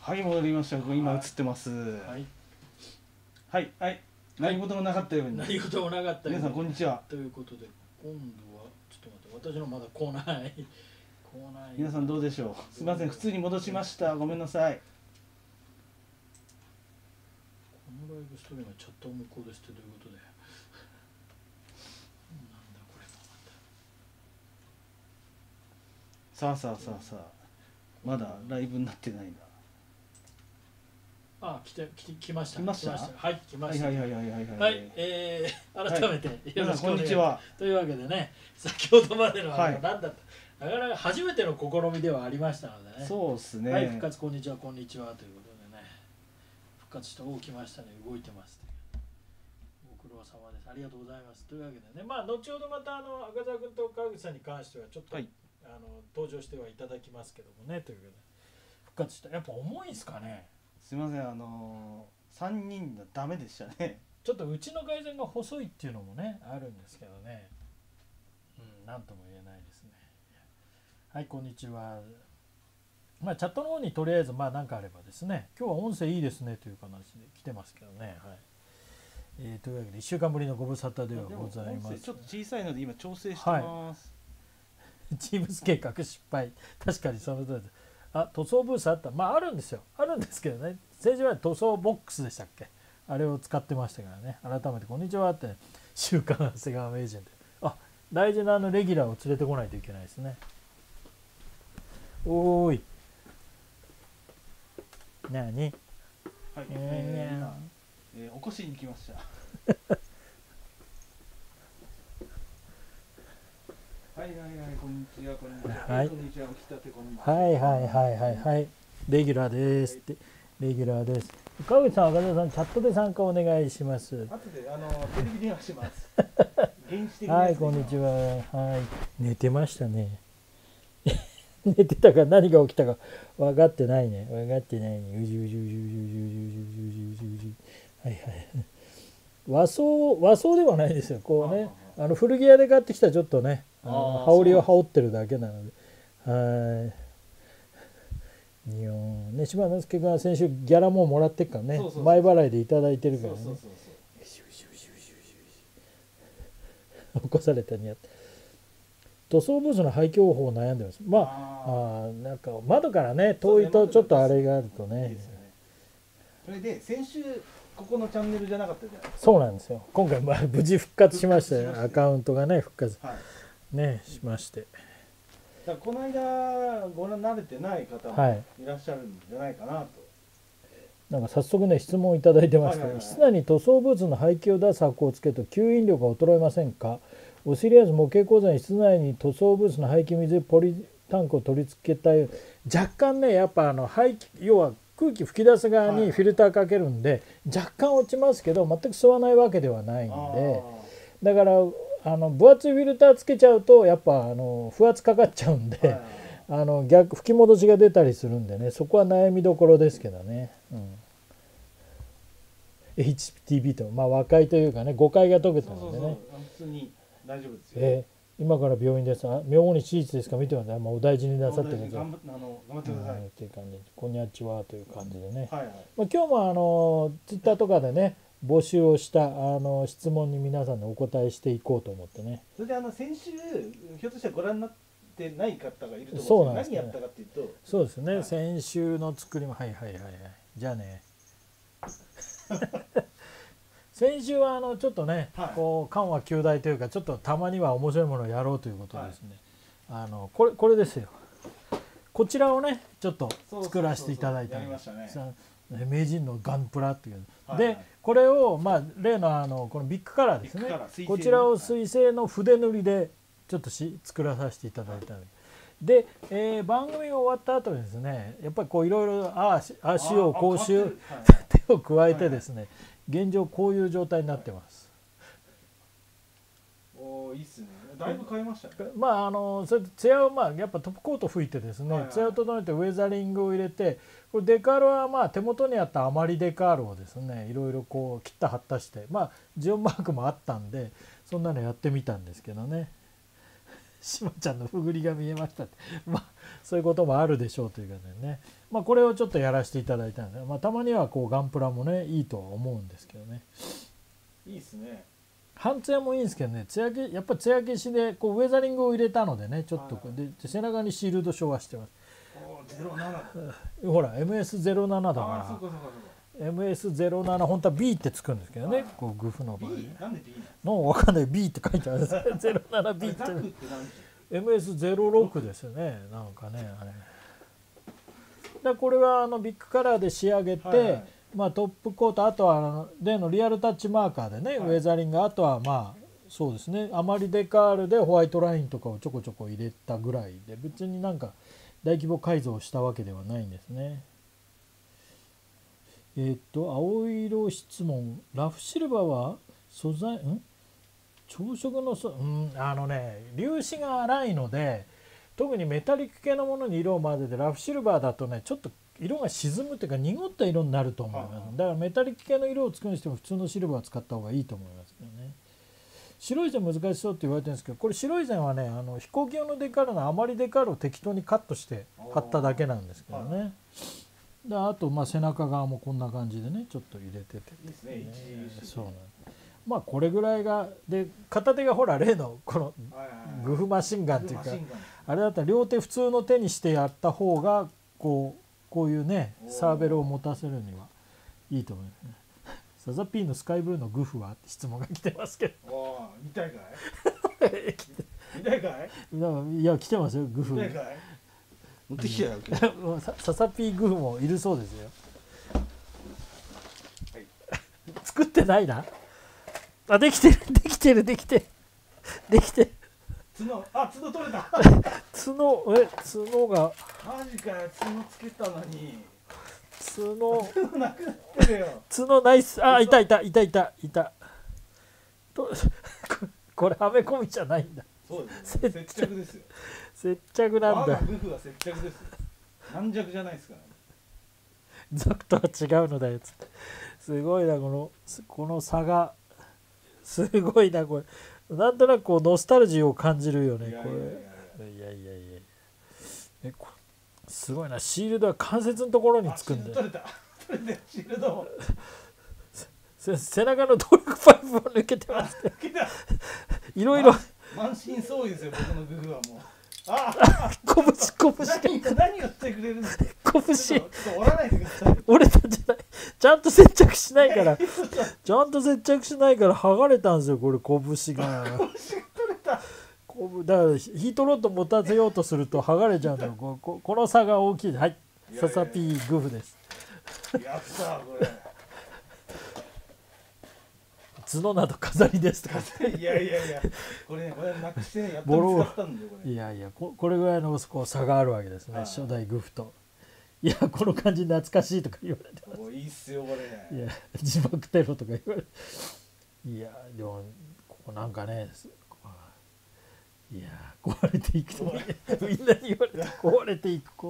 はい、戻りました。今映ってます。 はいはいはい。何事もなかったように。 何事もなかったように。 皆さんこんにちは。 ということで今度はちょっと待って、私のまだ来ない皆さんどうでしょう。すみません、普通に戻しました。ごめんなさい。 このライブストリームはチャット無効ですってどういうことで。なんだこれもさあさあさあさあ。まだライブになってないな。 あ、来ました。 来ました。 はい、来ました。 はいはいはいはいはい。 改めてよろしくお願いします。というわけでね、先ほどまでの何だった、なかなか初めての試みではありましたのでね。 そうですね。 はい、復活こんにちはこんにちはということでね、復活して来ましたね、動いてます。ご苦労様です。ありがとうございます。というわけでね、まあ後ほどまた赤澤君と川口さんに関してはちょっと、登場してはいただきますけどもね、ということで復活した。やっぱ重いですかね。 すみません、3人がダメでしたね。 ちょっとうちの回線が細いっていうのもねあるんですけどね、なんとも言えないですね。はい、こんにちは。まあチャットの方にとりあえずまあ何かあればですね、今日は音声いいですねという話で来てますけどね。はい。というわけで1週間ぶりのご無沙汰ではございます。 ちょっと小さいので今調整してます。 チームス計画失敗。確かにその通りです。塗装ブースあった。まああるんですよ。あるんですけどね。政治は塗装ボックスでしたっけ。あれを使ってましたからね。改めてこんにちはって、週刊長谷川名人で。大事なレギュラーを連れてこないといけないですね。おーい。なに。 はい。起こしに来ました。はいはいはい、こんにちは、こんにちは。はい、こんにちは、起きたてこんにちは。はいはいはいはい。レギュラーですって、レギュラーです。川口さん、赤澤さん、チャットで参加お願いします。 後でテレビ電話します。 はい、こんにちは。はい、寝てましたね。寝てたから何が起きたか分かってないね。分かってないね。うじうじうじうじうじうじうじうじうじ。はいはい。和装ではないですよ。こうね、古着屋で買ってきたちょっとね、羽織を羽織ってるだけなので。はい。ね、柴之助君は先週ギャラももらってっからね、前払いでいただいてるからね。起こされたにやって。塗装ブースの廃墟法を悩んでます。なんか窓からね遠いとちょっとあれがあるとね。 それで先週ここのチャンネルじゃなかったじゃないですか。 そうなんですよ。今回無事復活しましたよ。アカウントがね復活、ねしまして。 だからこの間ご覧慣れてない方もいらっしゃるんじゃないかなと。 なんか早速ね質問いただいてまして、室内に塗装ブースの排気を出す箱をつけると吸引力が衰えませんか。オシリアス模型講座に室内に塗装ブースの排気水ポリタンクを取り付けたい。若干ねやっぱ排気、要は空気吹き出す側にフィルターかけるんで、若干落ちますけど全く吸わないわけではないんで、だから分厚いフィルターつけちゃうとやっぱ不圧かかっちゃうんで、逆吹き戻しが出たりするんでね、そこは悩みどころですけどね。HTB と和解というかね、誤解が解けたのでね。 普通に大丈夫ですよ。 今から病院です。妙に手術ですか見てますね。お大事になさってください。 頑張ってください。 っていう感じで、こんにちはという感じでね。 今日もツイッターとかでね募集をした質問に皆さんにお答えしていこうと思ってね。 それで先週ひょっとしたらご覧になってない方がいると思うんですけど、何やったかっていうと、 そうですね。先週の作りもじゃあね。先週はちょっとね、こう緩和球大というかちょっとたまには面白いものをやろうということですね。これですよ。こちらをねちょっと作らせていただいたんです。名人のガンプラっていう。でこれを例のこのビッグカラーですね。こちらを水性の筆塗りでちょっと作らさせていただいたんで。で、番組が終わった後にですね、やっぱりこういろいろ足をこうしよう手を加えてですね、現状こういう状態になってます。 いいっすね。だいぶ変えましたね。 それで艶をやっぱトップコート吹いてですね、艶を整えてウェザリングを入れて、これデカールは手元にあった余りデカールをですね、いろいろこう切った貼ったして、ジオンマークもあったんでそんなのやってみたんですけどね。 しまちゃんのふぐりが見えましたって、まあそういうこともあるでしょうということでね、まあこれをちょっとやらせていただいたので、まあたまにはこうガンプラもねいいとは思うんですけどね。 いいですね。 半艶もいいんですけどね、やっぱ艶消しでこうウェザリングを入れたのでね、ちょっとで背中にシールド昭和してます。ほら MS07 だから、MS07 本当は B ってつくんですけどね、こうグフの場合なんで B の分かんない B って書いてあるんです 07B って MS06 ですよね、なんかねあれだ。これはビッグカラーで仕上げて、まあトップコート、あとは例のリアルタッチマーカーでね、ウェザリング、あとはまあそうですね、あまりデカールでホワイトラインとかをちょこちょこ入れたぐらいで、別になんか大規模改造したわけではないんですね。青色質問、ラフシルバーは素材朝食の粒子が粗いので、特にメタリック系のものに色を混ぜて、ラフシルバーだとねちょっと色が沈むというか濁った色になると思います。だからメタリック系の色を作るにしても普通のシルバーを使った方がいいと思いますけどね。白い線難しそうって言われてるんですけど、これ白い線はね飛行機用のデカールの余りデカールを適当にカットして貼っただけなんですけどね。であとまあ背中側もこんな感じでねちょっと入れてて、 いいですね。 そうなんです。まあこれぐらいがで、片手がほら例のこのグフマシンガンっていうか、あれだったら両手普通の手にしてやった方がこういうねサーベルを持たせるにはいいと思いますね。サザピーのスカイブルーのグフはって質問が来てますけど。 見たいかい？見たいかい？ いや来てますよグフ。 見たいかい？持ってきちゃう。 サザピーグフもいるそうですよ。作ってないな。あ、できてる。 角取れた。角が。マジかよ、角つけたのに。角なくなってるよ。 角ナイス。あ、いた。これはめ込みじゃないんだ。 そうですね。接着ですよ。 接着なんだ。 グフは接着ですよ。軟弱じゃないですからね。 ザクとは違うのだよつって。すごいなこの差が。すごいなこれ。なんとなくこうノスタルジーを感じるよねこれ。いやこれすごいな。シールドは関節のところにつくんで。 取れたシールド。 背中の動力パイプも抜けてますね。いろいろ。 満身創痍ですよ僕のグフはもう。 拳何をしてくれるんですか。 拳ちょっと折らないでください。 折れたんじゃない。ちゃんと接着しないから剥がれたんですよこれ拳が。 拳が取れた。 だからヒートロッド持たせようとすると剥がれちゃうんだよ。この差が大きい。はい、ササピーグフです。 やったこれ。 角など飾りですとか。 いやこれなくしてねやっと見つかったんだよこれ。 いやこれぐらいの差があるわけですね、初代グフと。いやこの感じ懐かしいとか言われてます。 いいっすよこれ。 いや自爆テロとか言われて。いやでもここなんかね、いや壊れていくとみんなに言われて壊れていく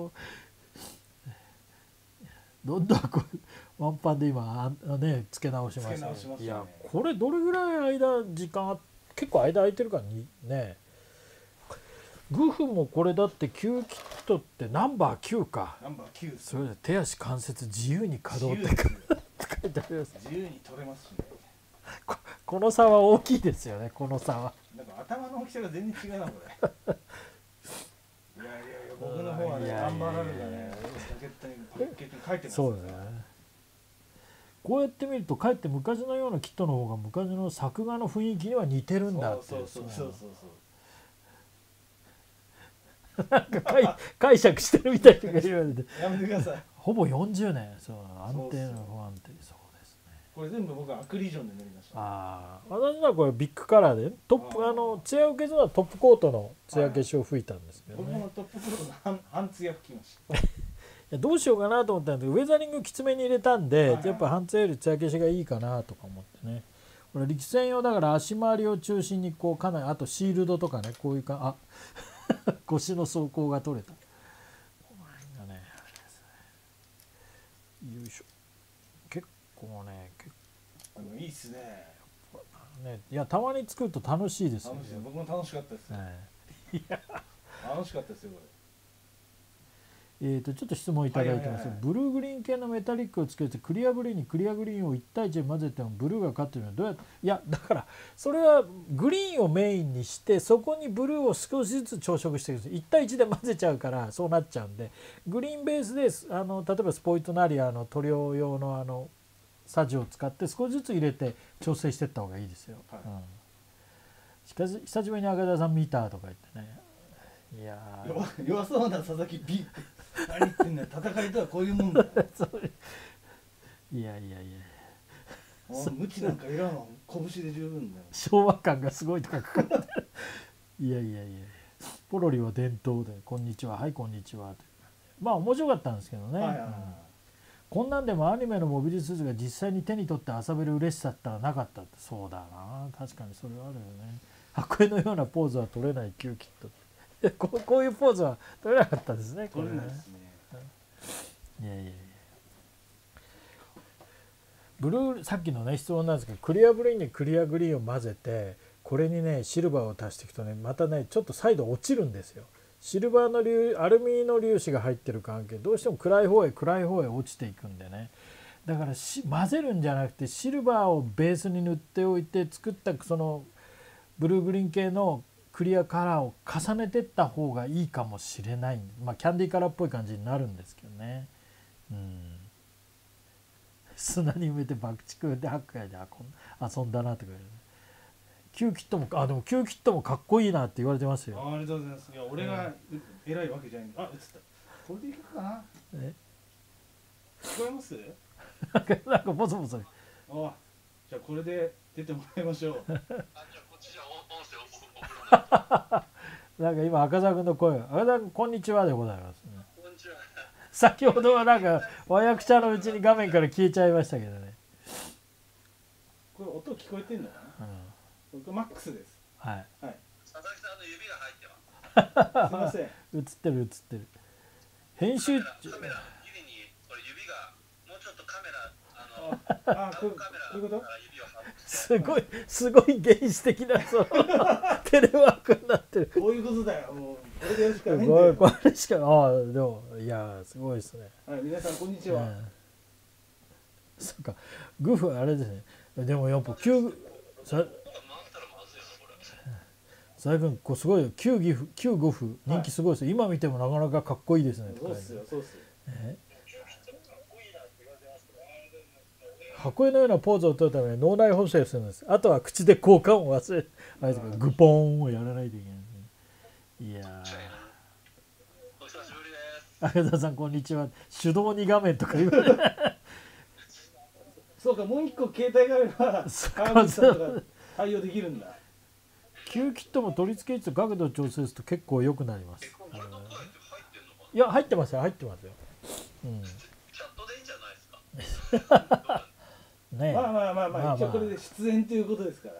どんどんワンパンで今ね付け直しましたね。いやこれどれぐらい時間結構間空いてるからね。グフもこれだって旧キットってナンバー9か。 ナンバー9。 それで手足関節自由に稼働って書いてあります。 自由に取れますしね。 この差は大きいですよね。この差は。 なんか頭の大きさが全然違うなこれ。いや僕の方はねナンバーラルがねジャケットに書いてます。 そうですね。こうやって見るとかえって昔のようなキットの方が昔の作画の雰囲気には似てるんだって。 そうなんか解釈してるみたいとか言われて。 やめてください。 ほぼ40年。そう安定の不安定。そうですね。 これ全部僕はアクリジョンで塗りました。 私はこれビッグカラーでトップ艶受けずはトップコートの艶消しを吹いたんですけどね。 僕もトップコートの半艶吹きました。 どうしようかなと思ったんでウェザリングきつめに入れたんで、やっぱ半艶より艶消しがいいかなとか思ってね。これ力戦用だから足回りを中心にかなりあとシールドとかねこういうか腰の走行が取れた。よいしょ。結構ねいいっすね。 いやたまに作ると楽しいですよね。 僕も楽しかったですね。 楽しかったですよこちょっと質問いただいてます。ブルーグリーン系のメタリックをつけてクリアグリーンにクリアグリーンを1対1で混ぜてもブルーが勝ってるのはどうやって、いやだからそれはグリーンをメインにしてそこにブルーを少しずつ調色していくんです。1対1で混ぜちゃうからそうなっちゃうんで、グリーンベースで例えばスポイトなり塗料用のサジを使って少しずつ入れて調整していった方がいいですよ。しかし久しぶりに赤田さん見たとか言ってね。いや弱そうな佐々木 B って何言ってんだよ、戦いとはこういうもんだよいや無知なんかいらんわ、拳で十分だよ。 昭和感がすごいとか書かれてるいやポロリは伝統でこんにちは、はいこんにちはという、まあ面白かったんですけどね、こんなんでもアニメのモビルスーツが実際に手に取って遊べる嬉しさったらなかったって。そうだな、確かにそれはあるよね。箱絵のようなポーズは取れないキューキットってこういうポーズは取れなかったですね。 取れないですね。 いやブルー、さっきのね質問なんですけど、クリアグリーンにクリアグリーンを混ぜてこれにねシルバーを足していくとね、またねちょっと再度落ちるんですよ。シルバーのアルミの粒子が入ってる関係、どうしても暗い方へ落ちていくんでね、だから混ぜるんじゃなくてシルバーをベースに塗っておいて作ったそのブルーグリーン系のクリアカラーを重ねていった方がいいかもしれない。まあキャンディーカラーっぽい感じになるんですけどね。砂に埋めて爆竹でハッカーで遊んだなとか言う、ね、キューキットもでもキューキットもかっこいいなって言われてますよ。 ありがとうございます。いや俺が偉いわけじゃない。映った。これでいくかな。聞こえます？ なんかボソボソ。 じゃあこれで出てもらいましょう。じゃあこっちじゃ音声をなんか今赤澤君の声、赤澤君こんにちはでございますね。 こんにちは。 先ほどはなんか和訳者のうちに画面から消えちゃいましたけどね。 これ音聞こえてんのかな。これマックスです。 はい。 佐々木さんの指が入ってます。すみません。 映ってる。編集。 カメラ指にこれ指がもうちょっとカメラこういうこと？ すごい原始的なテレワークになってる。 こういうことだよ。もうこれでやるしかないんだよ。 これしかでもいやすごいですね。 はい、皆さんこんにちは。 そうか、グフあれですね。でもやっぱ佐々君すごいよ。旧グフ人気すごいですよ。今見てもなかなかかっこいいですね。 そうっすよ。 箱絵のようなポーズを取るために脳内補正するんです。あとは口で効果音を忘れグポーンをやらないといけない。いやお久しぶりです。赤田さんこんにちは。手動2画面とか言われそうか、もう一個携帯があれば川口さんとか対応できるんだ。 キューキットも取り付け位置と角度を調整すると結構良くなります。いや入ってますよ。チャットでいいんじゃないですか。ね、 まあ一応これで出演ということですから。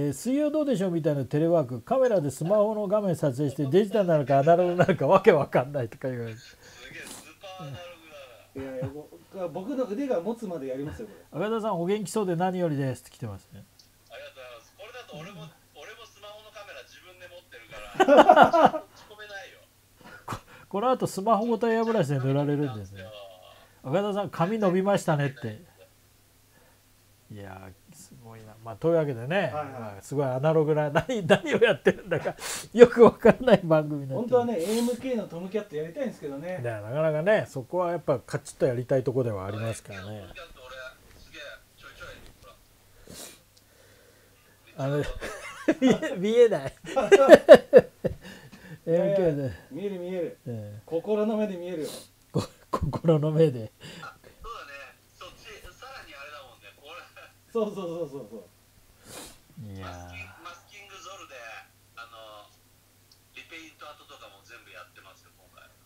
水曜どうでしょうみたいなテレワーク、カメラでスマホの画面撮影してデジタルなのかアナログなのかわけわかんないとか言われる。すげえスーパーアナログだな。僕の腕が持つまでやりますよこれ。赤田さんお元気そうで何よりですって来てますね。 ありがとうございます。これだと俺もスマホのカメラ自分で持ってるから仕込めないよ。 この後スマホごとエアブラシで塗られるんですね。赤田さん髪伸びましたねって。いやすごいな。まあというわけでね、すごいアナログな何をやってるんだかよくわからない番組になって。 本当はね AMK のトムキャットやりたいんですけどね。 なかなかねそこはやっぱカチッとやりたいところではありますからね。見えない。AMK で見える、心の目で見えるよ。 心の目で。 そういやマスキングゾルでリペイントアートとかも全部やってますよ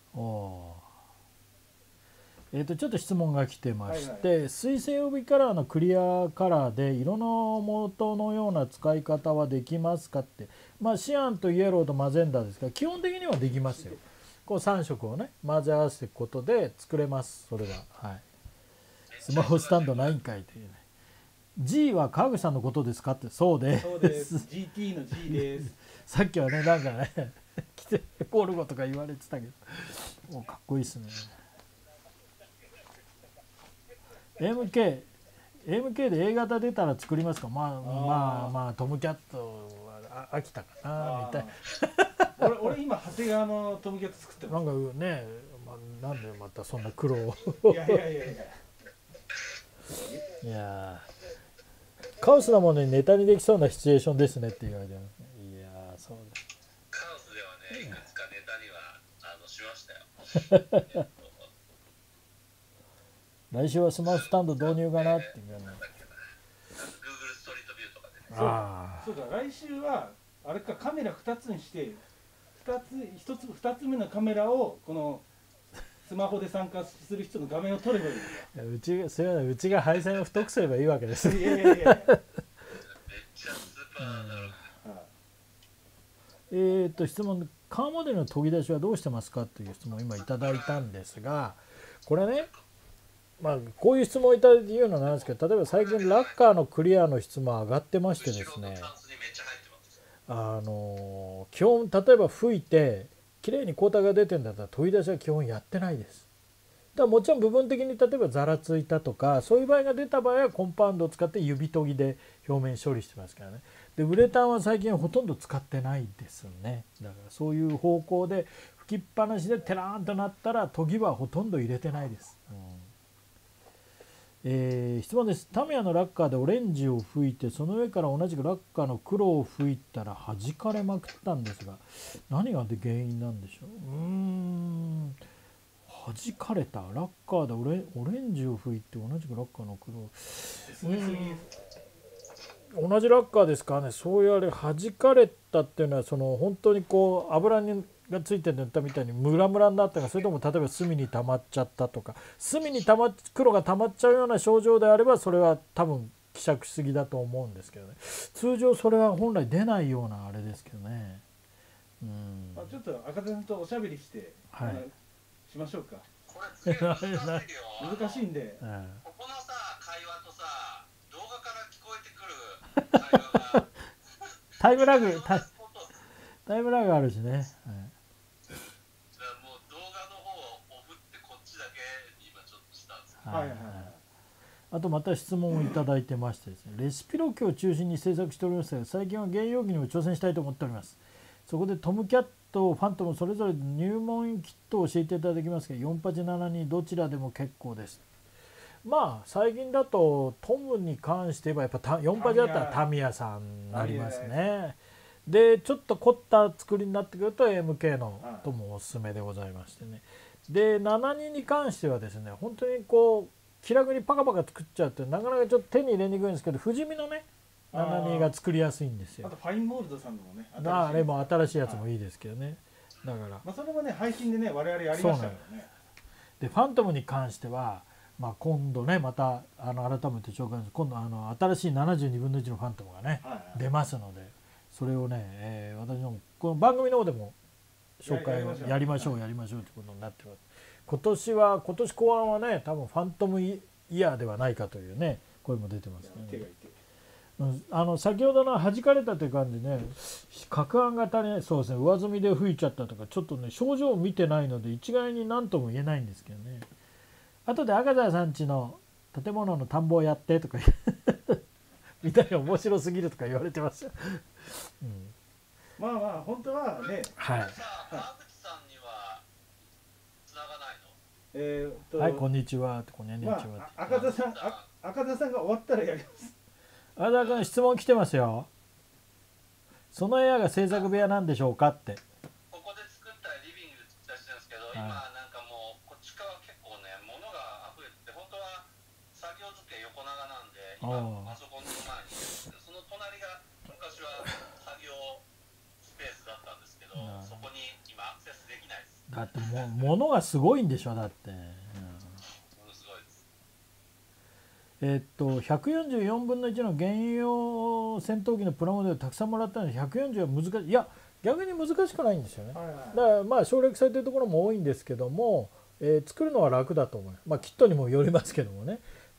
今回。 ちょっと質問が来てまして、水性帯カラーのクリアカラーで色の元のような使い方はできますかって。まあシアンとイエローとマゼンダーですが基本的にはできますよ。こう3色をね混ぜ合わせていくことで作れます。それははい。スマホスタンドないんかいというね。 G は川口さんのことですかって。そうです。 そうです。GT の G です。 さっきはねなんかね来てゴルゴとか言われてたけど、もうかっこいいですね。AMK で A 型出たら作りますか。まあトムキャットは飽きたかなみたいな。俺今長谷川のトムキャット作ってます。 なんかね、なんでまたそんな苦労をいやいやカオスなものにネタにできそうなシチュエーションですねって言われてますね。いやそうです。 カオスではね、いくつかネタにはしましたよ。 来週はスマホスタンド導入かなって言うの。 Google ストリートビューとかでね。 そうか、来週はあれか、カメラ2つにして2つ目のカメラをこのスマホで参加する人の画面を撮ればいいんですか。 うちが配線を太くすればいいわけです。 いやめっちゃスーパーだろ。 質問、カーモデルの研ぎ出しはどうしてますかという質問を今いただいたんですが、これね、こういう質問をいただいて言うのはなんですけど、例えば最近ラッカーのクリアの質問上がってましてですね、基本例えば吹いてきれいに光沢が出てるんだったら研ぎ出しは基本やってないです。だからもちろん部分的に例えばザラついたとかそういう場合が出た場合はコンパウンドを使って指研ぎで表面処理してますからね。でウレタンは最近ほとんど使ってないですね。だからそういう方向で吹きっぱなしでテラーンとなったら研ぎはほとんど入れてないです。質問です。タミヤのラッカーでオレンジを吹いてその上から同じくラッカーの黒を吹いたら弾かれまくったんですが何が原因なんでしょう。弾かれたラッカーでオレンジを吹いて同じくラッカーの黒を同じラッカーですからね。そういうあれ弾かれたっていうのは本当にこう油がついて塗ったみたいにムラムラになったか、それとも例えば隅に溜まっちゃったとか、隅に黒が溜まっちゃうような症状であればそれは多分希釈しすぎだと思うんですけどね。通常それは本来出ないようなあれですけどね。 ちょっと赤点とおしゃべりして、しましょうか。 これ難しいよ。 難しいんで、 ここのさ会話とさ動画から聞こえてくる会話がタイムラグあるしね。もう動画の方をオフってこっちだけ今ちょっとしたんですけど。 あとまた質問をいただいてましてですね、レシピロケを中心に制作しておりますが最近は原容器にも挑戦したいと思っております。そこでトムキャット、ファントムそれぞれ入門キットを教えていただけますが4872どちらでも結構です。最近だとトムに関して言えばやっぱ48だったらタミヤさんになりますね。でちょっと凝った作りになってくると MK のトムおすすめでございましてね。で72に関してはですね本当にこう気楽にパカパカ作っちゃうとなかなかちょっと手に入れにくいんですけど、不死身のね72が作りやすいんですよ。 あとファインモールドさんのもね、 あれも新しいやつもいいですけどね。だからそれもね配信でね我々やりましたからね。 でファントムに関しては今度ねまた改めて紹介する、今度新しい72分の1のファントムがね出ますので、それをね、私のこの番組の方でも紹介をやりましょうということになってます。今年後半はね多分ファントムイヤーではないかというね声も出てますね。先ほどの弾かれたという感じでね、攪拌が足りない、そうですね、上積みで吹いちゃったとかちょっとね症状を見てないので一概に何とも言えないんですけどね。後で赤澤さん家の建物の田んぼをやってとかみたいな面白すぎるとか言われてますよ。 本当はね。 川口さんには繋がないの？ はい、こんにちは。こんにちは。 赤澤さんが終わったらやります。 赤澤君質問来てますよ。その部屋が制作部屋なんでしょうかって。 ここで作ったリビングで作ったりしてるんですけど、今なんかもうこっち側結構ね物が溢れてて、本当は作業机横長なんで今パソコンの前にその隣が昔は作業スペースだったんですけど、そこに今アクセスできないです。 だって物がすごいんでしょ。だって、 すごいです。 144分の1の原用戦闘機のプラモデルたくさんもらったので140は難しい。いや逆に難しくないんですよね。だから省略されてるところも多いんですけども、作るのは楽だと思います。キットにもよりますけどもね。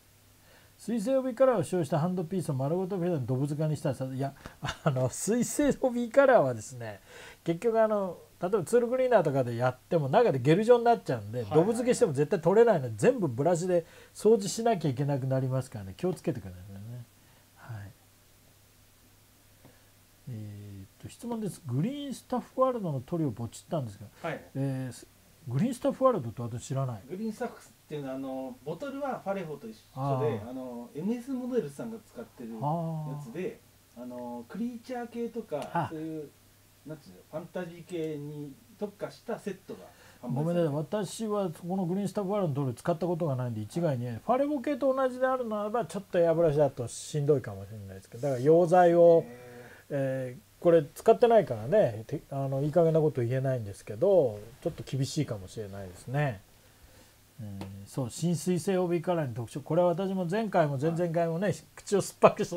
水性帯カラーを使用したハンドピースを丸ごとフェザーにドブ塚にしたら、いや水性帯カラーはですね、結局例えばツールクリーナーとかでやっても中でゲル状になっちゃうんで、ドブ付けしても絶対取れないので、全部ブラシで掃除しなきゃいけなくなりますからね、気をつけてくださいね。はい、質問です。グリーンスタッフワールドの塗料をポチったんですけど、 はい、 グリーンスタッフワールドって私知らない。 グリーンスタッフっていうのはボトルはファレホと一緒で、MS モデルさんが使ってるやつで、クリーチャー系とかそういうなんていうの、ファンタジー系に特化したセットがごめんなさい、私はこのグリーンスタッフワールドの塗料使ったことがないんで、一概にファレホ系と同じであるならばちょっとエアブラシだとしんどいかもしれないですけど、だから溶剤を、これ使ってないからね、いい加減なこと言えないんですけど、ちょっと厳しいかもしれないですね。そう、新水性帯カラーに特徴、これは私も前回も前々回もね、口を酸っぱくして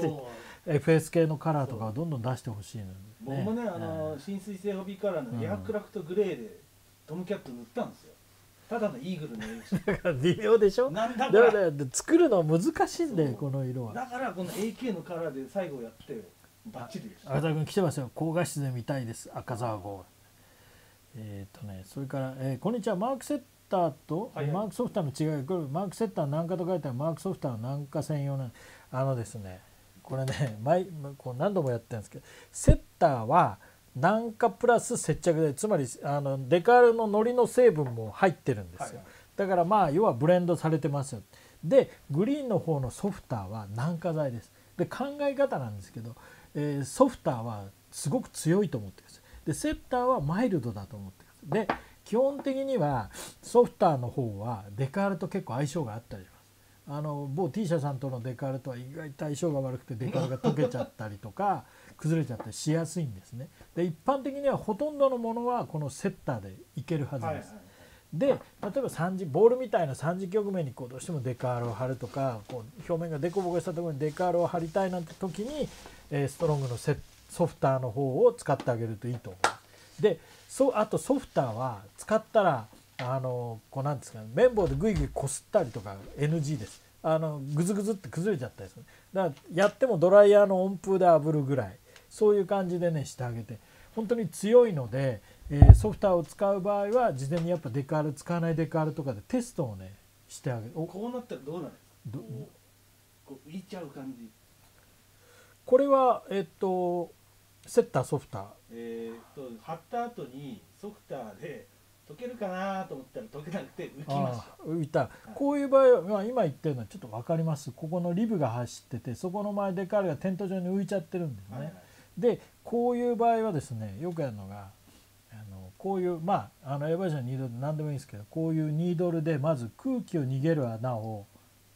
FS 系のカラーとかをどんどん出してほしいので、ね、 僕もね、新水性帯カラーのエアクラフトグレーでトムキャット塗ったんですよ。ただのイーグルの色だから微妙でしょ。だから作るの難しいんで、この色は。 だからこの AK のカラーで最後やってバッチリでした。 赤澤君来てますよ。高画質で見たいです。赤澤号。それから、こんにちは。マークセッターと、マークソフターの違い、これマークセッター南下と書いてある、マークソフターは南下専用なですね、これね、こう何度もやってるんですけど、セッターは南下プラス接着剤、つまりデカールの糊の成分も入ってるんですよ。だから要はブレンドされてますよ。でグリーンの方のソフターは軟化剤です。で考え方なんですけど、ソフターはすごく強いと思ってるんです。でセッターはマイルドだと思ってるんです。で基本的にはソフターの方はデカールと結構相性があったりします。某 T 社さんとのデカールとは意外と相性が悪くてデカールが溶けちゃったりとか崩れちゃったりしやすいんですね。で一般的にはほとんどのものはこのセッターでいけるはずです。で例えばボールみたいな三次局面にどうしてもデカールを貼るとか、表面がデコボコしたところにデカールを貼りたいなんて時に、ストロングのソフターの方を使ってあげるといいと思います。であとソフターは使ったらなんですかね、綿棒でグイグイこすったりとか NG です。グズグズって崩れちゃったりする。だからやってもドライヤーの温風で炙るぐらい、そういう感じでねしてあげて、本当に強いので、ソフターを使う場合は事前にやっぱデカール使わないデカールとかでテストをねしてあげる。 こうなったらどうなるんですか。こう浮いちゃう感じ。 これはセッターソフター。 貼った後にソフターで溶けるかなと思ったら溶けなくて浮きました。 浮いた。こういう場合は、今言ってるのはちょっと分かります。ここのリブが走ってて、そこの前デカールがテント上に浮いちゃってるんですね。でこういう場合はですね、よくやるのがこういうエバージョンニードルで何でもいいんですけど、こういうニードルでまず空気を逃げる穴を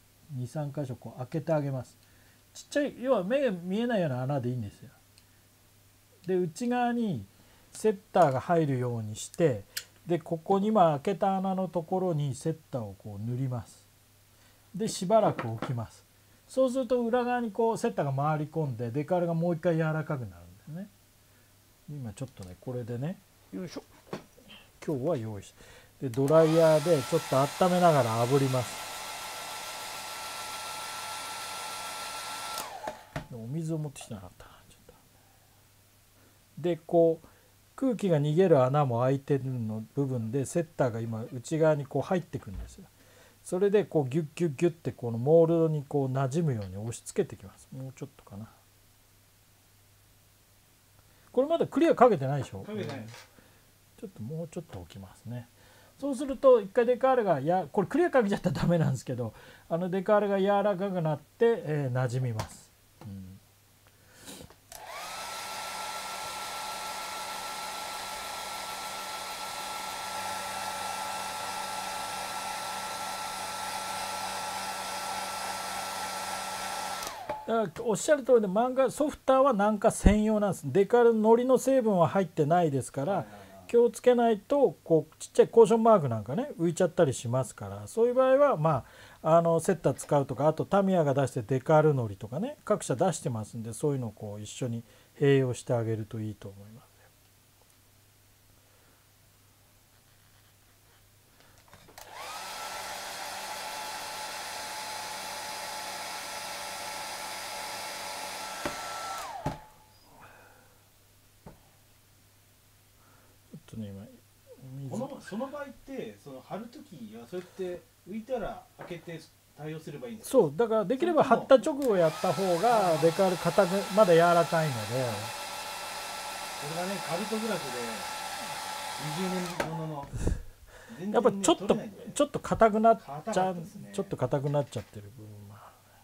2,3 箇所開けてあげます。ちっちゃい、要は目が見えないような穴でいいんですよ。で内側にセッターが入るようにして、でここに今開けた穴のところにセッターを塗ります。でしばらく置きます。そうすると裏側にセッターが回り込んでデカールがもう一回柔らかくなるんですね。今ちょっとねこれでね、よいしょ、今日は用意してでドライヤーでちょっと温めながら炙ります。お水を持ってきてなかったな。ちょっとで空気が逃げる穴も開いてるの部分でセッターが今内側に入ってくるんですよ。それでギュッギュッギュッってこのモールドに馴染むように押し付けてきます。もうちょっとかな。これまだクリアかけてないでしょ。 かけてない。 ちょっともうちょっと置きますね。そうすると一回デカールがこれクリアかけちゃったらダメなんですけど、デカールが柔らかくなって、馴染みます。おっしゃる通りで、ソフターは軟化専用なんです。デカールの糊の成分は入ってないですから、気をつけないとちっちゃいコーションマークなんかね浮いちゃったりしますから、そういう場合はセッター使うとか、あとタミヤが出してデカール糊とかね各社出してますんで、そういうのを一緒に併用してあげるといいと思います。 ね今その場合ってその貼るときはそうやって浮いたら開けて対応すればいいんですか。 そうだからできれば貼った直後やった方がデカール硬くまだ柔らかいので、 これがねカルトグラフで20年ものの全然、ね、 やっぱちょっと硬くなっちゃう、 ね、 ちょっと硬くなっちゃってる部分は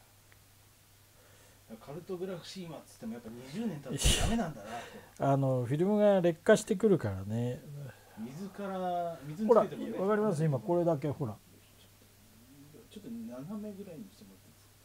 カルトグラフシーマっつってもやっぱ20年経ってダメなんだなとフィルムが劣化してくるからね。 水につけても、ね、 ほらわかります今これだけほらちょっと斜めぐらいにしてもらっていいですか。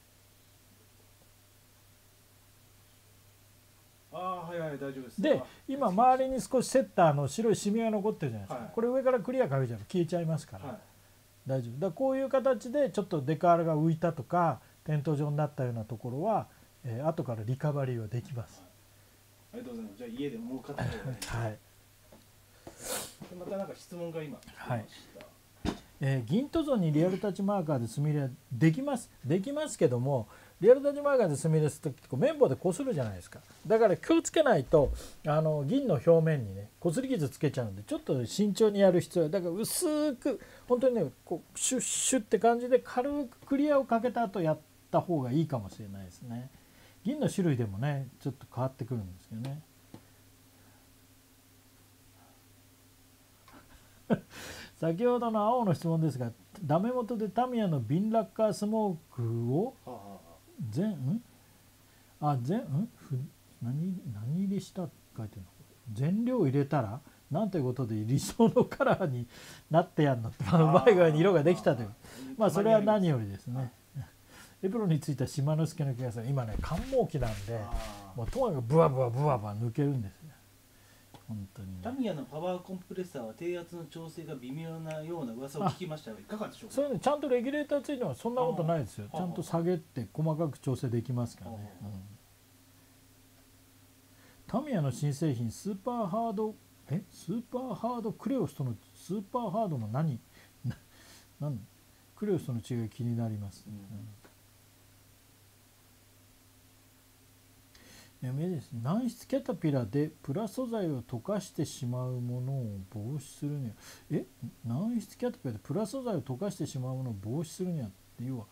はいはい大丈夫です。 で今周りに少しセッターの白いシミが残ってるじゃないですか、 はい、 これ上からクリアかけちゃうと消えちゃいますから、 はい、 大丈夫だからこういう形でちょっとデカールが浮いたとか点灯状になったようなところは、後からリカバリーはできます、 はい、ありがとうございます。じゃあ家でもう片方はいまたなんか質問が今はい、銀塗装にリアルタッチマーカーで墨入れできますけども、リアルタッチマーカーで墨入れすると綿棒でこするじゃないですか。だから気をつけないと銀の表面にねこすり傷つけちゃうんでちょっと慎重にやる必要。だから薄く本当にねこうシュッシュって感じで軽くクリアをかけた後やった方がいいかもしれないですね。銀の種類でもねちょっと変わってくるんですけどね先ほどの青の質問ですが、ダメ元でタミヤのビンラッカースモークを何入れしたって書いてるの。全量入れたらなんていうことで理想のカラーになってやんのってうまい具合に色ができたという、まあそれは何よりですね。エプロンについた島之助の気がする。今ね寒毛期なんでもうとにかくブワブワ抜けるんですよ本当に、ね、 タミヤのパワーコンプレッサーは低圧の調整が微妙なような噂を聞きましたがいかがでしょうか。 そういうのちゃんとレギュレーターついてるのはそんなことないですよ。ちゃんと下げて細かく調整できますからね、タミヤの新製品スーパーハードクレオスとのスーパーハードの何クレオスとの違い気になります、軟質キャタピラでプラ素材を溶かしてしまうものを防止するには軟質キャタピラでプラ素材を溶かしてしまうものを防止するにはって要は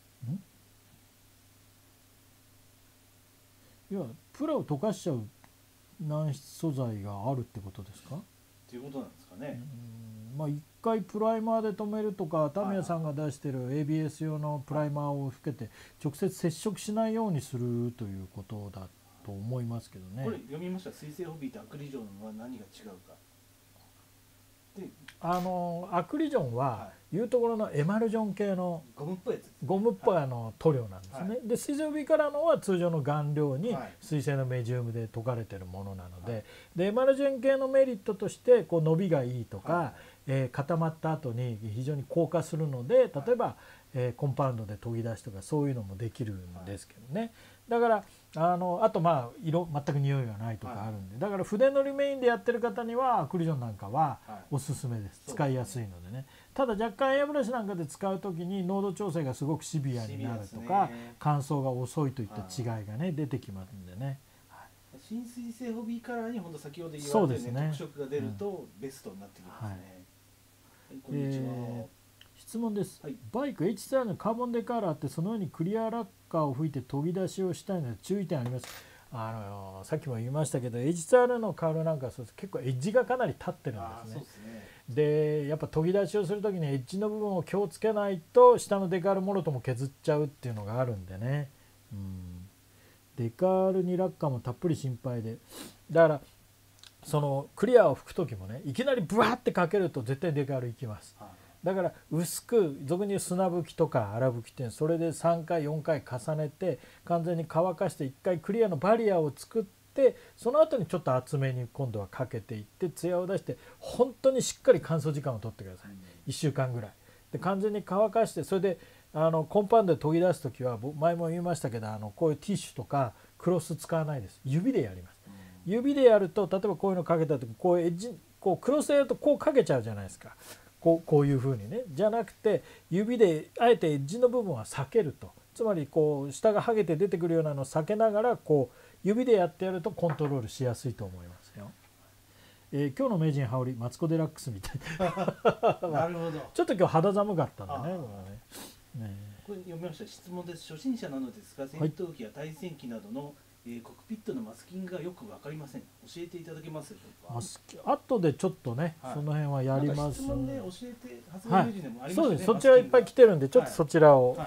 要はプラを溶かしちゃう軟質素材があるってことですかっていうことなんですかね。 まあ一回プライマーで留めるとかタミヤさんが出してる ABS 用のプライマーを吹けて直接接触しないようにするということだと思いますけどね。 これ読みました。水性ホビーとアクリジョンは何が違うか。 でアクリジョンはいうところのエマルジョン系のゴムっぽいやつ、 ゴムっぽい塗料なんですね、で水性ホビーからのは通常の顔料に水性のメジウムで溶かれてるものなので、でエマルジョン系のメリットとしてこう伸びがいいとか、固まった後に非常に硬化するので例えば、コンパウンドで研ぎ出しとかそういうのもできるんですけどね。だからあとまあ全く匂いがないとかあるんで、だから筆のりメインでやってる方にはアクリジョンなんかはおすすめです、使いやすいのでね。ただ若干エアブラシなんかで使う時に濃度調整がすごくシビアになるとか、乾燥が遅いといった違いがね出てきますんでね。 新水性ホビーカラーに本当先ほど言われたように特色が出るとベストになってきますね。こんにちは。 質問です、バイク HCR のカーボンデカーラーってそのようにクリアラッカーを吹いて研ぎ出しをしたいので注意点あります。さっきも言いましたけど HCR のカールなんかはそうです結構エッジがかなり立ってるんですね。でやっぱ研ぎ出しをする時にエッジの部分を気をつけないと下のデカールもろとも削っちゃうっていうのがあるんでね、デカールにラッカーもたっぷり心配で、だからそのクリアを吹く時もねいきなりブワーってかけると絶対デカールいきます。だから薄く俗に言う砂吹きとか粗吹きってそれで3回4回重ねて完全に乾かして1回クリアのバリアを作ってその後にちょっと厚めに今度はかけていってツヤを出して本当にしっかり乾燥時間を取ってください。1週間ぐらいで完全に乾かしてそれでコンパウンドで研ぎ出す時は前も言いましたけどこういうティッシュとかクロス使わないです。指でやります。指でやると例えばこういうのかけた時こうエッジこうクロスでやるとこうかけちゃうじゃないですか。こういうふうにねじゃなくて指であえてエッジの部分は避けると、つまりこう下が剥げて出てくるようなのを避けながらこう指でやってやるとコントロールしやすいと思いますよ。 今日の名人羽織マツコ・デラックスみたいな。なるほど。 ちょっと今日肌寒かったんでね。 これ読みました。質問です。初心者なのですが、戦闘機や対戦機などの、コックピットのマスキングがよくわかりません。教えていただけますでしょうか。 後でちょっとね、その辺はやります。 質問で教えて、発言名人でもありましたね。 そうです。そちらいっぱい来てるんで、ちょっとそちらを。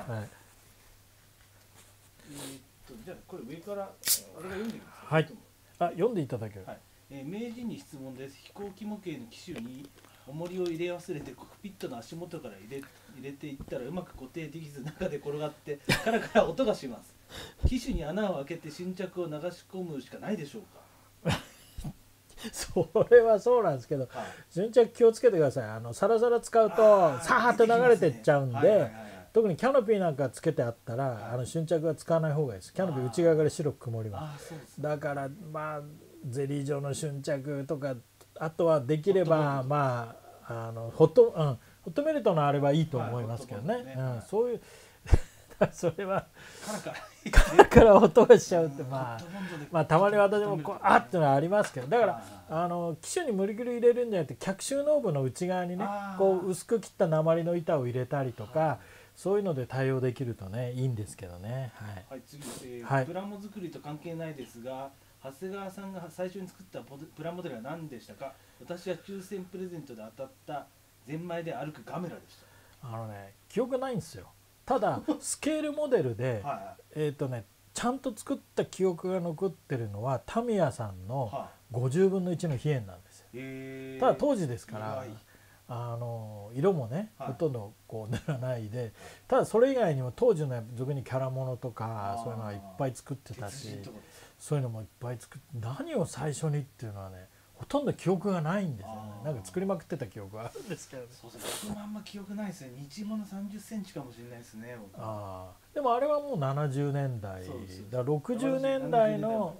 じゃあこれ上から俺が読んでいきます。 はい。読んでいただける。 名人に質問です。飛行機模型の機種に重りを入れ忘れてコックピットの足元から入れていったらうまく固定できず中で転がってカラカラ音がします。機種に穴を開けて瞬着を流し込むしかないでしょうか。 それはそうなんですけど、瞬着気をつけてください。サラサラ使うとさーって流れてっちゃうんで、特にキャノピーなんかつけてあったら瞬着は使わない方がいいです。キャノピー内側から白く曇ります。だからまあゼリー状の瞬着とか、あとはできればまあホットメルトのあればいいと思いますけどね。そういうそれはカラカラ音がしちゃうってまあたまに私もこうあっていうのはありますけど、だから機種に無理くり入れるんじゃなくて客収納部の内側にねこう薄く切った鉛の板を入れたりとか、そういうので対応できるとねいいんですけどね。 はい、次、プラモ作りと関係ないですが、長谷川さんが最初に作ったプラモデルは何でしたか。私は抽選プレゼントで当たったゼンマイで歩くガメラでした。 記憶ないんですよ。ただスケールモデルでちゃんと作った記憶が残ってるのはタミヤさんの50分の1の飛燕なんですよ。ただ当時ですから色もねほとんどこう塗らないで、ただそれ以外にも当時の俗にキャラものとかそういうのはいっぱい作ってたし、そういうのもいっぱい作って、何を最初にっていうのはねほとんど記憶がないんですよね。なんか作りまくってた記憶があるんですけどね。 そうですね。僕もあんま記憶ないですね。日物30センチかもしれないですね。 でもあれはもう70年代だ、60年代の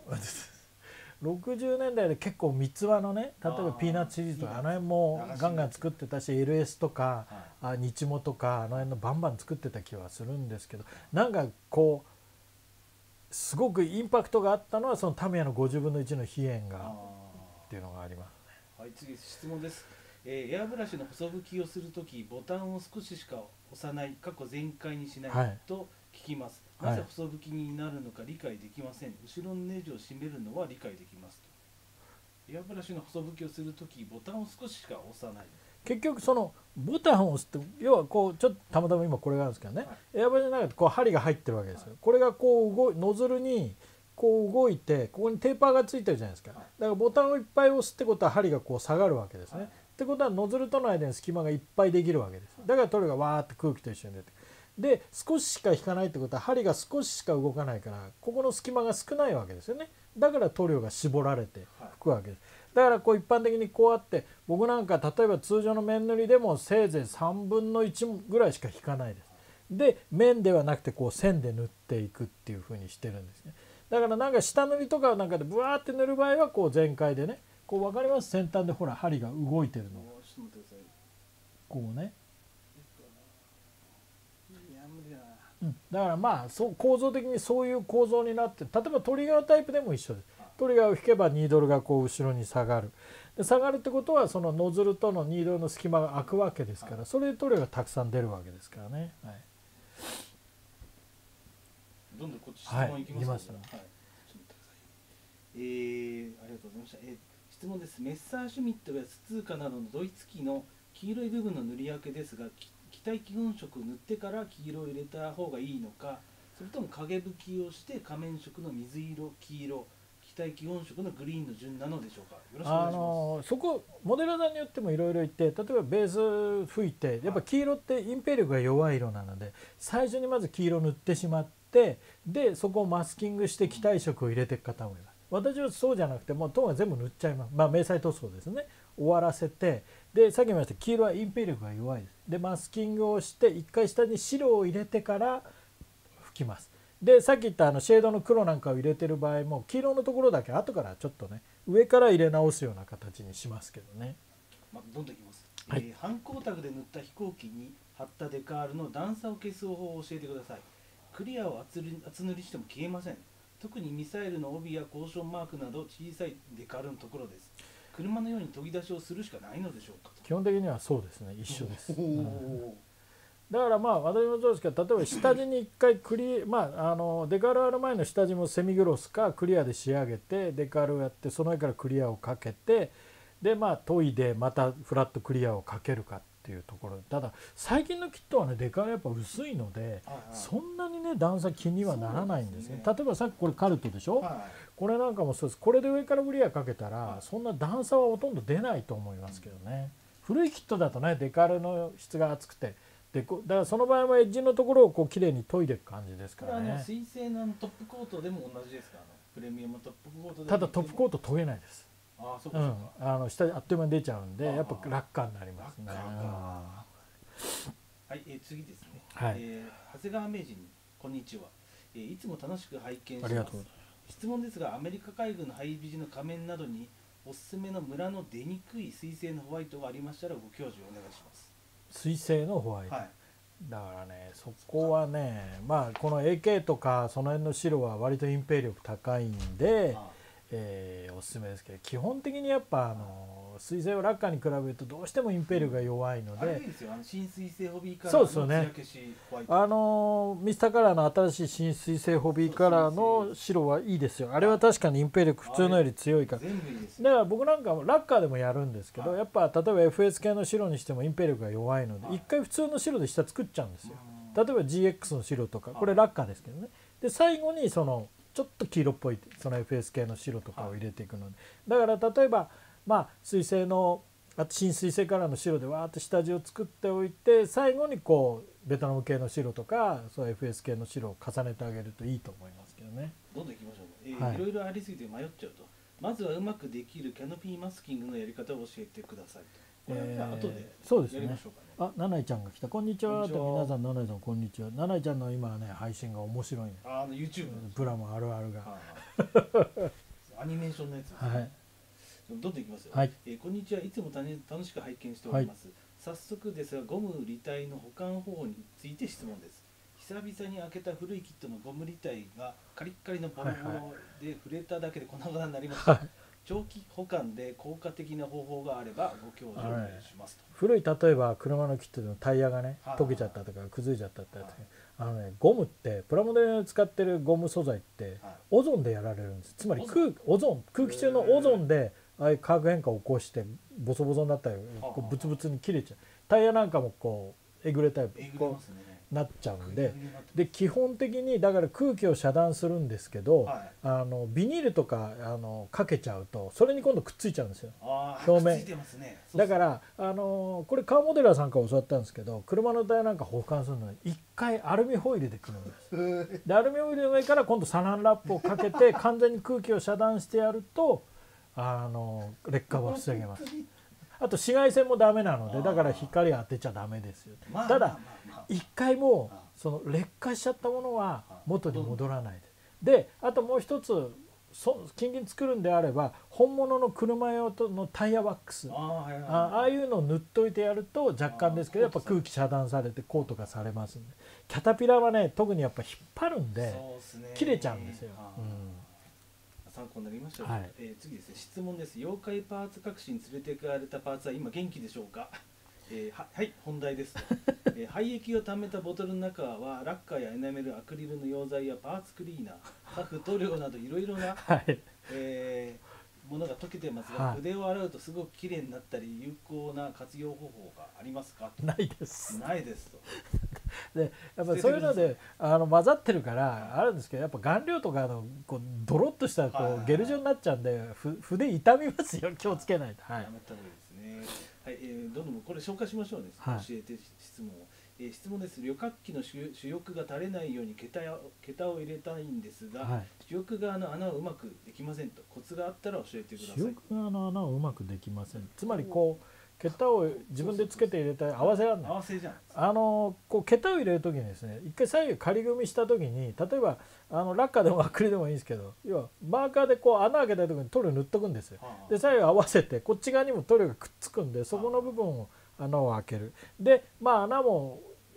60年代で結構三つ葉のね、例えばピーナッツシリーズとかあの辺もガンガン作ってたし、 LS とか日物とかあの辺のバンバン作ってた気はするんですけど、なんかこうすごくインパクトがあったのはそのタミヤの50分の1の飛燕がっていうのがありますね。 はい、次質問です。エアブラシの細吹きをするときボタンを少ししか押さない全開にしないと聞きます。なぜ細吹きになるのか理解できません。後ろのネジを締めるのは理解できますと。エアブラシの細吹きをするときボタンを少ししか押さない。 結局そのボタンを押すって要はこうちょっとたまたま今これがあるんですけどね、エアブラシの中でこう針が入ってるわけですよ。これがこうノズルにこう動いてここにテーパーがついてるじゃないですか。だからボタンをいっぱい押すってことは針がこう下がるわけですね。ってことはノズルとの間に隙間がいっぱいできるわけです。だから塗料がわーって空気と一緒に出て、で少ししか引かないってことは針が少ししか動かないからここの隙間が少ないわけですよね。だから塗料が絞られて拭くわけです。だからこう一般的にこうあって、僕なんか例えば通常の面塗りでもせいぜい3分の1ぐらいしか引かないです。で面ではなくてこう線で塗っていくっていうふうにしてるんですね。だからなんか下塗りとかなんかでブワーって塗る場合はこう全開でね、こう分かります？先端でほら針が動いてるの。こうね。だからまあそう構造的にそういう構造になって、例えばトリガータイプでも一緒です。トリガーを引けばニードルがこう後ろに下がる。で下がるってことはそのノズルとのニードルの隙間が空くわけですから、それで塗料がたくさん出るわけですからね。はい、 どんどんこっち質問いきます。 はい、ちょっと待ってください。 ありがとうございました。質問です。メッサーシュミットやスツーカなどのドイツ機の黄色い部分の塗り分けですが、気体基本色を塗ってから黄色を入れた方がいいのか、それとも影吹きをして仮面色の水色、黄色、気体基本色のグリーンの順なのでしょうか。よろしくお願いします。そこモデルさんによってもいろいろ言って、例えばベース吹いてやっぱ黄色って隠蔽力が弱い色なので、最初にまず黄色塗ってしまって、でそこをマスキングして気体色を入れていく方もいます。私はそうじゃなくてもうトーンが全部塗っちゃいます。まあ迷彩塗装ですね。終わらせて、でさっきも言いました黄色は隠蔽力が弱いです。でマスキングをして一回下に白を入れてから吹きます。でさっき言ったシェードの黒なんかを入れてる場合も黄色のところだけ後からちょっとね上から入れ直すような形にしますけどね。 どんどんいきます。反光タグで塗った飛行機に貼ったデカールの段差を消す方法を教えてください。クリアを厚塗りしても消えません。特にミサイルの帯やコーションマークなど小さいデカールのところです。 車のように研ぎ出しをするしかないのでしょうか。 基本的にはそうですね、一緒です。だからまあ私もそうですけど、例えば下地に一回デカールある前の下地もセミグロスかクリアで仕上げてデカールをやって、その上からクリアをかけて、でまあ研いでまたフラットクリアをかけるかっていうところ。ただ最近のキットはねデカールやっぱ薄いので、そんなにね段差気にはならないんですね。例えばさっきこれカルトでしょ、これなんかもそうです。これで上からクリアかけたらそんな段差はほとんど出ないと思いますけどね。古いキットだとねデカールの質が厚くて、だからその場合はエッジのところをこう綺麗に研いでいく感じですからね。 水性のトップコートでも同じですか？プレミアムトップコートで。 ただトップコート研げないです。 ああ、そうかそうか。 下であっという間に出ちゃうんで、やっぱ落下になりますね。 はい、次ですね。 はい、 長谷川名人、こんにちは。いつも楽しく拝見します。 ありがとうございます。 質問ですが、アメリカ海軍のハイビジの仮面などにおすすめのムラの出にくい水性のホワイトがありましたらご教授お願いします。 水性のホワイト、 はい、 だからねそこはね、まあこの AK とかその辺の白は割と隠蔽力高いんで、おすすめですけど、基本的にやっぱ水性は落下に比べるとどうしても隠蔽力が弱いので、 あれいいですよ、新水性ホビーカラーの艶消しホワイト、 ミスターカラーの新しい新水性ホビーカラーの白はいいですよ。あれは確かに隠蔽力普通のより強いから。だから僕なんかもラッカーでもやるんですけど、やっぱ例えば FS 系の白にしても隠蔽力が弱いので、一回普通の白で下作っちゃうんですよ。例えば GX の白とか、これラッカーですけどね。で最後にそのちょっと黄色っぽいその FS 系の白とかを入れていくので、だから例えばまあ水性の新水性カラーの白でわーっと下地を作っておいて、最後にこうベトナム系の白とかそう FS 系の白を重ねてあげるといいと思いますけどね。 どんどんいきましょう。いろいろありすぎて迷っちゃうと、まずはうまくできるキャノピーマスキングのやり方を教えてください。これは後でやりましょうかね。 あ、ナナイちゃんが来た。こんにちは。皆さん、ナナイさんこんにちは。ナナイちゃんの今ね配信が面白いね。 YouTube プラモあるあるが。 アニメーションのやつ。 はい。 どんどんいきますよ。 はい。 こんにちは。いつも楽しく拝見しております。早速ですが、ゴム履帯の保管方法について質問です。久々に開けた古いキットのゴム履帯がカリッカリのボロボロで触れただけで粉々になりました。長期保管で効果的な方法があればご教授お願いしますと。 古い例えば車のキットのタイヤがね溶けちゃったとか崩れちゃったってやつ、ゴムってプラモデルに使ってるゴム素材ってオゾンでやられるんです。つまり空気中のオゾンでああいう化学変化を起こしてボソボソになったりこうブツブツに切れちゃう。タイヤなんかもこうえぐれたりこうなっちゃうんで、基本的にだから空気を遮断するんですけど、ビニールとかかけちゃうとそれに今度くっついちゃうんですよ、表面。だからこれカーモデラーさんから教わったんですけど、車のタイヤなんか保管するのに一回アルミホイルでくるんです。でアルミホイルの上から今度サランラップをかけて完全に空気を遮断してやると劣化は防げます。あと紫外線もダメなので、だから光当てちゃダメですよ。ただ一回もその劣化しちゃったものは元に戻らないで。あともう一つ近々作るんであれば本物の車用のタイヤワックス、ああいうのを塗っといてやると若干ですけどやっぱ空気遮断されてコートがされますんで。キャタピラはね特にやっぱ引っ張るんで切れちゃうんですよ。 参考になりました。次ですね、質問です。妖怪パーツ隠しに連れて行かれたパーツは今元気でしょうか？はい、本題です。廃液を溜めたボトルの中はラッカーやエナメル、アクリルの溶剤やパーツクリーナー、タフ塗料などいろいろな、ものが溶けてますが、筆を洗うとすごくきれいになったり有効な活用方法がありますか？ ないです。 ないですと。 でやっぱりそういうので混ざってるからあるんですけど、やっぱ顔料とかこうドロッとしたこうゲル状になっちゃうんで筆傷みますよ。気をつけないと。 やめた方がいいですね。はい、どんどんこれ紹介しましょうね。教えて質問を。質問です。旅客機の主翼が垂れないように桁を入れたいんですが、主翼側の穴をうまくできませんと。コツがあったら教えてください。 主翼側の穴をうまくできません。つまりこう桁を自分でつけて入れたり合わせられない。 合わせじゃん。 こう桁を入れる時にですね、一回左右仮組みした時に、例えばラッカーでもアクリルでもいいんですけど、要はマーカーでこう穴開けた時に塗料塗っとくんですよ。で左右合わせてこっち側にも塗料がくっつくんで、そこの部分を穴を開ける。で穴も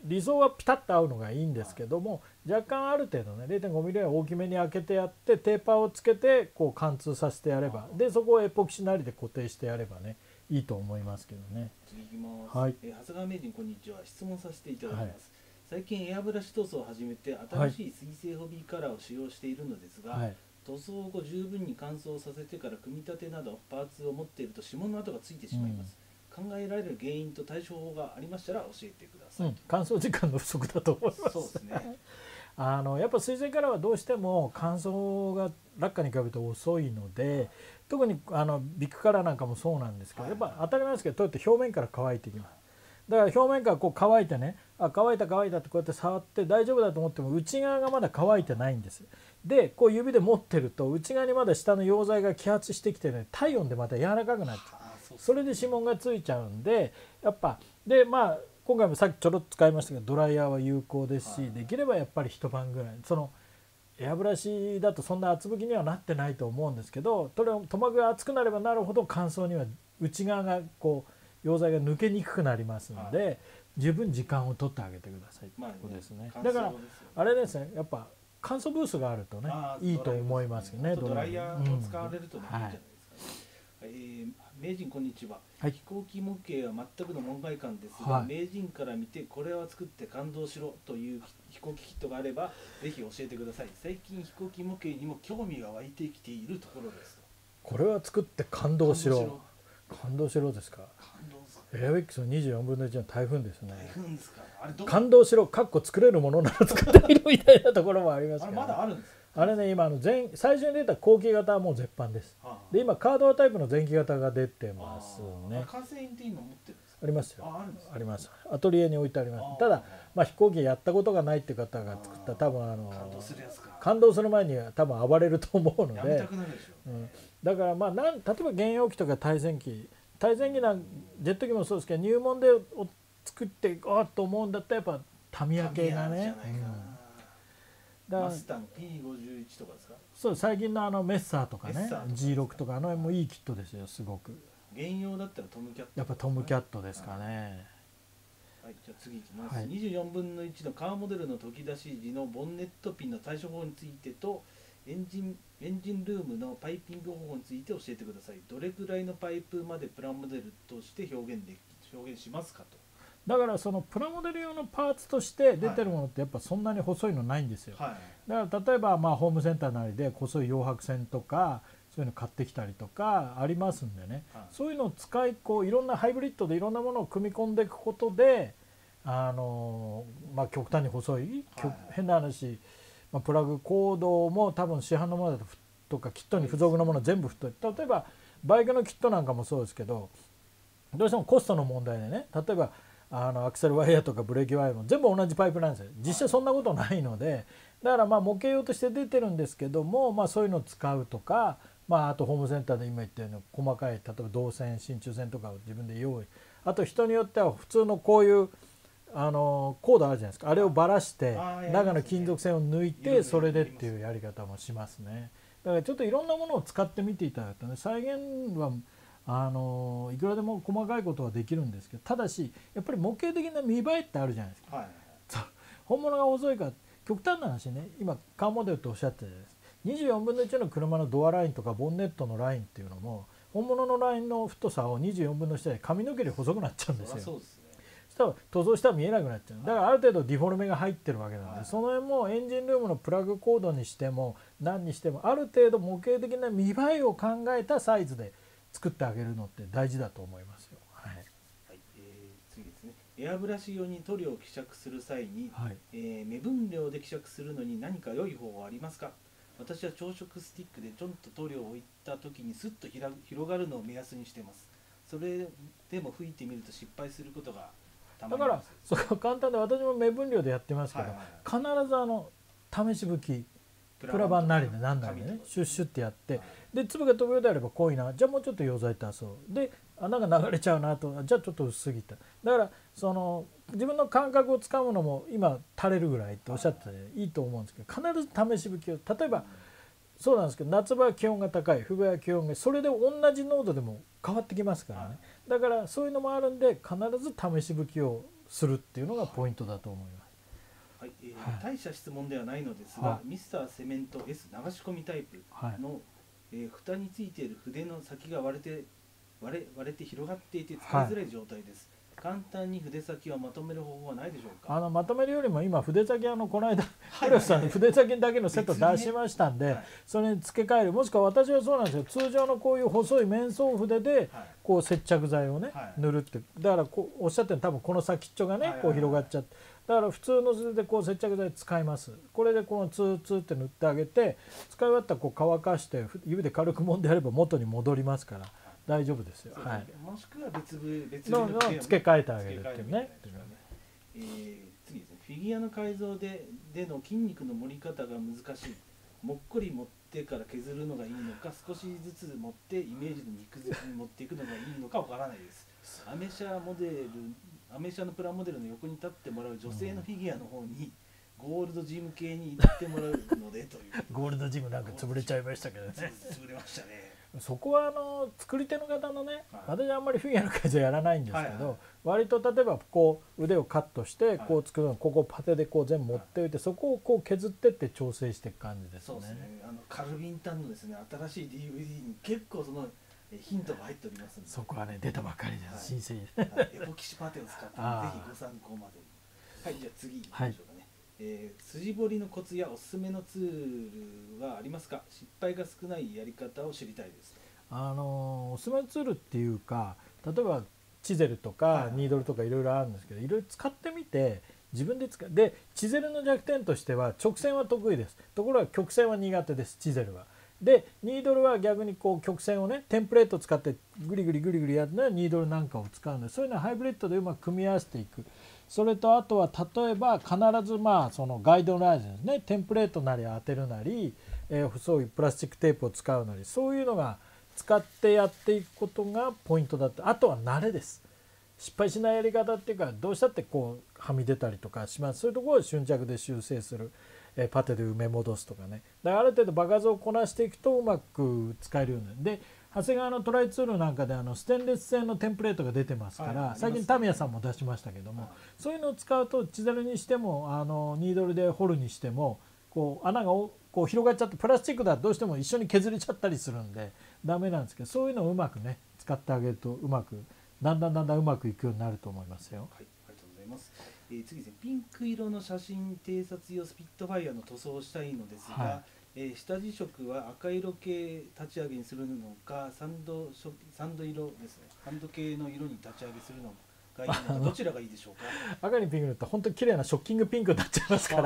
理想はピタッと合うのがいいんですけども、若干ある程度ね 0.5 ミリは大きめに開けてやってテーパーをつけてこう貫通させてやれば、でそこをエポキシなりで固定してやればねいいと思いますけどね。 次いきます。 はい、 長谷川名人こんにちは。質問させていただきます。はい、最近エアブラシ塗装を始めて新しい水性ホビーカラーを使用しているのですが、はい、塗装後十分に乾燥させてから組み立てなどパーツを持っていると指紋の跡がついてしまいます。考えられる原因と対処法がありましたら教えてください。 乾燥時間の不足だと思います。 そうですね。 やっぱ水性カラーはどうしても乾燥が落下に比べて遅いので、特にビッグカラーなんかもそうなんですけど、やっぱ当たり前ですけど、表面から乾いていきます。だから表面からこう乾いてね、乾いたってこうやって触って大丈夫だと思っても内側がまだ乾いてないんです。でこう指で持ってると内側にまだ下の溶剤が揮発してきてね、体温でまた柔らかくなっちゃう。それで指紋がついちゃうんで、やっぱで今回もさっきちょろっと使いましたけどドライヤーは有効ですし、できればやっぱり一晩ぐらい、そのエアブラシだとそんな厚拭きにはなってないと思うんですけど、塗膜が厚くなればなるほど乾燥には内側がこう溶剤が抜けにくくなりますので、十分時間を取ってあげてくださいということですね。だからあれですね、やっぱ乾燥ブースがあるとねいいと思いますよね。 ドライヤーを使われるといいんじゃないですかね。名人こんにちは、はい、飛行機模型は全くの門外漢ですが、はい、名人から見てこれは作って感動しろという飛行機キットがあればぜひ教えてください。最近飛行機模型にも興味が湧いてきているところです。 これは作って感動しろ。感動しろですか。エアウィックスの24分の1の台風ですね。 台風ですか。あれ感動しろかっこ作れるものなら作ってみるみたいなところもありますから、ね、 あれまだあるんですか。 あれね、今最初に出た後期型はもう絶版です。で今カードタイプの前期型が出てますね。 完成品って今持ってるんですか。 ありますよ。あります。アトリエに置いてあります。ただ飛行機やったことがないっていう方が作った多分感動する前には多分暴れると思うので、だから例えば原容機とか対戦機なジェット機もそうですけど入門で作ってと思うんだったらやっぱタミヤ系がね。 マスタン P51 とかですか。 そう最近のメッサーとかね G6 とかもいいキットですよ。すごく原用だったらトムキャット、 やっぱトムキャットですかね。 はい、じゃあ次いきます、24分の1のカーモデルの溶き出し時のボンネットピンの対処法についてとエンジンルームのパイピング方法について教えてください。どれくらいのパイプまでプラモデルとして表現しますかと。 だからそのプラモデル用のパーツとして出てるものってやっぱそんなに細いのないんですよ。だから例えばホームセンターなりで細い溶白線とかそういうの買ってきたりとかありますんでね、そういうのを使いいろんなハイブリッドでいろんなものを組み込んでいくことで極端に細い変な話、プラグコードも多分市販のものだとかキットに付属のもの全部太い。例えばバイクのキットなんかもそうですけどどうしてもコストの問題でね、例えばアクセルワイヤーとかブレーキワイヤーも全部同じパイプなんですよ。実際そんなことないので、だから模型用として出てるんですけども、そういうのを使うとか、あとホームセンターで今言ったように細かい例えば導線真鍮線とかを自分で用意、あと人によっては普通のこういうコードあるじゃないですか、あれをばらして中の金属線を抜いてそれでっていうやり方もしますね。だからちょっといろんなものを使ってみていただくとね、再現はいくらでも細かいことはできるんですけど、ただしやっぱり模型的な見栄えってあるじゃないですか、本物が細いから極端な話ね、今カーモデルとおっしゃってたじゃないですか。24分の1の車のドアラインとかボンネットのラインっていうのも本物のラインの太さを24分の1で髪の毛より細くなっちゃうんですよ。そしたら塗装したら見えなくなっちゃう。だからある程度ディフォルメが入ってるわけなんで、その辺もエンジンルームのプラグコードにしても何にしてもある程度模型的な見栄えを考えたサイズで作ってあげるのって大事だと思いますよ。 次ですね。エアブラシ用に塗料を希釈する際に、目分量で希釈するのに何か良い方法はありますか。私は朝食スティックでちょんと塗料を置いた時にスッと広がるのを目安にしています。それでも吹いてみると失敗することがたまにあります。 だからそれは簡単で、私も目分量でやってますけど、必ず試し拭きプラ板なりで何なりでねシュッシュってやって、で粒が飛ぶようであれば濃いな、じゃあもうちょっと溶剤足そうで穴が流れちゃうなと、じゃあちょっと薄すぎた。だから自分の感覚をつかむのも今垂れるぐらいっておっしゃってていいと思うんですけど、必ず試し拭きを、例えばそうなんですけど夏場は気温が高い、冬場は気温がそれで同じ濃度でも変わってきますからね。だからそういうのもあるんで必ず試し拭きをするっていうのがポイントだと思います。 はい、大した質問ではないのですが、ミスターセメント S 流し込みタイプの、蓋についている筆の先が割れて広がっていて使いづらい状態です。簡単に筆先をまとめる方法はないでしょうか。 まとめるよりも今筆先この間広瀬さん筆先だけのセット出しましたんで、それに付け替える、もしくは私はそうなんですよ、通常のこういう細い面相筆でこう接着剤をね塗るって、だからこうおっしゃってるの多分この先っちょがねこう広がっちゃって、だから普通の筆でこう接着剤使います。これでこのツーツーって塗ってあげて、使い終わったらこう乾かして指で軽く揉んでやれば元に戻りますから大丈夫ですよ。はい。 もしくは別の付け替えてあげるっていうね。 次ですね。フィギュアの改造での筋肉の盛り方が難しい。もっこり持ってから削るのがいいのか、少しずつ持ってイメージの肉付きに持っていくのがいいのかわからないです。アメ車のプラモデルの横に立ってもらう女性のフィギュアの方にゴールドジム系に行ってもらうのでという。 ゴールドジムなんか潰れちゃいましたけどね。 潰れましたね。 そこは作り手の方のね、私はあんまりフィギュアの改造やらないんですけど、割と例えばこう腕をカットしてこう作るの、ここパテでこう全部持っておいて、そこをこう削ってって調整していく感じですね。 そうですね。カルビンタンのですね、新しい DVD に結構そのヒントが入っておりますので、 そこはね出たばっかりです。新鮮。 エポキシパテを使ってぜひご参考までに。はい、じゃあ次行きましょうかね。筋彫りのコツやおすすめのツールはありますか。失敗が少ないやり方を知りたいです。 おすすめのツールっていうか、例えばチゼルとかニードルとかいろいろあるんですけど、いろいろ使ってみて自分で使で、チゼルの弱点としては直線は得意です。ところが曲線は苦手です、チゼルは。でニードルは逆にこう曲線をねテンプレートを使ってグリグリやるのはニードルなんかを使うので、そういうのはハイブリッドでうまく組み合わせていく。それとあとは例えば必ずそのガイドラインですね、テンプレートなり当てるなり、そういうプラスチックテープを使うなり、そういうのが使ってやっていくことがポイントだって。あとは慣れです。失敗しないやり方っていうか、どうしたってこうはみ出たりとかします。そういうところを瞬着で修正する、パテで埋め戻すとかね。だからある程度場数をこなしていくとうまく使えるようになる。で長谷川のトライツールなんかでステンレス製のテンプレートが出てますから、最近タミヤさんも出しましたけども、そういうのを使うとチゼルにしてもニードルで掘るにしてもこう穴がこう広がっちゃって、プラスチックだとどうしても一緒に削れちゃったりするんでダメなんですけど、そういうのをうまくね使ってあげるとだんだんうまくいくようになると思いますよ。 はい、ありがとうございます。次ですね、ピンク色の写真偵察用スピットファイアの塗装をしたいのですが、下地色は赤色系立ち上げにするのか、サンド色ですね、ハンド系の色に立ち上げするのがいいのか、どちらがいいでしょうか。 赤にピンク塗ったら本当に綺麗なショッキングピンクになっちゃいますから、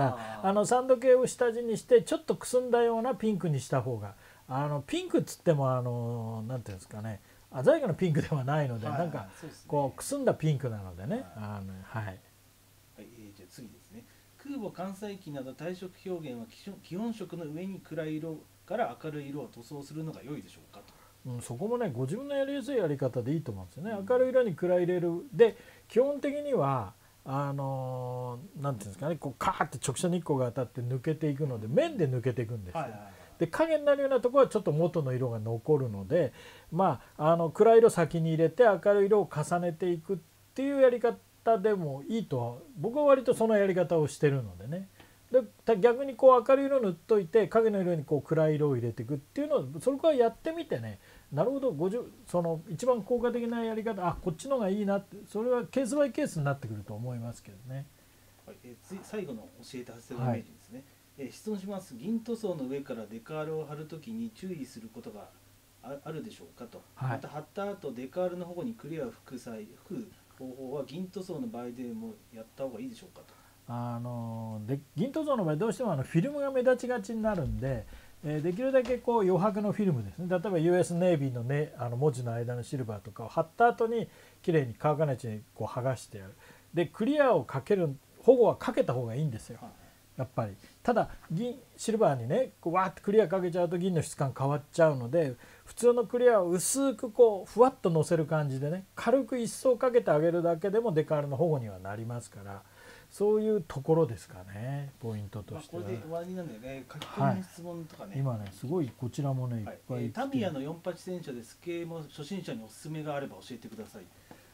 サンド系を下地にしてちょっとくすんだようなピンクにした方が、ピンクっつってもなんていうんですかね、鮮やかなピンクではないので、なんかこうくすんだピンクなのでね。はい。 じゃあ次ですね。空母艦載機など体色表現は基本色の上に暗い色から明るい色を塗装するのが良いでしょうかと。 そこもねご自分のやりやすいやり方でいいと思うんですよね。明るい色に暗い入れるで、基本的にはなんていうんですかね、こうカーって直射日光が当たって抜けていくので面で抜けていくんですよ。で影になるようなところはちょっと元の色が残るので、暗い色先に入れて明るい色を重ねていくっていうやり方でもいいとは、僕は割とそのやり方をしてるのでね。で逆にこう明るい色塗っといて影の色にこう暗い色を入れていくっていうのをそれからやってみてね、なるほどその一番効果的なやり方、こっちの方がいいなって、それはケースバイケースになってくると思いますけどね。 はい、最後の教えた発声のイメージですね。質問します。銀塗装の上からデカールを貼るときに注意することがあるでしょうかと。また貼った後デカールの保護にクリアを吹く方法は銀塗装の場合でもやった方がいいでしょうかと。 銀塗装の場合どうしてもフィルムが目立ちがちになるんで、できるだけこう余白のフィルムですね、例えば US ネイビーの、ね、文字の間のシルバーとかを貼った後にきれいに乾かないうちにこう剥がしてやる。でクリアをかける保護はかけた方がいいんですよ、やっぱり。ただシルバーにねこうわーってクリアかけちゃうと銀の質感変わっちゃうので、普通のクリアを薄くこうふわっとのせる感じでね、軽く一層かけてあげるだけでもデカールの保護にはなりますから、そういうところですかね、ポイントとしては。 これで終わりなんだよね。書き込みの質問とかね。 今ねすごいこちらもねいっぱい。 タミヤの48戦車でスケーも初心者におすすめがあれば教えてください。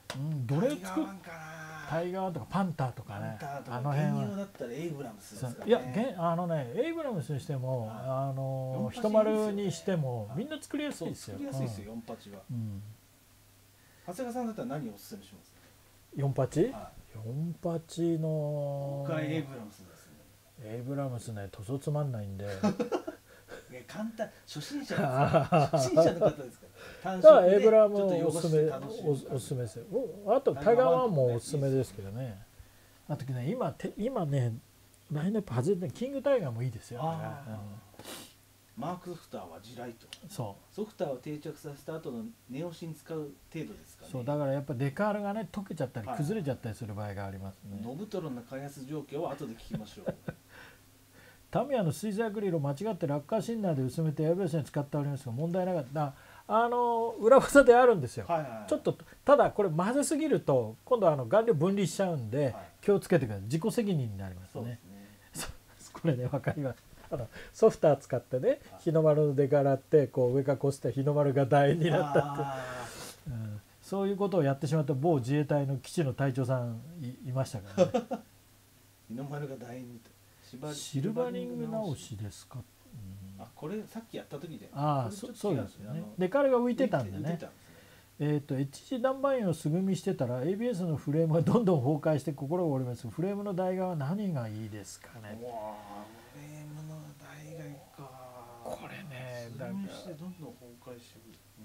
どれ作っタイガーワンとかパンターとかね、 あの辺はだったらエイブラムスですかね。 いやエイブラムスにしても一丸にしてもみんな作りやすいですよ。 作りやすいですよ48は。長谷川さんだったら何をおすすめしますか。 48のエイブラムスですね。 エイブラムスね、塗装つまんないんで簡単、初心者の方ですから。 だからエイブラムおすすめですよ。あとタイガーワンもおすすめですけどね。あとね、今ねラインナップ外れてキングタイガーもいいですよ。 マーク・ソフターは地雷と。 ソフターを定着させた後のネオシン使う程度ですかね。 そうだからやっぱデカールがね溶けちゃったり崩れちゃったりする場合がありますね。 ノブトロの開発状況は後で聞きましょう。 タミヤの水性アクリルを間違ってラッカーシンナーで薄めてエアブラシに使っておりますが問題なかった。裏技であるんですよ。ちょっとただこれ混ぜすぎると今度は顔料分離しちゃうんで、気をつけてください。自己責任になりますね。これね分かります。ソフター使ってね、日の丸の出からってこう上からこすって日の丸が楕円になったって、そういうことをやってしまった某自衛隊の基地の隊長さん いましたからね。 日の丸が楕円にと。 シルバリング直しですか。 これさっきやった時で。 そうですよね。デカールが浮いてたんでね。HG ダンバインを素組みしてたら ABS のフレームがどんどん崩壊して心が折れます。フレームの台側は何がいいですかね。 フレームの台側か。 これね、 だからしてどんどん崩壊して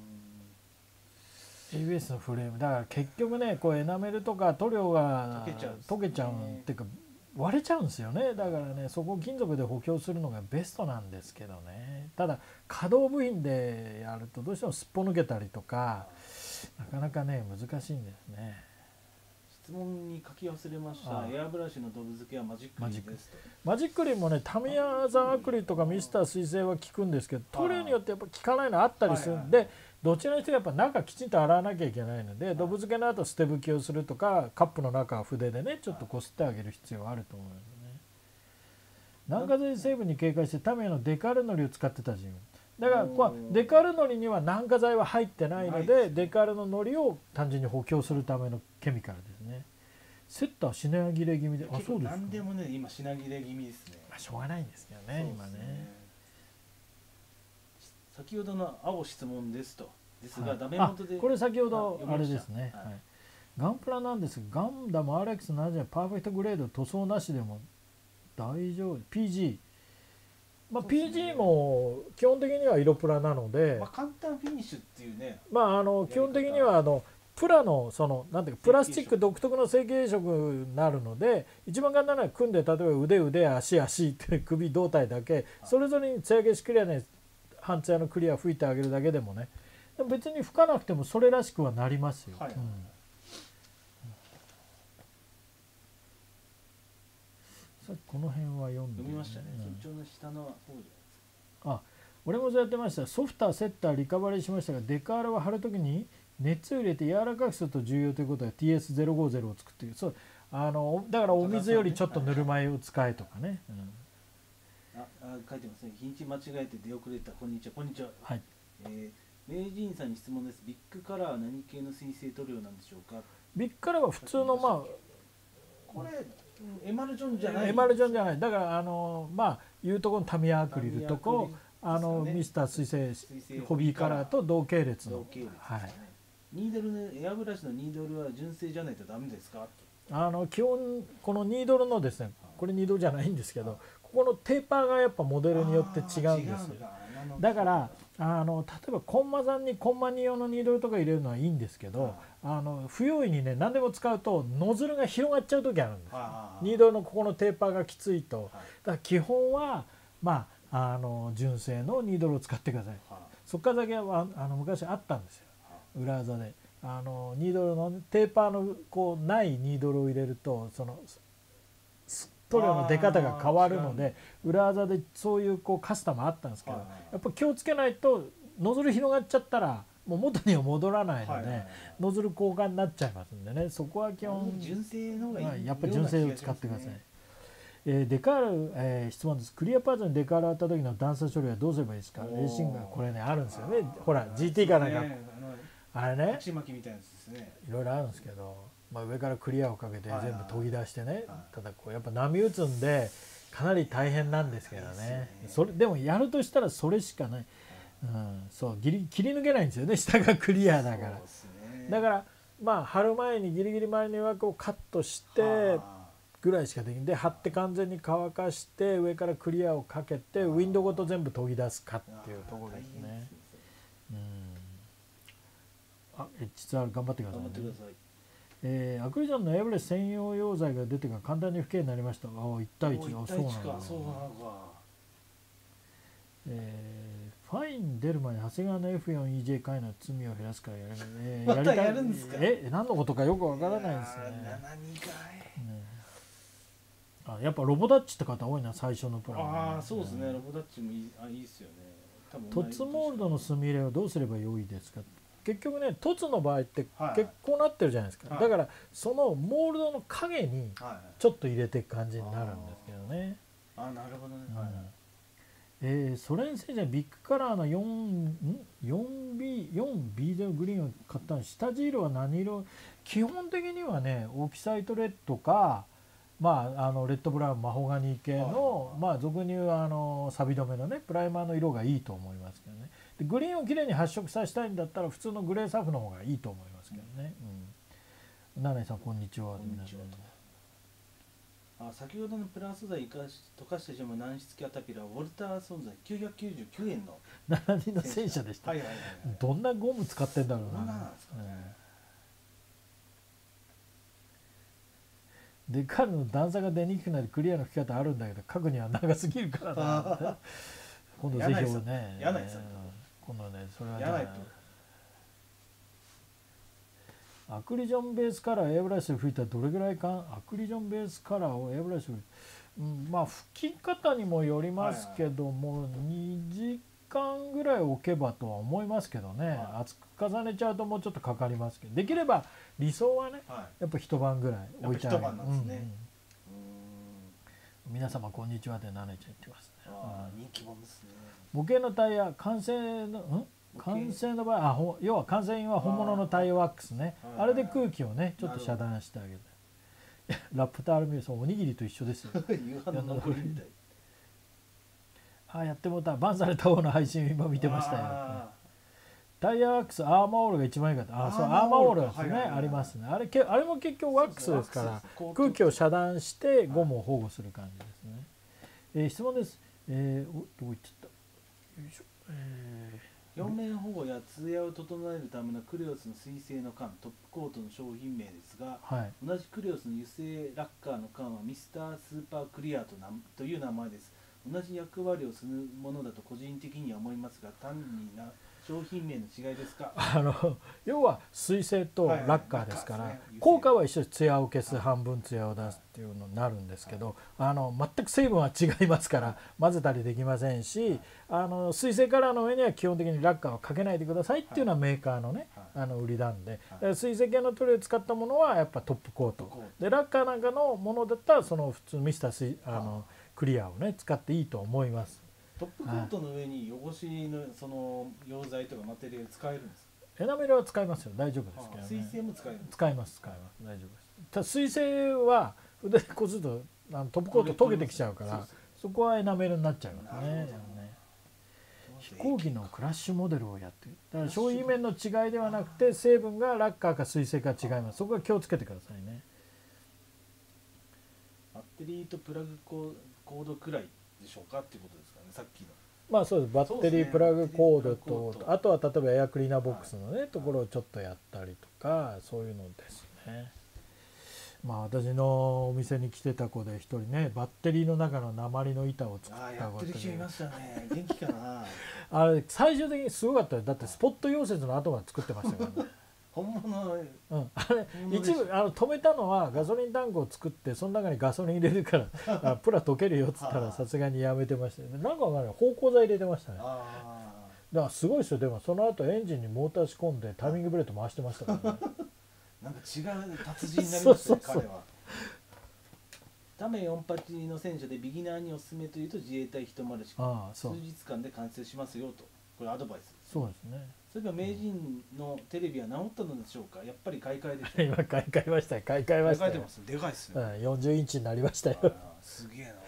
くる。 ABS のフレームだから結局ね、こうエナメルとか塗料が溶けちゃうっていうか割れちゃうんですよね。だからね、そこを金属で補強するのがベストなんですけどね。ただ可動部品でやるとどうしてもすっぽ抜けたりとかなかなかね難しいんですね。 質問に書き忘れました。エアブラシのドブ付けはマジックリンですと。 マジックリンもね、タミヤザアクリルとかミスター水性は効くんですけど、塗料によってやっぱ効かないのあったりするんで、どちらにしてもやっぱ中きちんと洗わなきゃいけないので、ドブ付けの後捨て拭きをするとか、カップの中は筆でねちょっとこすってあげる必要はあると思いますね。軟化剤成分に警戒してタミヤのデカールのりを使ってた自分だからデカールのりには軟化剤は入ってないので、デカールののりを単純に補強するためのケミカルですね。セッター品切れ気味で、そうですか。 何でもね今品切れ気味ですね。 しょうがないんですよね今ね。 先ほどの青質問ですとですが、ダメ元でこれ先ほどあれですね。ガンプラなんですが、ガンダム RX70 パーフェクトグレード塗装なしでも大丈夫。 PG PG も基本的には色プラなので、 簡単フィニッシュっていうね、 基本的にはプラのなんていうかプラスチック独特の成型色になるので、一番簡単なのは組んで例えば腕足って首胴体だけそれぞれに艶消しクリアね半艶のクリア吹いてあげるだけでもね、別に吹かなくてもそれらしくはなりますよ。この辺は読みましたね。そっちの下の方じゃないですか。 俺もそうやってました。ソフターセッターリカバリーしましたが、デカールは貼るときに熱を入れて柔らかくすると重要ということで TS050 を作っている。そうだからお水よりちょっとぬるま湯を使えとかね。 書いてますね。日にち間違えて出遅れた。こんにちは。こんにちは。 はい。 名人さんに質問です。ビッグカラーは何系の水性塗料なんでしょうか。 ビッグカラーは普通のこれエマルジョンじゃない。 エマルジョンじゃない。だからいうところのタミヤアクリルとかミスター水性ホビーカラーと同系列の。 ニードルのエアブラシのニードルは純正じゃないとダメですか。 基本このニードルのですね、これニードルじゃないんですけど、ここのテーパーがやっぱモデルによって違うんですよ。だから例えばコンマ3にコンマ2用のニードルとか入れるのはいいんですけど、不用意にね何でも使うとノズルが広がっちゃう時あるんです。ニードルのここのテーパーがきついと。だから基本は純正のニードルを使ってください。そっからだけは昔あったんですよ、裏技で。ニードルのテーパーのないニードルを入れると塗料の出方が変わるので、裏技でそういうカスタムあったんですけど、やっぱ気をつけないとノズル広がっちゃったらもう元には戻らないので、ノズル交換になっちゃいますんでね、そこは基本純正の方がいい。 やっぱり純正を使ってください。デカール、質問です。クリアパーツにデカールあった時の段差処理はどうすればいいですか。レーシングがこれねあるんですよね。ほら GT かなんかあれね鉢巻きみたいなやつですね。 いろいろあるんですけど、まあ、上からクリアをかけて全部研ぎ出してね、ただこうやっぱ波打つんでかなり大変なんですけどね、それでもやるとしたらそれしかない、そう切り抜けないんですよね、下がクリアだから、だからまあ貼る前にギリギリ周りの枠をカットしてぐらいしかできないで、貼って完全に乾かして上からクリアをかけてウィンドウごと全部研ぎ出すかっていうところですね。HR 頑張ってください、ね。アクリルジョンのエブレス専用溶剤が出てから簡単に不景になりました。1対1、そうなのか。ファイン出る前に長谷川の F4EJ 回の罪を減らすからやりたい。やるんですか？ 何のことかよくわからないですね。やっぱロボダッチって方多いな、最初のプラン。 そうですね。ロボダッチもいいですよね。 凸モールドの墨入れをどうすればよいですか。結局ね、凸の場合って結構なってるじゃないですか、だからそのモールドの影にちょっと入れていく感じになるんですけどね。 なるほどね。 ソ連製じゃビッグカラーの 4B でグリーンを買ったの。下地色は何色？基本的にはねオキサイトレッドか、レッドブラウンマホガニー系の、俗に言う錆止めのねプライマーの色がいいと思いますけどね。でグリーンをきれいに発色させたいんだったら普通のグレーサフの方がいいと思いますけどね。ナナイさんこんにちは。 先ほどのプラス素材溶かしたジャム軟質キャタピラーウォルター存在999円の 72の戦車でした。どんなゴム使ってんだろうな。で彼の段差が出にくくなりクリアの吹き方あるんだけど書くには長すぎるからな。今度ぜひね、今度ねそれはねアクリジョンベースカラーエアブラシで吹いたらどれぐらいか。アクリジョンベースカラーをエアブラシで吹き方にもよりますけども、2時間ぐらい置けばとは思いますけどね。厚く重ねちゃうともうちょっとかかりますけど、できれば理想はね、やっぱ一晩ぐらい置いてある。皆様こんにちはで慣れちゃってますね。 人気者ですね。 模型のタイヤ完成の場合要は完成品は本物のタイヤワックスね。あれで空気をねちょっと遮断してあげる。ラプタールミルソンおにぎりと一緒ですよ。やってもうた。バンされた方の配信今見てましたよ。タイヤワックスアーマーオールが一番いいかと。そうアーマーオールですね、ありますね。あれも結局ワックスですから空気を遮断してゴムを保護する感じですね。質問です。どこ行っちゃった。よいしょ。 表面保護や艶を整えるためのクレオスの水性の缶トップコートの商品名ですが、同じクレオスの油性ラッカーの缶はミスタースーパークリアという名前です。同じ役割をするものだと個人的には思いますが、単に商品名の違いですか。 要は水性とラッカーですから、効果は一緒で艶を消す、半分艶を出すっていうのになるんですけど、全く成分は違いますから混ぜたりできませんし、水性カラーの上には基本的にラッカーをかけないでくださいっていうのはメーカーのね売りなんで、水性系の塗料を使ったものはやっぱトップコートで、ラッカーなんかのものだったらその普通ミスタークリアをね使っていいと思います。 トップコートの上に汚しのその溶剤とかマテリアル使えるんですか。 エナメルは使いますよ、大丈夫ですけどね。 水性も使える。 使います、大丈夫です。ただ水性は筆でこするとトップコート溶けてきちゃうから、そこはエナメルになっちゃいますね。飛行機のクラッシュモデルをやってる。だから商品面の違いではなくて成分がラッカーか水性か違います。そこは気をつけてくださいね。 バッテリーとプラグコードくらいでしょうかっていうことですかね、さっきの。 そうです。バッテリープラグコードと、あとは例えばエアクリーナーボックスのねところをちょっとやったりとか、そういうのですね。私のお店に来てた子で一人ね、バッテリーの中の鉛の板を作った子で。いましたね。元気かな。 あれ最終的にすごかったよ。だってスポット溶接の後まで作ってましたからね。 本物。 あれ一部止めたのはガソリンタンクを作ってその中にガソリン入れるからプラ溶けるよっつったらさすがにやめてましたよね。なんかわかんない、芳香剤入れてましたね。だからすごいですよ。でもその後エンジンにモーター仕込んでタイミングブレーキ回してましたからね。 なんか違う達人になりましたね。彼はタメ48の戦車でビギナーにおすすめというと自衛隊101数日間で完成しますよと、これアドバイスです。 そうですね。 そういえば名人のテレビは治ったのでしょうか。やっぱり買い替えでしょう。 今買い替えましたよ、買い替えましたよ。 でかいっすね。 40インチになりましたよ。 すげえな。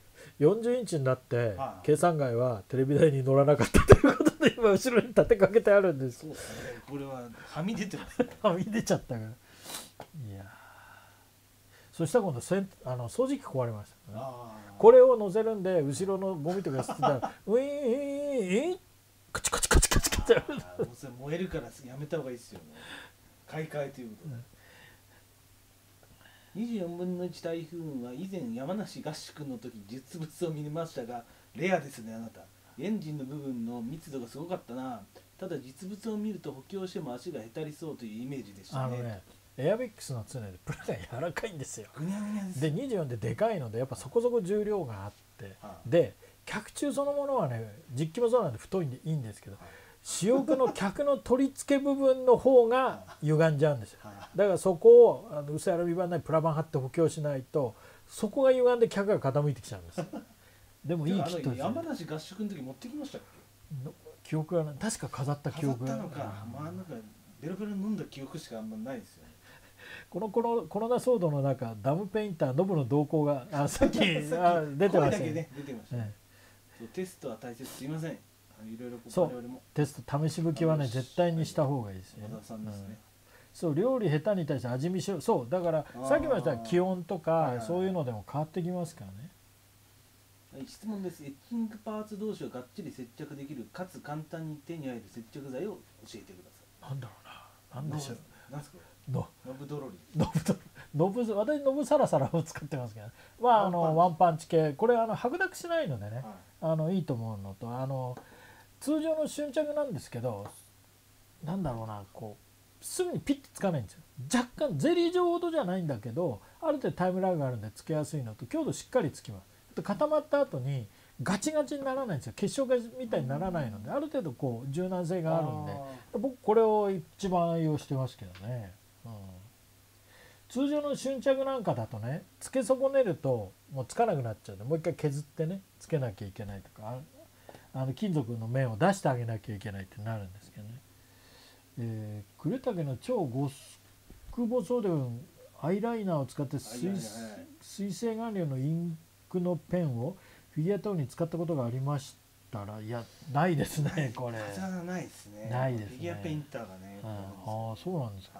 40インチになって計算外はテレビ台に乗らなかったということで今後ろに立てかけてあるんです。 そうですね。これははみ出てますね。 はみ出ちゃったから。いや。そしたら今度掃除機壊れましたね。これを乗せるんで後ろのゴミとか捨てたらウィーンカチカチカチカチカチ。 燃えるからやめた方がいいですよね。買い替えということで。24分の1台風は以前山梨合宿の時実物を見ましたがレアですね。あなたエンジンの部分の密度がすごかったな。ただ実物を見ると補強しても足がへたりそうというイメージでしたね。 エアビックスの常でプラが柔らかいんですよ。 ぐにゃぐにゃです。 で24ででかいのでやっぱそこそこ重量があって、で脚柱そのものはね実機もそうなんで太いんでいいんですけど、主翼の脚の取り付け部分の方が歪んじゃうんですよ。だからそこを薄いアルミ板なりプラ板貼って補強しないとそこが歪んで脚が傾いてきちゃうんです。でもいいキットですね。 山梨合宿の時持ってきましたっけ？ 記憶が確か飾った記憶が。 飾ったのか。まあなんかベロベロ飲んだ記憶しかあんまないですよね。 このコロナ騒動の中ダムペインターノブの動向がさっき出てましたね。 出てましたね。テストは大切。すいません。いろいろそうテスト試し吹きはね絶対にした方がいいですよ。そう料理下手に対して味見しよう。そうだからさっきも言った気温とかそういうのでも変わってきますからね。 質問です。エッチングパーツ同士をがっちり接着できるかつ簡単に手に入る接着剤を教えてください。 なんだろうな。なんでしょう。 なんですか。ノブドロリ。 私ノブサラサラを使ってますけど、ワンパンチ系これ白濁しないのでね、いいと思うのと通常の瞬着なんですけど、なんだろうなこうすぐにピッとつかないんですよ。若干ゼリー状ほどじゃないんだけどある程度タイムラグがあるんでつけやすいのと強度しっかりつきます。固まった後にガチガチにならないんですよ。結晶みたいにならないのである程度こう柔軟性があるんで僕これを一番愛用してますけどね。通常の瞬着なんかだとねつけ損ねるともうつかなくなっちゃうんでもう一回削ってねつけなきゃいけないとか金属の面を出してあげなきゃいけないってなるんですけどね。呉竹の超極細でアイライナーを使って水性顔料のインクのペンをフィギュアトーンに使ったことがありましたら、いやないですねこれ。 ないですね。 ないですね。 フィギュアペインターがね。 ああそうなんですか。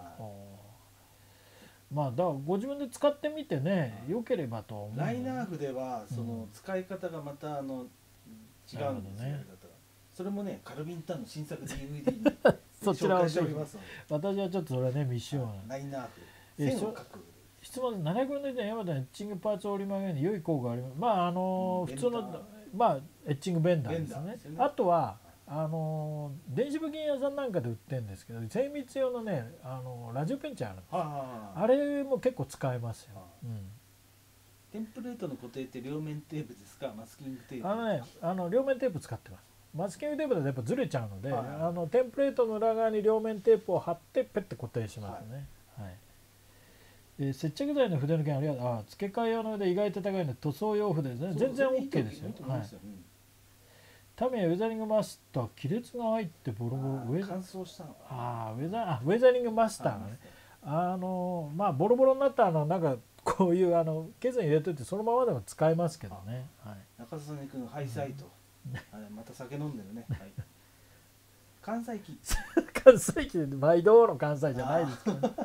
まあだからご自分で使ってみてね良ければと思う。 ライナーフではその使い方がまた違うんですよ。それもねカルビンタンの新作 DVD にそちらを紹介しておりますので。 私はちょっとそれはね未使用なライナーフ線を描く。 質問700分の1の山田エッチングパーツ折り曲げに良い効果があります。まあ普通のエッチングベンダーですね。あとは電子部品屋さんなんかで売ってるんですけど精密用のねラジオペンチあるんです。あれも結構使えますよ。 テンプレートの固定って両面テープですかマスキングテープ？両面テープ使ってます。マスキングテープだとやっぱずれちゃうのでテンプレートの裏側に両面テープを貼ってペッて固定しますね。接着剤の筆抜きあるいは付け替え用ので意外と高いので塗装用筆ですね。全然 OK ですよ。タミヤウェザリングマスター亀裂が入ってボロボロ乾燥したのウェザリングマスターがねボロボロになったなんかこういうケースに入れといてそのままでも使えますけどね。 中曽根君ハイサイトまた酒飲んでるね。関西機関西機で毎度の関西じゃないですけどね。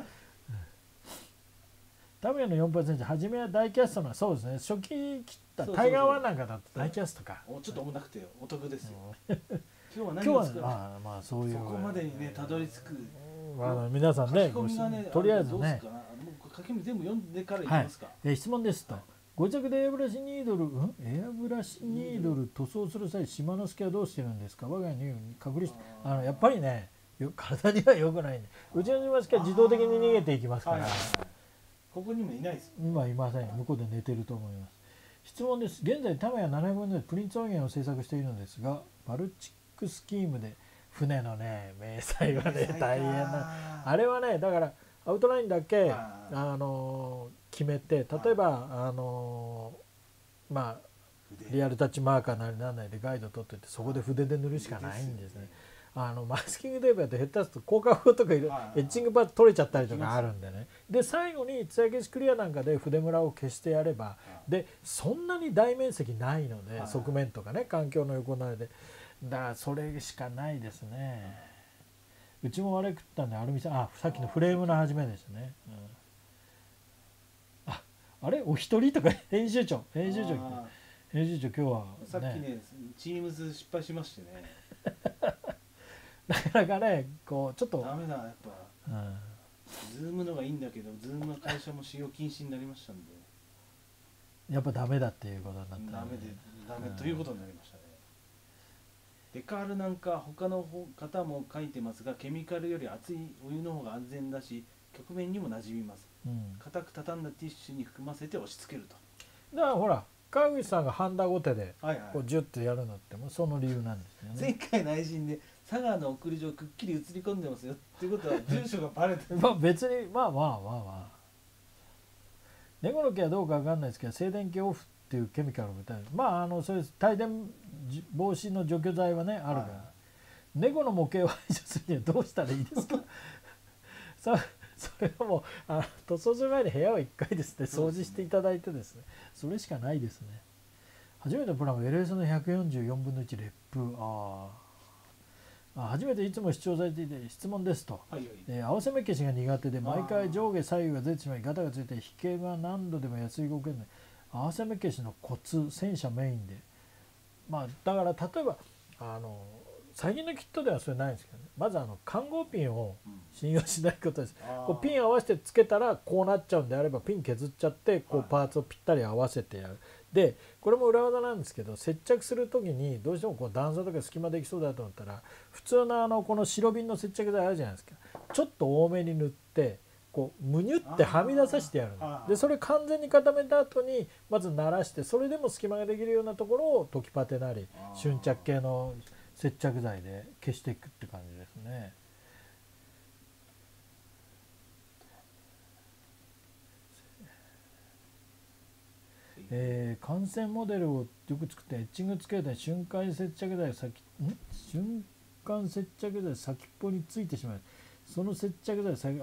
タミヤの 4% 初めはダイキャストのそうですね初期切ったタイガーワンなんかだとダイキャストかちょっと重たくてお得ですよ。今日は何を作るそういうそこまでにねたどり着く皆さんねとりあえずね書き込み全部読んでからいきますか。 質問ですとご自宅でエアブラシニードル塗装する際島之助はどうしてるんですか。我が家のように隔離してやっぱりね体には良くないんでうちの島之助は自動的に逃げていきますからここにもいないです。 今いません。向こうで寝てると思います。質問です。現在タミヤ700分でプリンツ音源を制作しているのですがバルチックスキームで船のね明細はね大変なあれはねだからアウトラインだけ決めて例えばリアルタッチマーカーなりなんなりでガイド取っておいてそこで筆で塗るしかないんですね。 マスキングテープやって下手すると効果風とかエッチングパッド取れちゃったりとかあるんでね。で最後に艶消しクリアなんかで筆ムラを消してやれば、でそんなに大面積ないので、側面とかね環境の横なで、だからそれしかないですね。うちもあれ食ったんで、アルミさっきのフレームの始めですね。あれお一人とか編集長今日は、ね、 さっきねチームズ失敗しましてねなかなかねこうちょっとダメだやっぱ、ズームのがいいんだけど、ズームの会社も使用禁止になりましたんで、 やっぱダメだっていうことになった、ね、 ダメということになりましたね。デカールなんか他の方も書いてますが、ケミカルより熱いお湯の方が安全だし曲面にも馴染みます。固く畳んだティッシュに含ませて押し付けると。 だからほら川口さんがハンダゴテでこうジュッとやるのってもその理由なんですよね。 前回の配信で佐賀の送り状くっきり映り込んでますよっていうことは住所がバレてる別にまあ猫の毛はどうかわかんないですけど、静電気オフっていうケミカルがそういう帯電防止の除去剤はねあるから、猫の模型を排除するにはどうしたらいいですかそれはもう塗装する前に部屋を1回ですね掃除していただいてですね、それしかないですね。初めてのプランは LS の144分の1レップ。初めていつも視聴されていて質問ですと、合わせ目消しが苦手で毎回上下左右がずれてしまいガタがついて引けが何度でも安い動けるので、合わせ目消しのコツ戦車メインで、だから例えば最近のキットではそれないんですけどね、まず看護ピンを信用しないことです。こうピン合わせてつけたらこうなっちゃうんであればピン削っちゃってこうパーツをぴったり合わせてやる。でこれも裏技なんですけど、接着する時にどうしてもこう段差とか隙間できそうだと思ったら、普通のこの白瓶の接着剤あるじゃないですか、ちょっと多めに塗ってこうむにゅってはみ出させてやるので、それ完全に固めた後にまず慣らして、それでも隙間ができるようなところをトキパテなり瞬着系の接着剤で消していくって感じですね。感染モデルをよく作ってエッチングつけた瞬間接着剤先っぽについてしまう。その接着剤先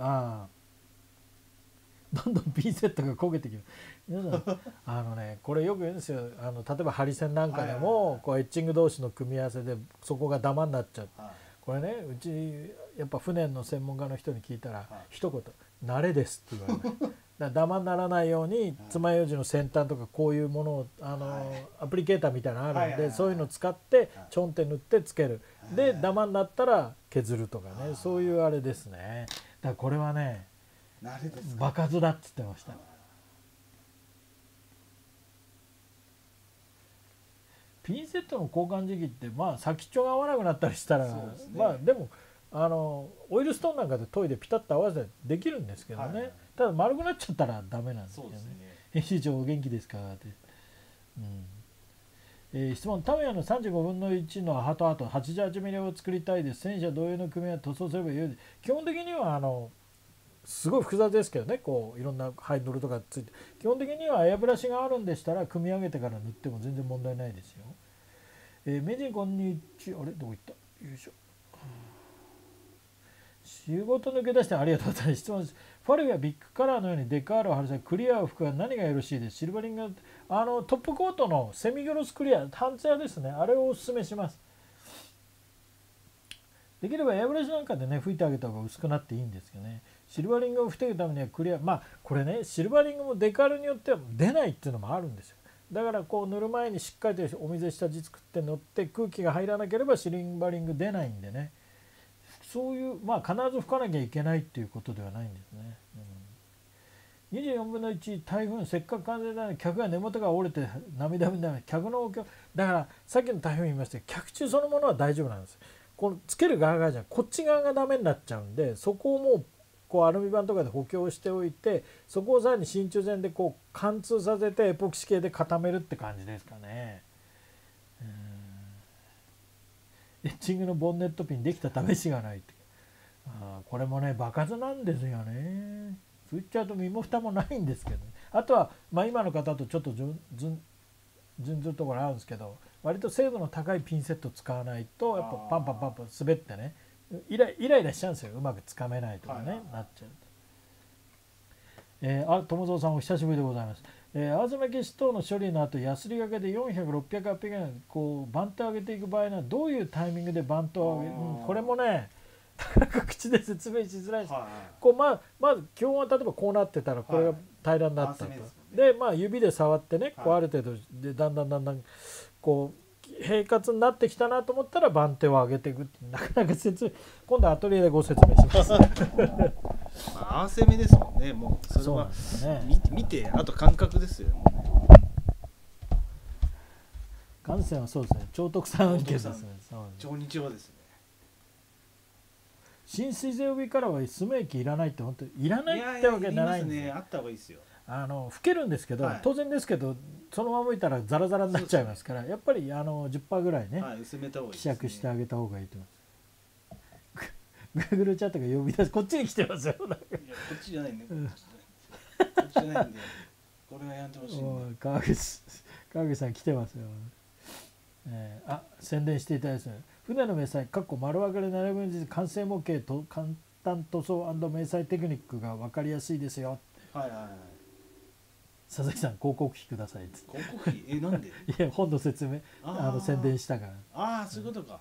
どんどんピンセットが焦げてきる。皆さんこれよく言うんですよ。例えばハリセンなんかでもこうエッチング同士の組み合わせでそこがダマになっちゃう。これね、うちやっぱ船の専門家の人に聞いたら一言「慣れです」って言われる。だからダマにならないように爪楊枝の先端とかこういうものをアプリケーターみたいなのあるんで、そういうのを使ってちょんって塗ってつける。でダマになったら削るとかね、そういうあれですね。だからこれはね場数だっつってました。ピンセットの交換時期って先っちょが合わなくなったりしたら、でもオイルストーンなんかで研いでピタッと合わせてできるんですけどね、ただ丸くなっちゃったらダメなんですよね。編集長お元気ですかって、質問、タミヤの35分の1のハト88ミリを作りたいです。戦車同様の組み合わせ塗装すればよい。基本的にはすごい複雑ですけどね、こういろんなハイドルとかついて、基本的にはエアブラシがあるんでしたら組み上げてから塗っても全然問題ないですよ。名人こんにちは。あれどこ行った。よいしょ。仕事抜け出してありがとうございます。質問です。ファルやビッグカラーのようにデカールを貼る際クリアを吹くは何がよろしいです。シルバリングトップコートのセミグロスクリア半ツヤですね、あれをおすすめします。できればエアブラシなんかでね拭いてあげた方が薄くなっていいんですよね。シルバリングを防ぐためにはクリア、これねシルバリングもデカールによっては出ないっていうのもあるんですよ。だからこう塗る前にしっかりとお水下地作って塗って空気が入らなければシルバリング出ないんでね、そういう必ず拭かなきゃいけないっていうことではないんですね。24分の1台風せっかく完全なのに客が根元が折れて涙目になる。客のだからさっきの台風言いましたけど、客中そのものは大丈夫なんです。このつける側がじゃん、こっち側がダメになっちゃうんで、そこをもうこうアルミ板とかで補強しておいて、そこをさらに真鍮線でこう貫通させてエポキシ系で固めるって感じですかね。エッチングのボンネットピンできた試しがないって、これもね場数なんですよね。そう言っちゃうと身も蓋もないんですけど、ね、あとは今の方とちょっと順ずるところあるんですけど、割と精度の高いピンセット使わないとやっぱパンパンパンパン滑ってね、イライラしちゃうんですよ、うまくつかめないとかね、なっちゃう。友蔵さんお久しぶりでございます。青爪消し等の処理の後ヤスリがけで400、600、800円こうバントを上げていく場合はどういうタイミングでバントを上げる、これもねなかなか口で説明しづらいです。こうまず基本は例えばこうなってたらこれが平らになったと、でまあ指で触ってねこうある程度でだんだんこう平滑になってきたなと思ったら番手を上げていくってなかなか今度アトリエでご説明します。 合わせ目ですもんね。もうそれは見てあと感覚ですよね。 元線はそうですね。超特産案件ですね。 超日曜ですね。 新水税帯からはスメーキいらないって本当にいらないってわけじゃないんですね。あった方がいいですよ。 老けるんですけど、当然ですけどそのままいたらザラザラになっちゃいますから、やっぱり10% ぐらいね、希釈してあげた方がいいと思います。Google チャットが呼び出すこっちに来てますよ。 いやこっちじゃないんで、こっちじゃないんで、これはやってほしいんで。 川口さん来てますよ。宣伝していただいて、船の明細丸分かれ並ぶに完成模型と簡単塗装&明細テクニックが分かりやすいですよ。佐々木さん広告費ください。 広告費なんで？ いや本の説明宣伝したから。 ああそういうことか。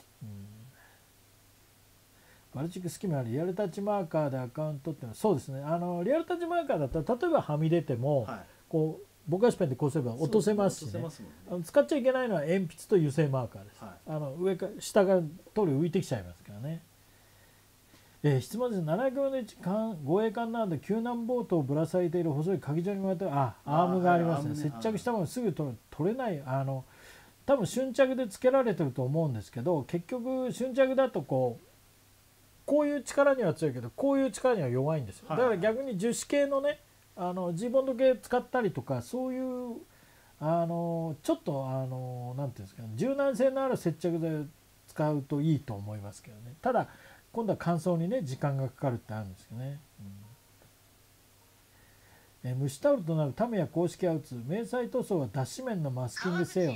バルチックスキマリアルタッチマーカーでアカウントってのはそうですね。リアルタッチマーカーだったら例えばはみ出ても、こうぼかしペンでこうすれば落とせますしね。使っちゃいけないのは鉛筆と油性マーカーです。上から下から通り浮いてきちゃいますからね。質問です。700分の1護衛艦などで救難ボートをぶら下げている細い鍵状に巻いてアームがありますね。接着したものすぐ取れない、多分瞬着でつけられてると思うんですけど、結局瞬着だとこういう力には強いけどこういう力には弱いんですよ。だから逆に樹脂系のねGボンド系使ったりとか、そういうちょっとなんていうんですかね、柔軟性のある接着剤を使うといいと思いますけどね。ただ今度は乾燥にね時間がかかるってあるんですよね。蒸しタオルとなるタメや公式アウツ明細塗装は脱脂面のマスキングせよ。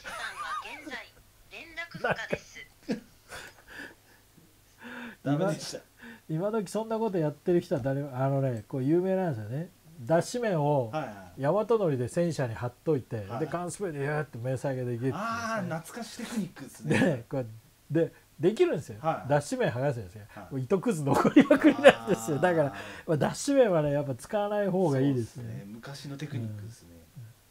今時そんなことやってる人は誰もこう有名なんですよね。脱脂面を大和のりで戦車に貼っといて、で缶スプレーでやーって明細ができる。 懐かしテクニックですね。 できるんですよ。脱脂面剥がすんですよ。糸くず残りまくりなんですよ。だから脱脂面はねやっぱ使わない方がいいですね。 昔のテクニックですね。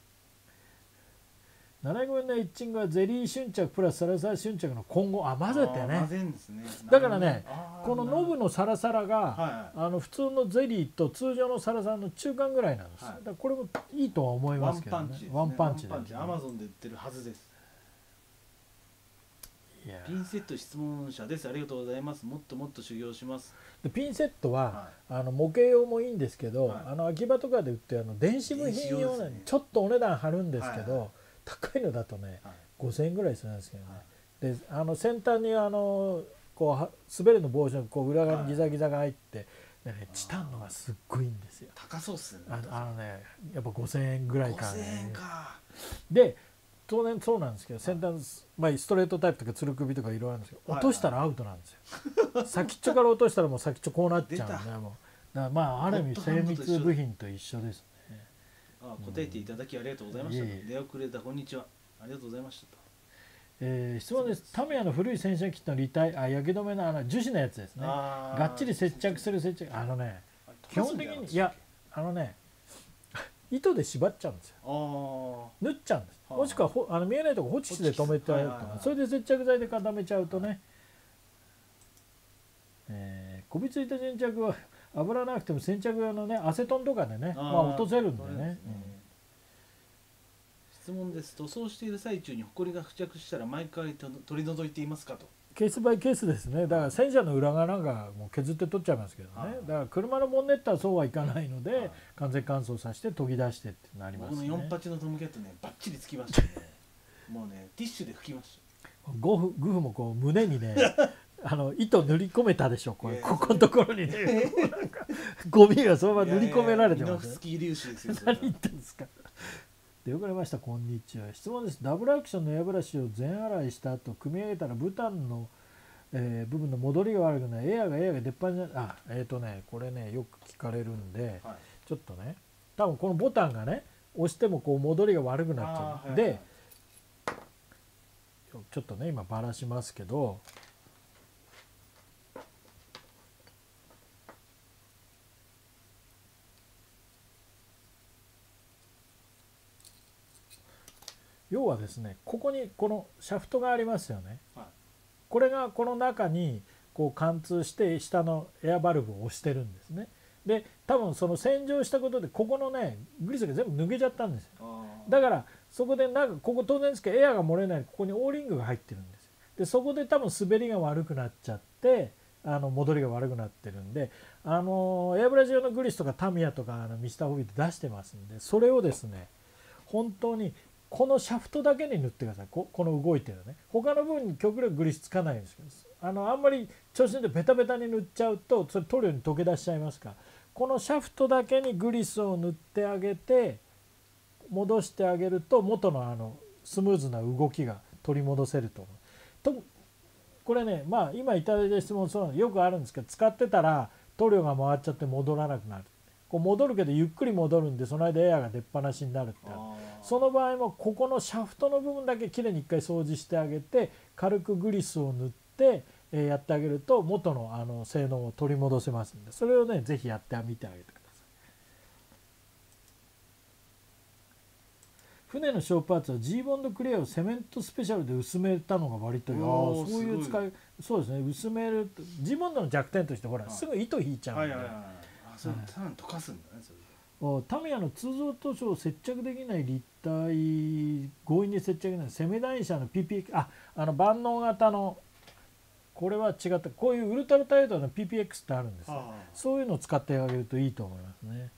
7分のエッチングはゼリー瞬着プラスサラサラ瞬着の混合混ぜてね。だからねこのノブのサラサラが普通のゼリーと通常のサラサラの中間ぐらいなんです。だからこれもいいとは思いますけどね。ワンパンチで。 アマゾンで売ってるはずです。ピンセット質問者です。ありがとうございます。もっともっと修行します。 でピンセットは、模型用もいいんですけど、秋葉とかで売って電子部品用なんでちょっとお値段張るんですけど、高いのだとね、5000円ぐらいするんですけどね。で先端にこう滑るの防止の裏側にギザギザが入って、チタンのがすっごいんですよ。 高そうっすね。 やっぱ5000円ぐらいからね。 5000円か。 で当然そうなんですけど、先端、ストレートタイプとかつる首とかいろいろあるんですけど、落としたらアウトなんですよ。先っちょから落としたらもう先っちょこうなっちゃうんで、もうだからある意味精密部品と一緒ですね。 答えていただきありがとうございました。出遅れたこんにちは。ありがとうございました。 質問です。タミヤの古い洗車キットの立体やけ止めの樹脂のやつですね。がっちり接着する接着基本的に糸で縛っちゃうんですよ。縫っちゃうんです。もしくは見えないとこホチキスで留めてあげるとか、それで接着剤で固めちゃうとね、こびついた粘着は油なくても洗着用のねアセトンとかでね落とせるんでね。 質問です。塗装している最中にホコリが付着したら毎回取り除いていますかと。 ケースバイケースですね。だから戦車の裏側なんかもう削って取っちゃいますけどね。だから車のボンネットはそうはいかないので、完全乾燥させて研ぎ出してってなりますね。 この48のトムキャットねバッチリつきましたね。もうねティッシュで拭きました。 グフもこう胸にね糸塗り込めたでしょ。ここのところにねゴミがそのまま塗り込められてます。 ミノフスキー粒子ですよ。 何言ってんですか。 でよくありました。こんにちは。質問です。ダブルアクションのエアブラシを全洗いした後組み上げたらボタンの、部分の戻りが悪くないエアが出っ張りになる。これねよく聞かれるんで、はい、ちょっとね多分このボタンがね押してもこう戻りが悪くなっちゃう。で、はいはい、ちょっとね今ばらしますけど、要はですねここにこのシャフトがありますよね、はい、これがこの中にこう貫通して下のエアバルブを押してるんですね。で多分その洗浄したことでここのねグリスが全部抜けちゃったんですよ。だからそこでなんかここ当然ですけどエアが漏れないここにオーリングが入ってるんですよ。でそこで多分滑りが悪くなっちゃって戻りが悪くなってるんでエアブラシ用のグリスとかタミヤとかミスターホビーって出してますんで、それをですね本当にこのシャフトだけに塗ってください。この動いてるね他の部分に極力グリスつかないんですけど、あんまり調子でベタベタに塗っちゃうとそれ塗料に溶け出しちゃいますから、このシャフトだけにグリスを塗ってあげて戻してあげると元のスムーズな動きが取り戻せると思う。これね今いただいた質問そうなのよくあるんですけど、使ってたら塗料が回っちゃって戻らなくなる。こう戻るけどゆっくり戻るんでその間エアが出っ放しになるってある。その場合もここのシャフトの部分だけきれいに一回掃除してあげて軽くグリスを塗ってやってあげると元の性能を取り戻せますんで、それをねぜひやってみてあげてください。船のショーパーツは G ボンドクリアをセメントスペシャルで薄めたのが割とそういう使いそうですね。薄める G ボンドの弱点としてほら、すぐ糸引いちゃうんで、 それただ溶かすんだねそれ。 タミヤの通常塗装を接着できない立体強引に接着できないセミダイン社の PPX 万能型のこれは違ったこういうウルトラタイトの PPX ってあるんですよ。そういうのを使ってあげるといいと思いますね。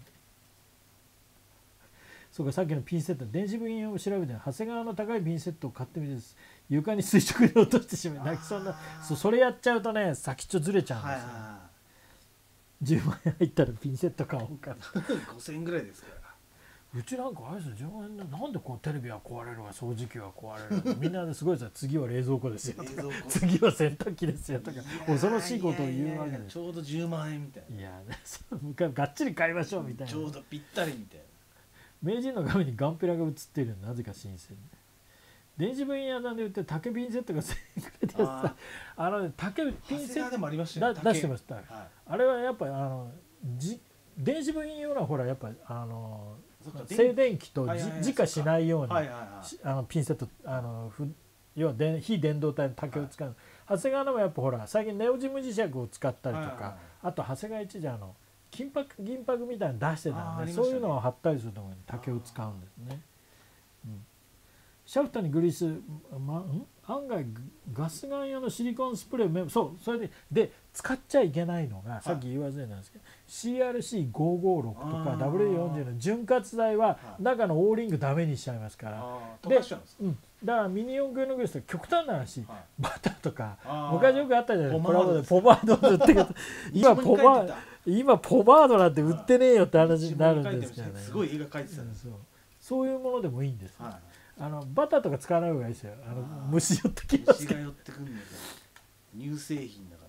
そうかさっきのピンセット電子部品を調べて長谷川の高いピンセットを買ってみてです床に垂直で落としてしまい泣きそうなそれやっちゃうとね先っちょずれちゃうんですよ。10万円入ったらピンセット買おうかな 5000円ぐらいですから。 うちなんかあれですよ10万円でなんでこうテレビは壊れるわ掃除機は壊れるわみんなですごいですよ。次は冷蔵庫ですよとか次は洗濯機ですよとか恐ろしいことを言うわけです。 ちょうど10万円みたいな。 いやがっちり買いましょうみたいな。 ちょうどぴったりみたいな。 名人の画面にガンペラが映っているのなぜか新鮮電子部品屋さんで売って竹ピンセットが1000円くらいでさ竹ピンセット出してました、はい、あれはやっぱ電子部品用のはほらやっぱ静電気と自家しないようにピンセット要は非電動体の竹を使う、長谷川のもやっぱほら最近ネオジム磁石を使ったりとか、あと長谷川一時金箔銀箔みたいなの出してたんで、そういうのを貼ったりするところに竹を使うんですね。シャフトにグリス、案外ガスガン用のシリコンスプレーそれで使っちゃいけないのが、さっき言わずなんですけど CRC556 とか W40 の潤滑剤は中のオーリングダメにしちゃいますから。 溶かしちゃうんですか。 だからミニ四駆のグリスって極端な話、バターとか昔よくあったじゃないですか。ポマード売ってる今ポマードなんて売ってねえよって話になるんですけどね。 すごい絵が描いてたんです。 そういうものでもいいんです。バターとか使わない方がいいですよ。虫寄ってきますから。 虫が寄ってくるんだよ。乳製品だから。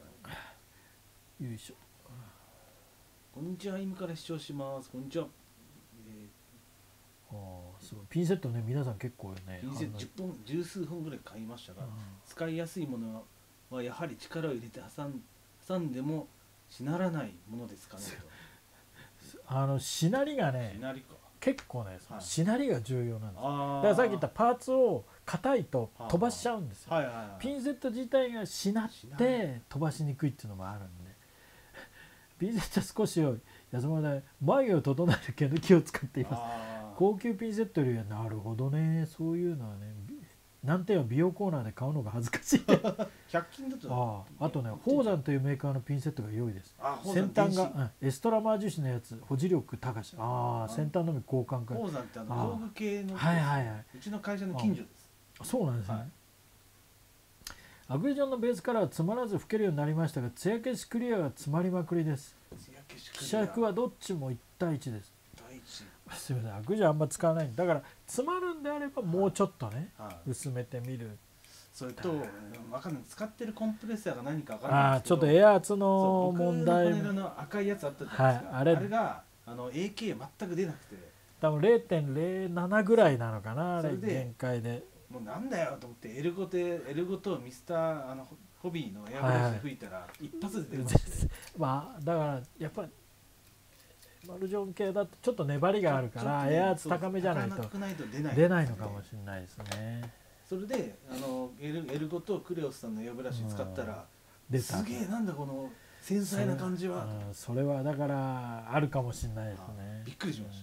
よいしょ。 こんにちは、今から視聴します。こんにちは。 すごいピンセットね、皆さん結構ね。 ピンセット十数本ぐらい買いましたが、使いやすいものはやはり力を入れて挟んでもしならないものですかねと。しなりがね。しなりか。結構ね、しなりが重要なんです。だからさっき言ったパーツを硬いと飛ばしちゃうんですよ。ピンセット自体がしなって飛ばしにくいっていうのもあるんで、ピンセット少し安物で眉毛を整える毛抜きを使っています。高級ピンセットよりはなるほどね、そういうのはね、難点は美容コーナーで買うのが恥ずかしい。 100均だとあとね、宝山というメーカーのピンセットが良いです。先端がエストラマー樹脂のやつ、保持力高し、先端のみ交換か。 宝山って工具系の、うちの会社の近所です。 そうなんですね。アグリジョンのベースカラーは詰まらず拭けるようになりましたが、艶消しクリアが詰まりまくりです。希釈はどっちも1対1です。 すみません、悪事あんま使わないだから詰まるんであればもうちょっとね、薄めてみる。 それと分かんない、使ってるコンプレッサーが何か分かんないですけど、 ちょっとエア圧の問題、 僕のの赤いやつあったじゃないですか、あれがAK 全く出なくて、 多分 0.07 ぐらいなのかな、あれ限界で。 もうなんだよと思ってエルゴとミスターホビーのエアブラシで吹いたら一発で出ましたまあだからやっぱりマルジョン系だとちょっと粘りがあるからエア圧高めじゃないと出ないのかもしれないですね。 それでエルゴとクレオスさんのエアブラシ使ったらすげえ、なんだこの繊細な感じは。 それはだからあるかもしれないですね。 びっくりしました。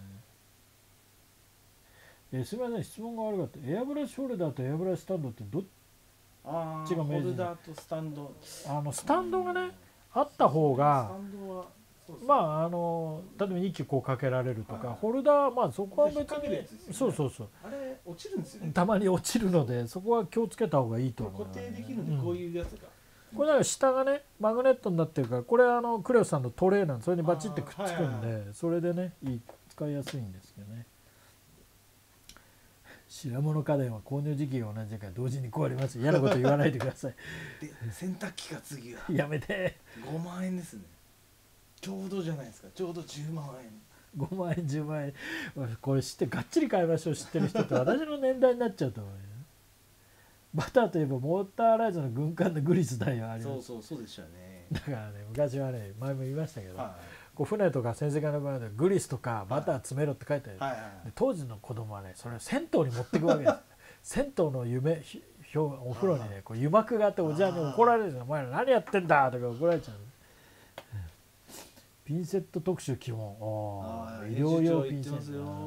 すみません、質問が悪かった。エアブラシホルダーとエアブラシスタンドってどっちがメジャー？ ホルダーとスタンド。 スタンドがねあった方が、まあ例えば2機こうかけられるとか、ホルダーまあそこは別にそうあれ落ちるんですよね。 たまに落ちるのでそこは気をつけた方がいいと思う。 固定できるんでこういうやつが。 これなんか下がねマグネットになってるから、これクレオスさんのトレーなんでそれにバチってくっつくんで、それでね使いやすいんですけどね。品物家電は購入時期が同じから同時に壊れます。嫌なこと言わないでください。 で洗濯機が次はやめて。 5万円ですね。ちょうどじゃないですか。ちょうど10万円。 5万円10万円これ知ってがっちり買いましょう。知ってる人って私の年代になっちゃうと思うよ。バターといえばモーターライズの軍艦のグリスだよあります。 そうでしたね。 だからね昔はね前も言いましたけど、こう船とか潜水艦の場合でグリスとかバター詰めろって書いてある、当時の子供はねそれを銭湯に持っていくわけです銭湯のお風呂にねこう油膜があっておじゃんに怒られるんですよ。お前ら何やってんだとか怒られちゃう。ピンセット特集基本医療用ピンセット。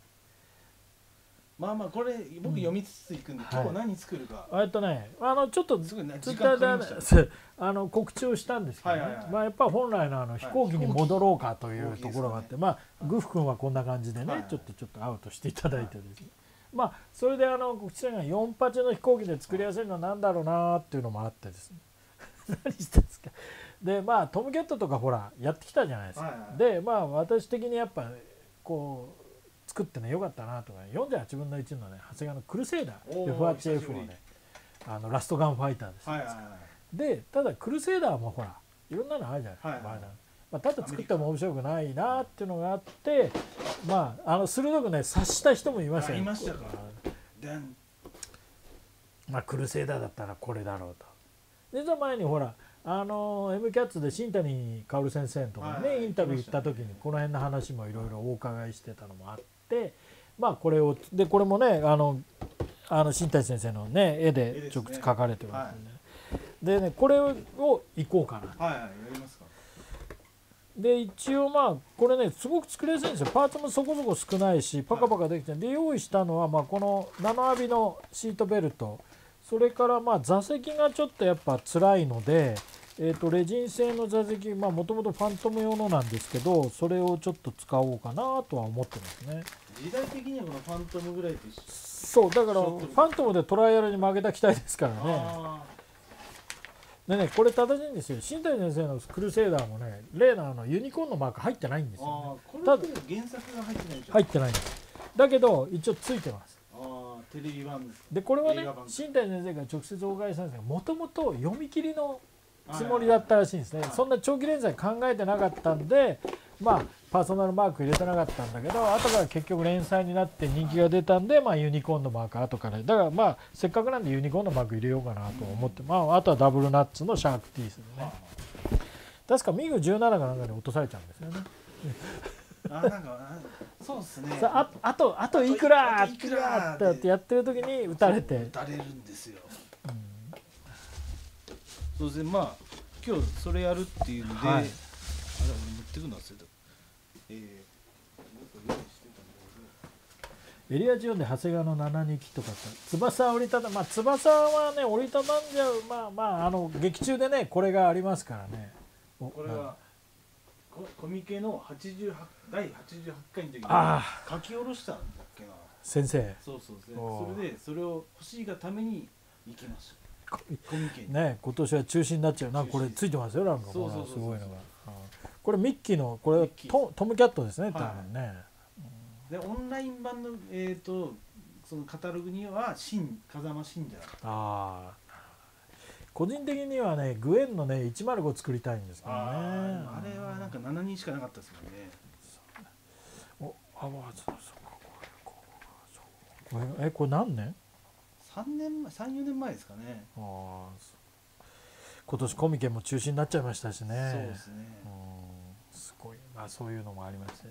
まあまあこれ僕読みつついくんで、今日は何作るか。 ちょっとツイッターで告知をしたんですけどね、まあやっぱ本来の飛行機に戻ろうかというところがあって、まあグフ君はこんな感じでねちょっとアウトしていただいてですね、まあそれで告知したのが48の飛行機で作りやすいのは何だろうなっていうのもあってですね何してんですか。でまあトムキャットとかほらやってきたじゃないですか。でまあ私的にやっぱこう作ってねよかったなとか、48分の1のね長谷川のクルセイダー F8F のねラストガンファイターです、でただクルセイダーもほらいろんなのあるじゃないですか、まあ、ただ作っても面白くないなっていうのがあって、まあ鋭くね察した人もいましたよ。 いましたか。 まあクルセイダーだったらこれだろうと。でその前にほらM キャッツで新谷薫先生とかねインタビュー行った時にこの辺の話もいろいろお伺いしてたのもあって、まあこれもね新谷先生のね絵で直接描かれてますんで、でねこれをいこうかな。 やりますか。 で一応まあこれねすごく作りやすいんですよ。パーツもそこそこ少ないしパカパカできて、で用意したのはまあこのナノアビのシートベルト、それからまあ座席がちょっとやっぱ辛いので、レジン製の座席、まあもともとファントム用のなんですけど、それをちょっと使おうかなとは思ってますね。 時代的にはこのファントムぐらいと一緒。 そうだからファントムでトライアルに負けた機体ですからね。でねこれ正しいんですよ。新谷先生のクルセイダーもね例のユニコーンのマーク入ってないんですよ、ね。 ただ原作が入ってないじゃん。 入ってないんです。だけど一応ついてます。 テレビ版でこれはね新谷先生が直接お伺いしたんですが、もともと読み切りのつもりだったらしいんですね。そんな長期連載考えてなかったんで、まあパーソナルマーク入れてなかったんだけど、後から結局連載になって人気が出たんで、まあユニコーンのマーク後からだからまあせっかくなんでユニコーンのマーク入れようかなと思って、まああとはダブルナッツのシャークティースでね、確かミグ17かなんかに落とされちゃうんですよね。 なんかそうですね。 あといくらってやってる時に撃たれるんですよ。そうですね。まあ今日それやるっていうので、あれ俺持ってくの忘れた。 エリア14で長谷川の7機とか翼折りたたまあ翼はね折りたたんじゃう、まあ劇中でねこれがありますからね。 これはコミケの第88回の時に書き下ろしたんだっけな先生。 そうそれでそれを欲しいがために行きました。コミケにね今年は中止になっちゃうな。これついてますよなんかすごいのが。これミッキーのこれトムキャットですね多分ね。 でオンライン版のそのカタログには風間信者。 ああ。個人的にはねグエンのね105作りたいんですけどね。 あれはなんか7人しかなかったですもんね。 これ何年 ？3、4年前ですかね。 今年コミケも中止になっちゃいましたしね。 そうですね。 すごい、まあそういうのもありまして。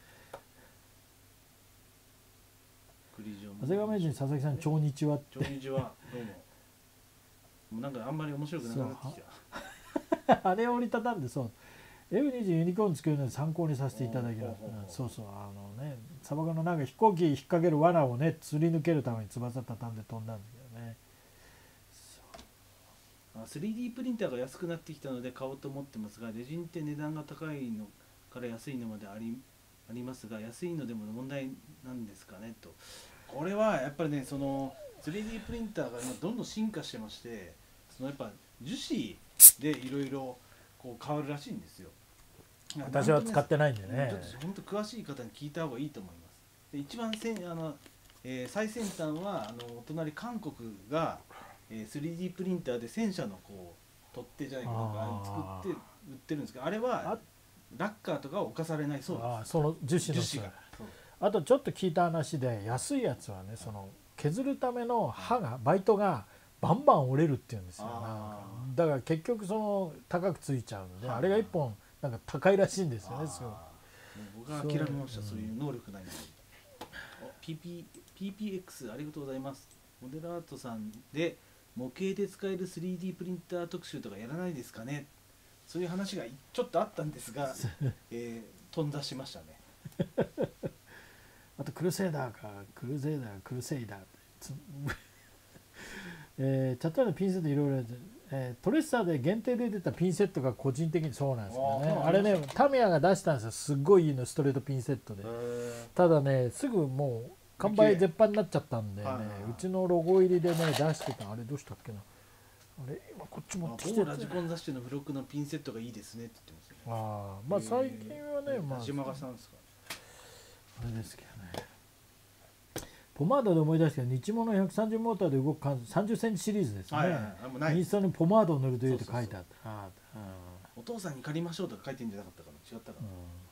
長谷川名人、佐々木さん、超日はって。 超日はどうも。もうなんかあんまり面白くなくなってきた。 あれを折りたたんで、そう。F20 ユニコーン作るので参考にさせていただきます。そうそう、サバ缶のなんか飛行機引っ掛ける罠をね、釣り抜けるために翼畳んで飛んだんだけどね。 3D プリンターが安くなってきたので買おうと思ってますが、レジンって値段が高いのから安いのまでありますが、安いのでも問題なんですかねと。これはやっぱりね、その 3D プリンターが今どんどん進化してまして、そのやっぱ樹脂でいろいろこう変わるらしいんですよ。 私は使ってないんでね。 ちょっと本当詳しい方に聞いた方がいいと思います。で一番最先端はお隣韓国が、3D プリンターで戦車のこう取っ手じゃないかなんか作って売ってるんですけど、あれはラッカーとか侵されないそうです。 その樹脂が。あとちょっと聞いた話で、安いやつはね、その削るための刃がバイトがバンバン折れるっていうんですよ。だから結局その高くついちゃうので、あれが1本なんか高いらしいんですよね。すごい。 僕は諦めました。そういう能力ないので。PPX ありがとうございます。モデラートさんで模型で使える 3D プリンター特集とかやらないですかね。そういう話がちょっとあったんですが、頓挫しましたね。 あとクルセイダークルセイダーチャットのピンセットいろいろトレッサーで限定で出たピンセットが個人的にそうなんですけどね。あれね、タミヤが出したんですよ。すっごいいいのストレートピンセットで。ただね、すぐもう完売絶版になっちゃったんでね、うちのロゴ入りでね出してた。あれどうしたっけな。あれ今こっち持ってきてラジコン雑誌の付録のピンセットがいいですねって言ってますね。 まあ最近はね、まあ島川さんですか。 あれですけどね。ポマードで思い出したけど、日物130モーターで動く30センチシリーズですね。インスタにポマードを塗るというと書いてあった。 お父さんに借りましょうとか書いてんじゃなかったかな。違った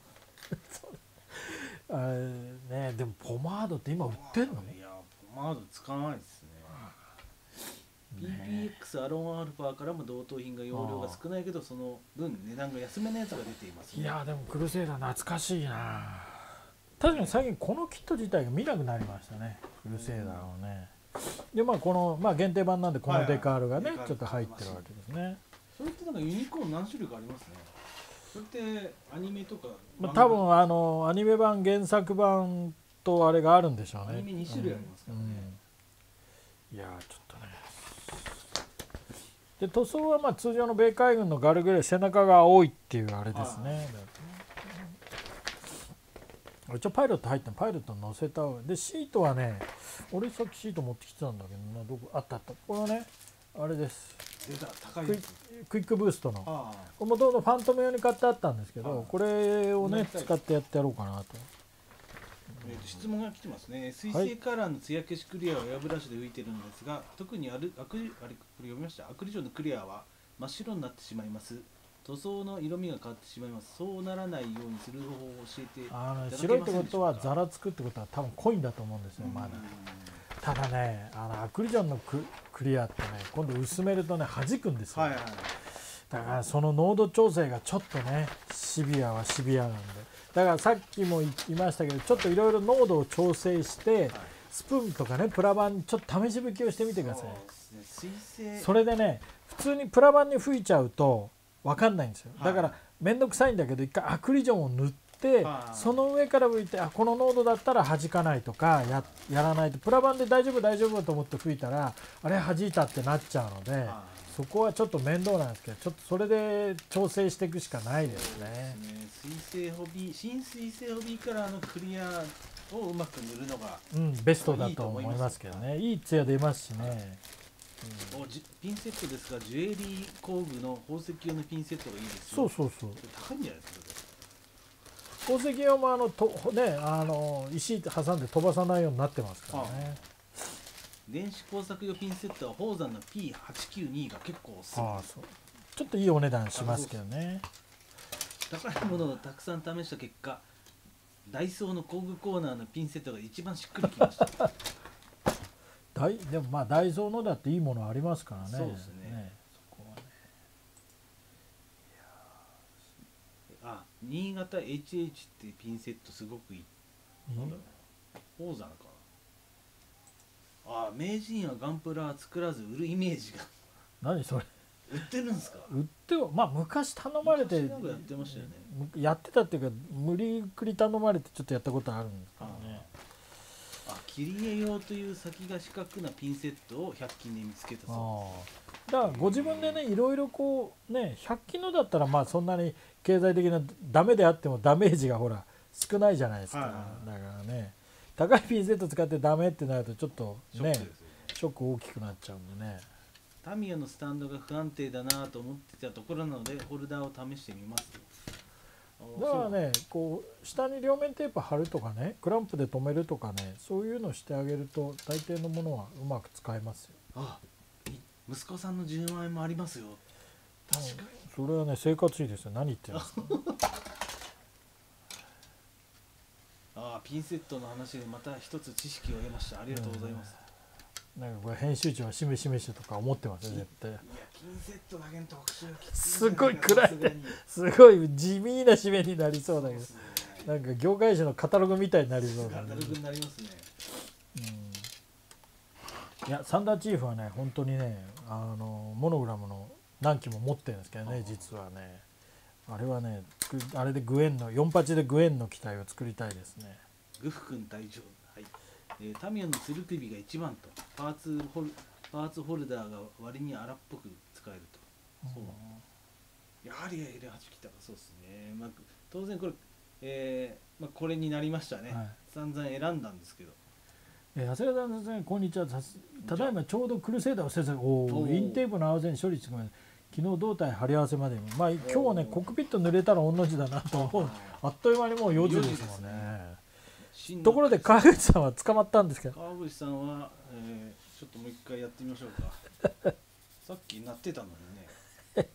かな。ね、でもポマードって今売ってんの？ いや、ポマード使わないですね。PPX アロンアルファからも同等品が容量が少ないけど、その分値段が安めのやつが出ていますね。 いやでもクルセイダー懐かしいな。確かに最近このキット自体が見なくなりましたね、クルセイダーをね。でまあこの、限定版なんでこのデカールがね、ちょっと入ってるわけですね。 それってなんかユニコーン何種類かありますね。それってアニメとか、 多分アニメ版原作版とあれがあるんでしょうね。 アニメ2種類ありますからね。 いやちょっとね。で塗装は通常の米海軍のガルグレー、背中が青いっていうあれですね。一応パイロット入ってパイロット乗せた方がで、シートはね、俺さっきシート持ってきてたんだけどな、どこあったこれはね、あれです。 高いクイックブーストのもともとファントム用に買ってあったんですけど、これをね使ってやってやろうかなと。 質問が来てますね。水性カラーの艶消しクリアはエアブラシで拭いてるんですが、特にこれ読みました。アクリルのクリアは真っ白になってしまいます。塗装の色味が変わってしまいます。そうならないようにする方法を教えていただけませんでしょうか。 白いってことはザラつくってことは多分濃いんだと思うんですよ。まだただね、アクリルのクリアってね、今度薄めるとね弾くんですよ。だからその濃度調整がちょっとねシビアはシビアなんで、だからさっきも言いましたけど、ちょっといろいろ濃度を調整して、スプーンとかねプラ板にちょっと試し拭きをしてみてください。それでね、普通にプラ板に吹いちゃうと分かんないんですよ。だから面倒くさいんだけど、一回アクリジョンを塗って、その上から拭いて、この濃度だったら弾かないとか やらないと、プラ板で大丈夫と思って吹いたらあれ弾いたってなっちゃうので、そこはちょっと面倒なんですけど、ちょっとそれで調整していくしかないですね。 新水性ホビーカラーのクリアをうまく塗るのが、 ベストだと思いますけどね。いいツヤ出ますしね。 ピンセットですが、ジュエリー工具の宝石用のピンセットがいいですよ。 そう。 高いんじゃないですか。 宝石用も石挟んで飛ばさないようになってますからね。 電子工作用ピンセットは宝山の P892 が結構おすすめ。 そうちょっといいお値段しますけどね。 高いものをたくさん試した結果、ダイソーの工具コーナーのピンセットが一番しっくりきました。 でもダイソーのだっていいものありますからね。 そうですね。そこはね。新潟 HH ってピンセットすごくいい。なんだろう。宝山かな。名人はガンプラは作らず売るイメージが。 何それ。 売ってるんですか。 売っては昔頼まれてやってましたよね。 やってたっていうか無理くり頼まれてちょっとやったことあるんですけどね。 切り絵用という先が四角なピンセットを100均で見つけたそうだからご自分でねいろいろこうね100均のだったらそんなに経済的なダメであってもダメージがほら少ないじゃないですか。だからね高いピンセット使ってダメってなるとちょっとねショック大きくなっちゃうんでね。 タミヤのスタンドが不安定だなと思ってたところなのでホルダーを試してみます。 だからねこう下に両面テープ貼るとかねクランプで留めるとかねそういうのしてあげると大抵のものはうまく使えますよ。 息子さんの10万円もありますよ。確かにそれはね生活費ですよ。何言ってるんですか。ピンセットの話でまた一つ知識を得ました。ありがとうございます。 なんかこれ編集長はしめしめしとか思ってますよ絶対。 ピンセットだけの特集はきつい。 すごい暗いすごい地味な締めになりそうだけど、なんか業界誌のカタログみたいになりそうだね。 カタログになりますね。 いやサンダーチーフはね本当にねモノグラムの何機も持ってるんですけどね実はねあれはねあれでグエンの48でグエンの機体を作りたいですね。 グフ君大丈夫。タミヤのつる首が一番とパーツホルダーが割に荒っぽく使えると。そうやはり L8 来たらそうですね。当然これ、これになりましたね。散々選んだんですけど。 長谷川さんこんにちは。ただいまちょうどクルセイダーを制作インテープの合わせに処理してくれ昨日胴体貼り合わせまで今日はねコックピット濡れたら御の字だなと思う。あっという間にもう4時ですもんね。ところで川口さんは捕まったんですけど。 川口さんは、ちょっともう一回やってみましょうか。さっき鳴ってたのにね。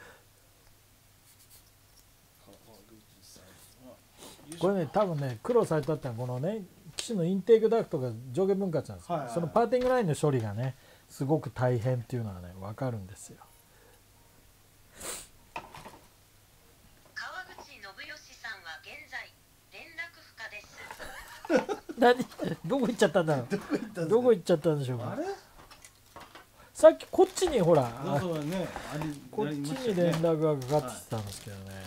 これね多分ね苦労されたってのはこのね機種のインテークダクトが上下分割なんですよ。そのパーティングラインの処理がねすごく大変っていうのはね分かるんですよ。 川口信義さんは現在連絡不可です。 どこ行っちゃったんだろう。どこ行っちゃったんでしょうか。さっきこっちにほらこっちに連絡がかかってきたんですけどね。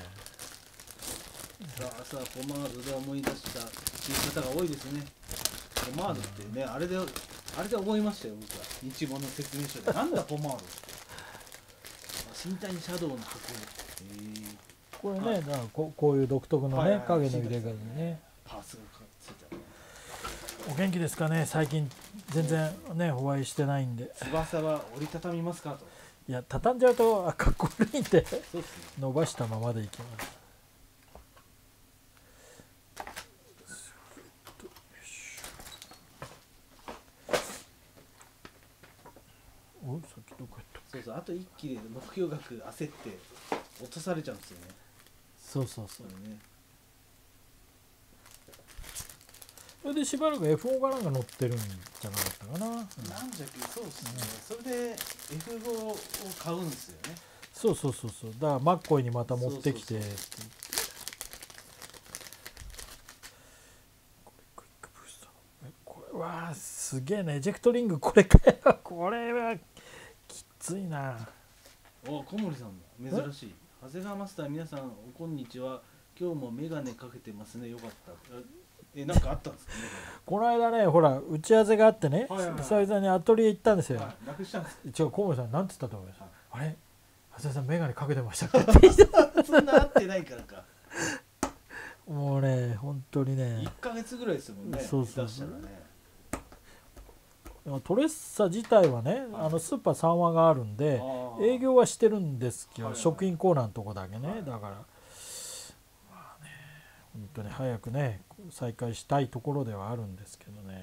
さあポマードで思い出したっていう方が多いですね。ポマードってねあれで覚えましたよ僕は。日語の説明書でなんだポマードって。身体にシャドウの箱。 これねだからこういう独特のね影の入れ方にね。 パーツがついてある。 お元気ですかね。最近全然ねお会いしてないんで。 翼は折りたたみますかと。 いや畳んじゃうとかっこ悪いんで伸ばしたままでいきます。さっきどこやった。 そうあと1機で目標額焦って落とされちゃうんですよね。 そうね。それでしばらく F5 かなんか乗ってるんじゃなかったかな。 なんじゃけそうですね。それで F5 を買うんですよね。 そうだからマッコイにまた持ってきてってこれはすげえねエジェクトリングこれかよ。これはきついな。 小森さんだ珍しい。長谷川マスター皆さんこんにちは。今日もメガネかけてますね。よかった。なんかあったんですかね。 この間ねほら打ち合わせがあってね久々にアトリエ行ったんですよ。 楽したんです。 小森さんなんて言ったと思います。あれ長谷川さんメガネかけてましたっけ。 そんな合ってないからか。 もうね本当にね 1ヶ月ぐらいですもんね。 そうトレッサ自体はねスーパー3話があるんで営業はしてるんですけど食品コーナーのとこだけね。だからまあね本当に早くね再開したいところではあるんですけどね。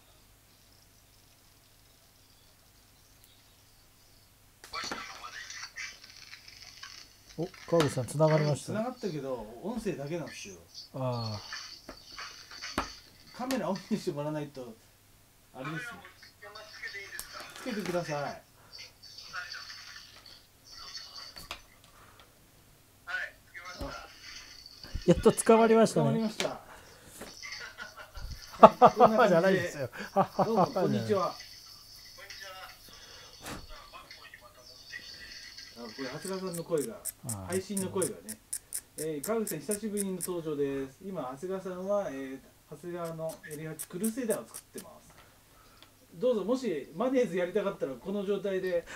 お、川口さんつながりました。 つながったけど音声だけなんですよ。 ああ、 カメラオンにしてもらわないとあれですよ。つけてください。 やっと捕まりました捕まりね。 ました。 はははじゃないですよ。 どうもこんにちは。これ長谷川さんの声が、配信の声がね、川口さん久しぶりの登場です。今長谷川さんは、長谷川の L8 クルセダーを作ってます。どうぞ、もしマネーズやりたかったらこの状態で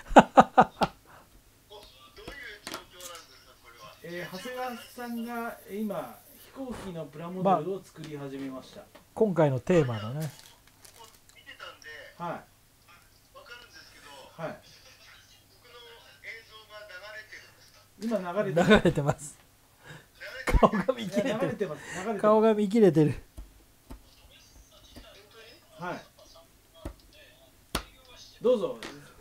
長谷川さんが今飛行機のプラモデルを作り始めました。 今回のテーマのね。 はい。 わかるんですけど、 はい。 僕の映像が流れてるんですか？ 今流れてる。 流れてます。顔が見切れてる。顔が見切れてる。 はい。どうぞ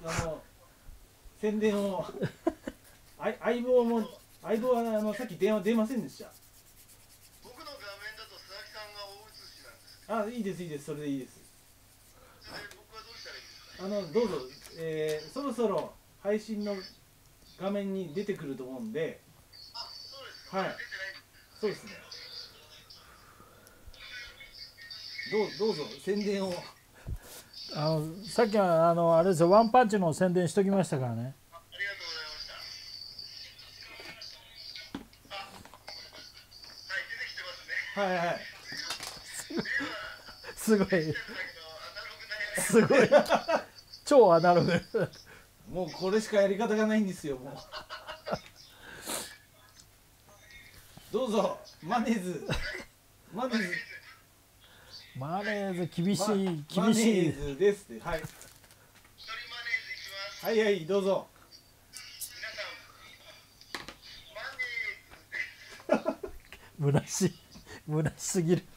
宣伝を相棒はさっき電話出ませんでした。 僕の画面だと鈴木さんが大写しなんですけど。 いいですいいです、それでいいです。 それで僕はどうしたらいいですか？ どうぞ、そろそろ配信の画面に出てくると思うんで。 そうですか。 はい。 出てない。 そうですね。どうぞ宣伝を。 さっきはあれですよ、ワンパンチの宣伝しときましたからね。 ありがとうございました。はい、出てきてますね。 はいはい。 すごい。すごい。超アナログ。 もうこれしかやり方がないんですよ、もう。どうぞ、マネーズ厳しい、 マネーズですって。はい。 一人マネーズいきます。 はいはい、どうぞ。 皆さん、マネーズ。 虚しい、虚しすぎる。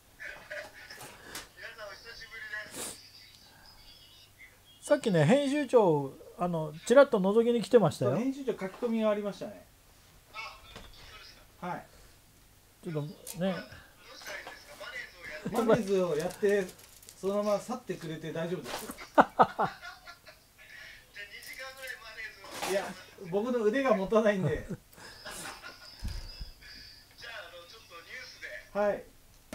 皆さんお久しぶりです。 さっきね、編集長ちらっと覗きに来てましたよ。 編集長書き込みがありましたね。はい。 ちょっとね。 マネーズをやってそのまま去ってくれて大丈夫ですよ。いや、僕の腕が持たないんで。 じゃあちょっとニュースで。 はい。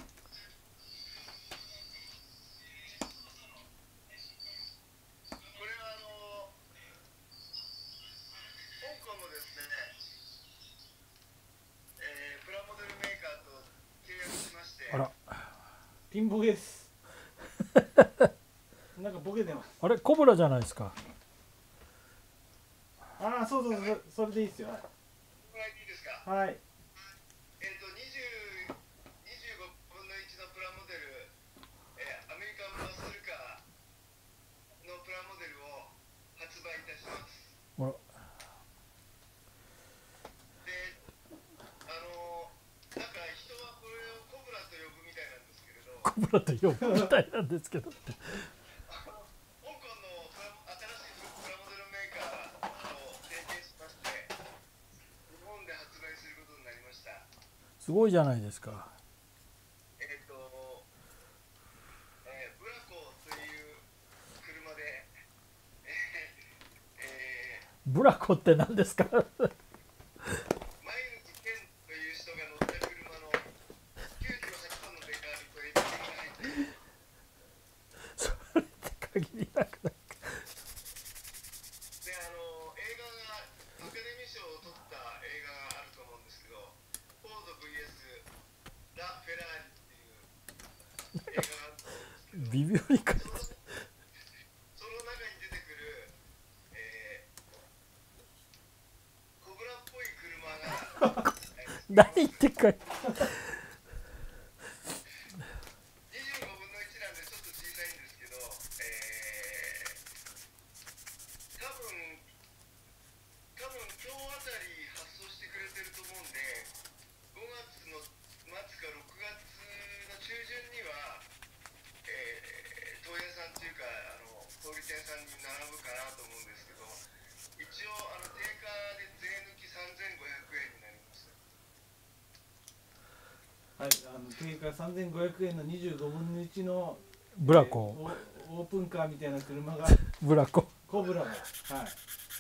これは香港のですね、プラモデルメーカーと契約しまして。 あら。 ピンボケです。なんかボケてます。 あれ、コブラじゃないですか。 そう、それでいいですよ。はい。 25分の1のプラモデル、アメリカンマッスルカーのプラモデルを発売いたします。 あら。 で、なんか人はこれをコブラと呼ぶみたいなんですけれど、 コブラと呼ぶみたいなんですけどって。 香港の新しいプラモデルメーカーと提携しまして、日本で発売することになりました。 すごいじゃないですか。 ブラコという車で、 ブラコって何ですか？ 毎日ケンという人が乗ってる車の98トンのデカールとエッジが入っている。 それって限りなくないか。 で、映画がアカデミー賞を取った映画があると思うんですけど、フォード VS ラ・フェラーリっていう映画があると思うんですけど、 微妙にか。 その中に出てくる、コブラっぽい車が何言ってっかい。 25分の1なんでちょっと小さいんですけど、多分今日あたり発送してくれてると思うんで、5月の末か6 はい、定価3500円の25分の1のブラコ、 オープンカーみたいな車がブラコ、 コブラが、はい、 蛇の名前が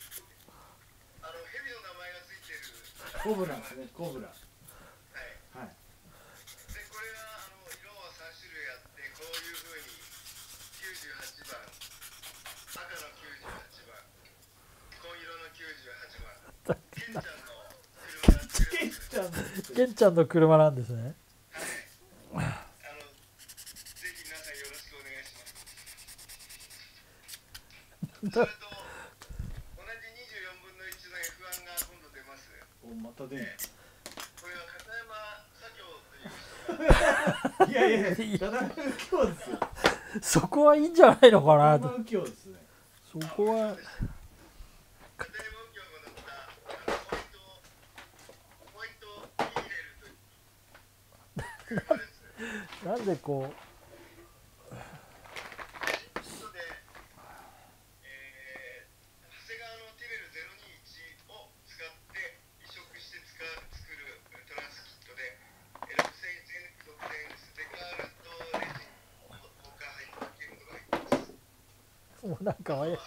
ついてるコブラですね、コブラ。はい。 でこれは色は3種類あって、こういう風に98番、赤の98番、紺色の98番、 ケンちゃんの車なんですね。 はい。ぜひ皆さんよろしくお願いします。それと同じ24分の1の F1 が今度出ます。 お、また出る。 これは片山左京という人がいやいや、片山右京ですよ。 そこはいいんじゃないのかなと。 片山右京ですね。 そこは片山右京が乗ったホワイトイーレルという車です。 なんでこうもうなんかあれ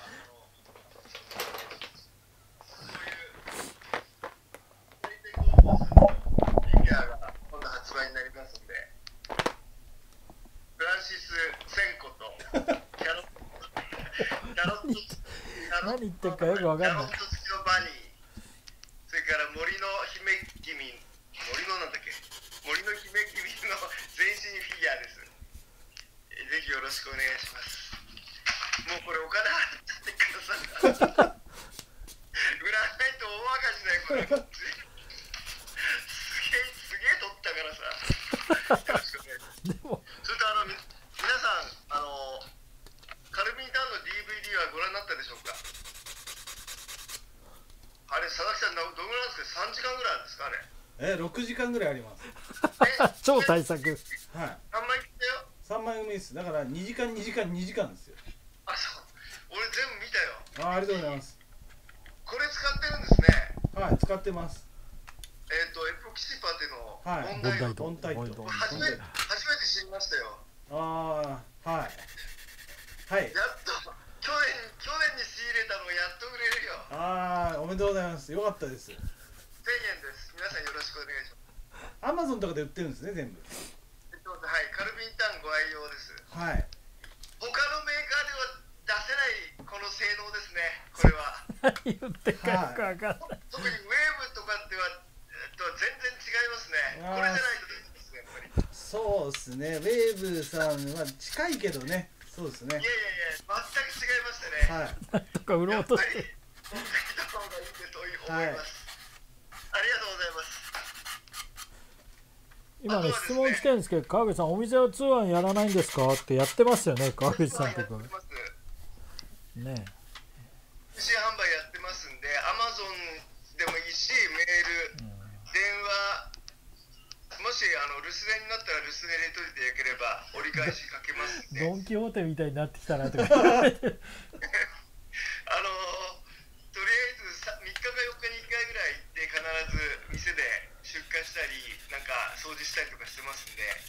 何言ってるかよくわかんない。 それから森の姫君、森のなんだっけ、森の姫君の全身フィギュアです。ぜひよろしくお願いします。もうこれお金払ってください。売らないと大赤字だよこれ。すげえ取ったからさ。よろしくお願いします。それと皆さんカルビンタウンの DVD はご覧になったでしょうか。あれ佐々木さんどのぐらいなんですか。3時間ぐらいですかあれ。 6時間ぐらいあります。 超大作。 はい。 3枚切ったよ。 3枚組です。だから2時間2時間2時間ですよ。 あ、そう。俺全部見たよ。 ありがとうございます。 これ使ってるんですね。 はい、使ってます。 エポキシパテのはい、 ボンタイト。初めて知りましたよ。 ああ、はい。はい。 やっと去年に仕入れたのがやっと売れるよ。 ああ、おめでとうございます。よかったです。1000 円です。皆さんよろしくお願いします。 アマゾンとかで売ってるんですね、全部。 はい、カルビンタウンご愛用です。 はい。 他のメーカーでは出せないこの性能ですね。これは。 何言ってるかよくわかんない。 特にウェーブとかでは全然違いますね。これじゃないとできますね、やっぱり。 そうですね。ウェーブさんは近いけどね。そうですね。 いやいやいや、全く違いましたね。 はい。 なんとか売ろうとして。 持ってきた方がいいんでと思います。ありがとうございます。 今ね、質問来てるんですけど、川口さん、お店は通販やらないんですかってやってますよね、川口さんとか。ね。 通信販売やってますんで、アマゾンでもいいし、メール、電話、もし留守電になったら留守電入れといてよければ折り返しかけますんで。 ドン・キホーテみたいになってきたなとか。 とりあえず3日か4日に1回ぐらい行って必ず店で出荷したりなんか掃除したりとかしてますんで、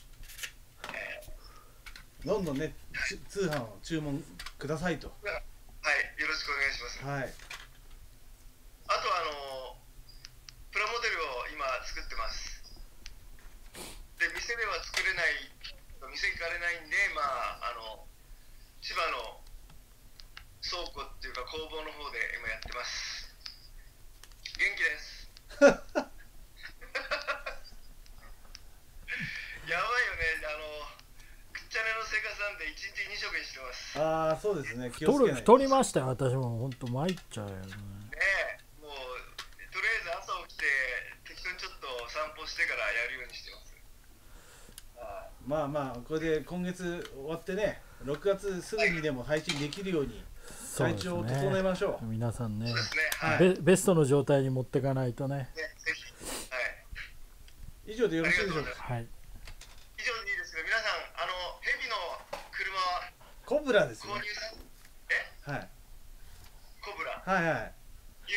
どんどんね、通販を注文くださいと。 はい、よろしくお願いします。 はい。 あとプラモデルを今作ってます。で店では作れない、店行かれないんで、千葉の倉庫っていうか工房の方で今やってます。元気です。やばいよね、くっちゃねの生活なんで1日2食にしてます。 ああ、そうですね。気をつけない。 太りましたよ、私も本当参っちゃうよね。 ねえ、もうとりあえず朝起きて適当にちょっと散歩してからやるようにしてます。 まあまあ、これで今月終わってね、6月すぐにでも配信できるように体調を整えましょう。 皆さんね、 はい、 ベストの状態に持っていかないとね。 ぜひ。はい。 以上でよろしいでしょうか。 はい。 以上でいいですけど、皆さんヘビの車はコブラですね。 購入はい。 コブラ。 はいはい。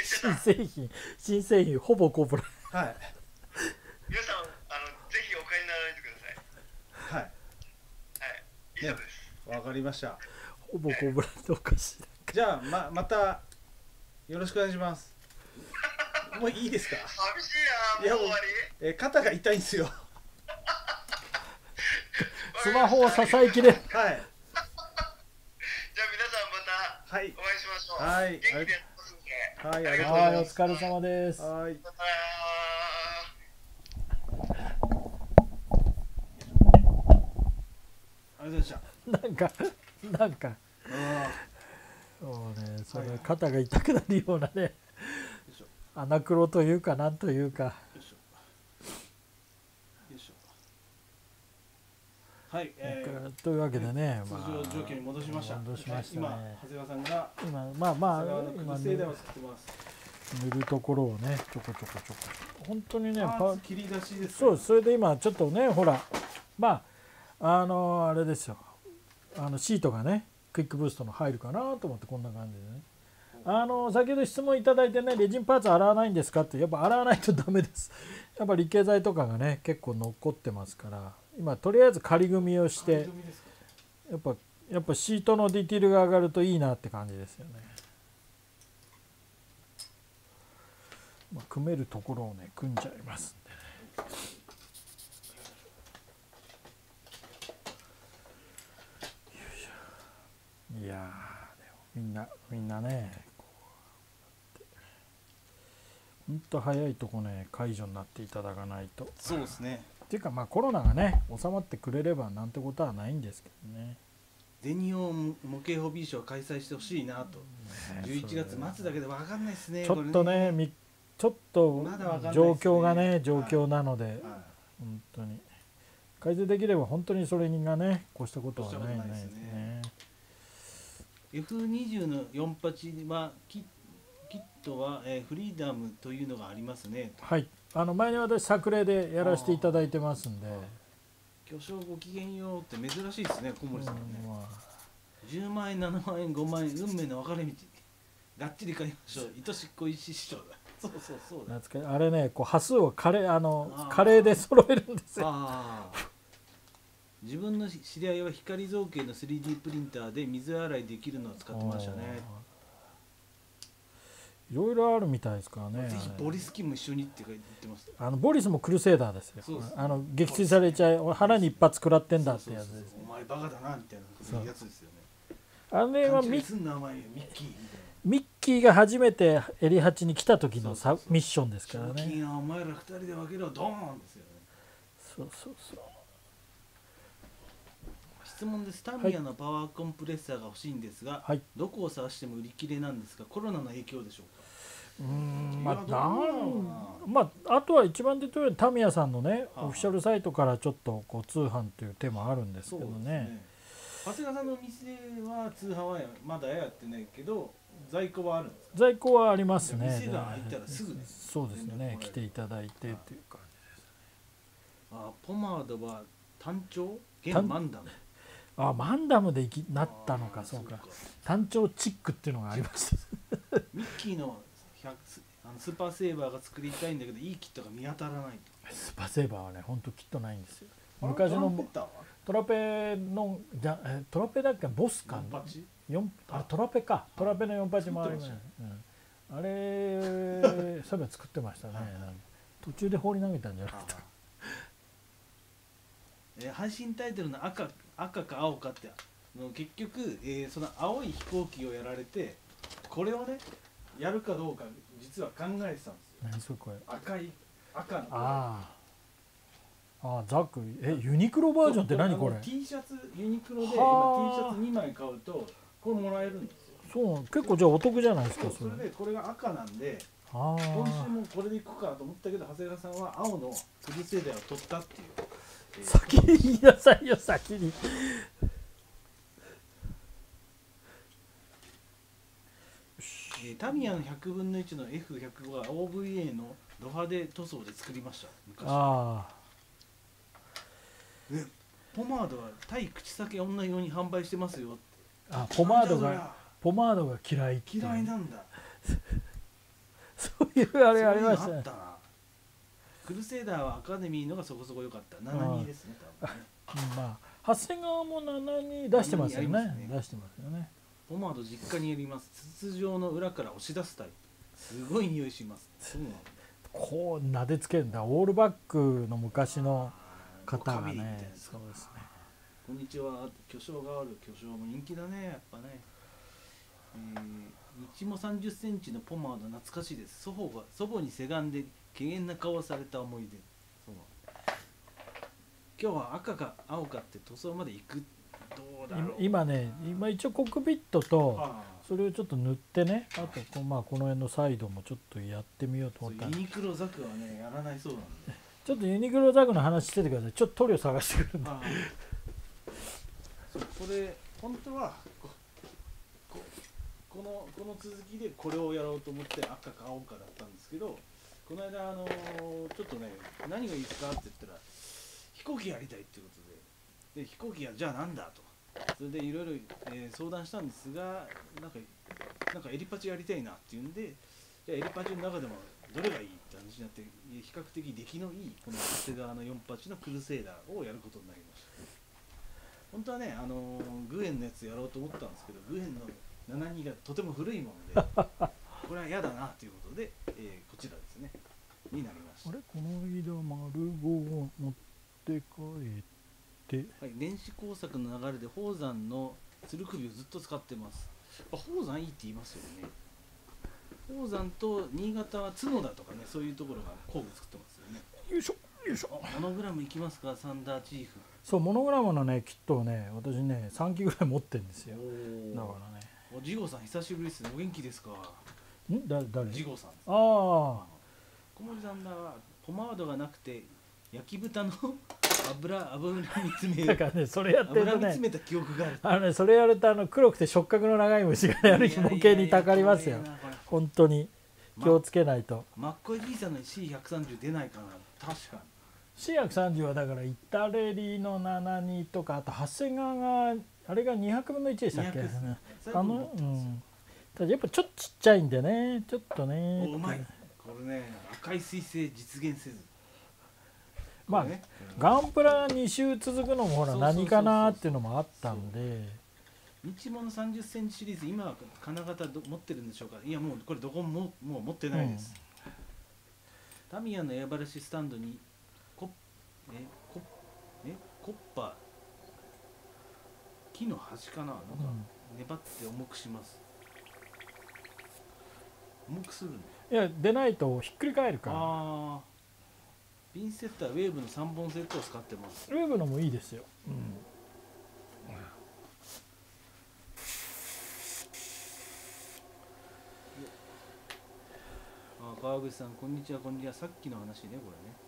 新製品ほぼコブラ。 はい。 皆さんぜひお買いになならないでください。 はい。 はい。以上です。 わかりました。 ほぼコブラっておかしい。 じゃあまたよろしくお願いします。もういいですか。 寂しいな、もう終わり。 肩が痛いんですよ。 スマホを支えきれ。はい。 じゃあ皆さんまたお会いしましょう。はい。元気でやってますんで。 はい、ありがとうございます。 お疲れ様です。 はい。ありがとうございました。 なんか。そうね、それ肩が痛くなるようなね。アナクロというかなんというか。 はい、 というわけでね、 通常状況に戻しました。 戻しましたね。 今長谷川さんが今塗るところをねちょこ本当にね切り出しです。 そう、それで今ちょっとねほらあれですよ、シートがねクイックブーストの入るかなと思ってこんな感じでね。先ほど質問いただいてね、レジンパーツ洗わないんですかって。やっぱ洗わないとダメです。やっぱ立形剤とかがね結構残ってますから、今とりあえず仮組みをして、やっぱシートのディティールが上がるといいなって感じですよね。組めるところをね組んじゃいますんでね。いやみんなねほんと早いとこね解除になっていただかないと。 そうですね。 っていうかコロナがね収まってくれればなんてことはないんですけどね。 デニオ模型ホビーショーを開催してほしいなと。11月末だけで分かんないですね。 ちょっとねちょっと状況がね状況なので、本当に改善できれば本当にそれがねこうしたことはないですね。 F20 の48はキットは、フリーダムというのがありますね。 はい、前に私作例でやらせていただいてますんで。 巨匠ごきげんようって珍しいですね、小森さんね。10万円、7万円、5万円、運命の分かれ道。がっちり買いましょう。愛しっこ石師匠だ。そうだ。 あれね、こう端数をカレーで揃えるんですよ。 自分の知り合いは光造形の 3D プリンターで水洗いできるのを使ってましたね。 いろいろあるみたいですからね。 ぜひボリスキも一緒にって言ってます。 ボリスもクルセイダーですよ。撃墜されちゃい腹に一発食らってんだってやつです。 お前バカだなみたいなやつですよね。 あれはミッキーが初めてエリハチに来た時のミッションですからね。 ミッキーがお前ら2人で分けろドーンですよね。 そう。 質問です。タミヤのパワーコンプレッサーが欲しいんですが、どこを探しても売り切れなんですが、コロナの影響でしょうか。 あとは一番出てるタミヤさんのねオフィシャルサイトからちょっとこう通販という手もあるんですけどね。 長谷川さんの店は通販はまだやってないけど在庫はあるんですか。 在庫はありますね。 店が開いたらすぐね。 そうですね、来ていただいてっていう感じですね。 ポマードは単調現マンダム。 マンダムでなったのか。そうか、単調チックっていうのがありましたミッキーのスーパーセーバーが作りたいんだけどいいキットが見当たらない。 スーパーセーバーはねほんとキットないんですよ。昔のトラペのトラペだっけ、ボスかトラペか、トラペの48もあります。あれそういえば作ってましたね。途中で放り投げたんじゃないですか。 配信タイトルの赤か青かって結局、その青い飛行機をやられてこれをねやるかどうか実は考えてたんですよ。 何それこれ。 赤のザックユニクロバージョンって何これ。 T シャツユニクロで今 T シャツ2枚買うとこれもらえるんですよ。 そう結構じゃあお得じゃないですか。 それでこれが赤なんで今週もこれでいくかと思ったけど長谷川さんは青のクルセイダーを取ったっていう。 先に言いなさいよ先に。 タミヤの100分の1の F105 は OVA のド派手塗装で作りました昔。ポマードは対口先女用に販売してますよ。 ポマードが嫌いなんだそういうあれありましたね。 ククルセイダーはアカデミーのがそこそこ良かった。72ですね多分ね。 まあ長谷川も72出してますよね。出してますよね。 ポマード実家にやります。筒状の裏から押し出すタイプ。すごい匂いします。 こう撫でつけるんだ。オールバックの昔の方がね。そうですね。 こんにちは。巨匠がある。巨匠も人気だねやっぱね。日も30センチのポマード懐かしいです。祖母にせがんで怪げな顔をされた思い出。そう今日は赤か青かって塗装まで行く。どうだろう。 今一応コックピットとそれをちょっと塗ってね、あとこの辺のサイドもちょっとやってみようと思ったんで。 ユニクロザクはねやらないそうなんで。 ちょっとユニクロザクの話しててください。ちょっと塗料探してくるんで。 そうこれ本当はこの続きでこれをやろうと思って赤か青かだったんですけど、この間ちょっとね何がいいですかって言ったら飛行機やりたいっていうことで飛行機はじゃあなんだとそれでいろいろ相談したんですがなんかエリパチやりたいなっていうんで、じゃあエリパチの中でもどれがいいって話になって比較的出来のいいこの長谷川の48のクルセイダーをやることになりました。本当はねグエンのやつやろうと思ったんですけどグエンの72がとても古いものでこれは嫌だなということで、こちらですねになりました。 あれこの間丸5を持って帰ってはい、電子工作の流れで宝山の鶴首をずっと使ってます。宝山いいって言いますよね。宝山と新潟は角田とかねそういうところが工具作ってますよね。 よいしょよいしょ。 モノグラムいきますかサンダーチーフ。 そうモノグラムのねキットをね私ね3機ぐらい持ってるんですよ。だからね。 ジゴさん久しぶりですね。お元気ですか。 誰？ ジゴさん。ああ。小森さんはポマードがなくて焼き豚の油煮詰め。 だからねそれやってるとね。 油煮詰めた記憶がある。 それやると黒くて触覚の長い虫がやる余計にたかりますよ。本当に気をつけないと。 マッコイじいさんの C130 出ないかな。確かに。 C130 はだからイタレリの72とかあと長谷川があれが200分の1でしたっけ。ただやっぱちょっとちっちゃいんでねちょっとね。 うまい。これね赤い彗星実現せず。 まあガンプラ2周続くのもほら何かなっていうのもあったんで。 日物30センチシリーズ今は金型持ってるんでしょうか。いやもうこれどこももう持ってないです。タミヤのエアバラシスタンドにコッパ木の端かななんか粘って重くします。重くするの。 いや出ないとひっくり返るから。 ピンセットはウェーブの3本セットを使ってます。 ウェーブのもいいですよ。 川口さんこんにちはこんにちは。さっきの話ねこれね。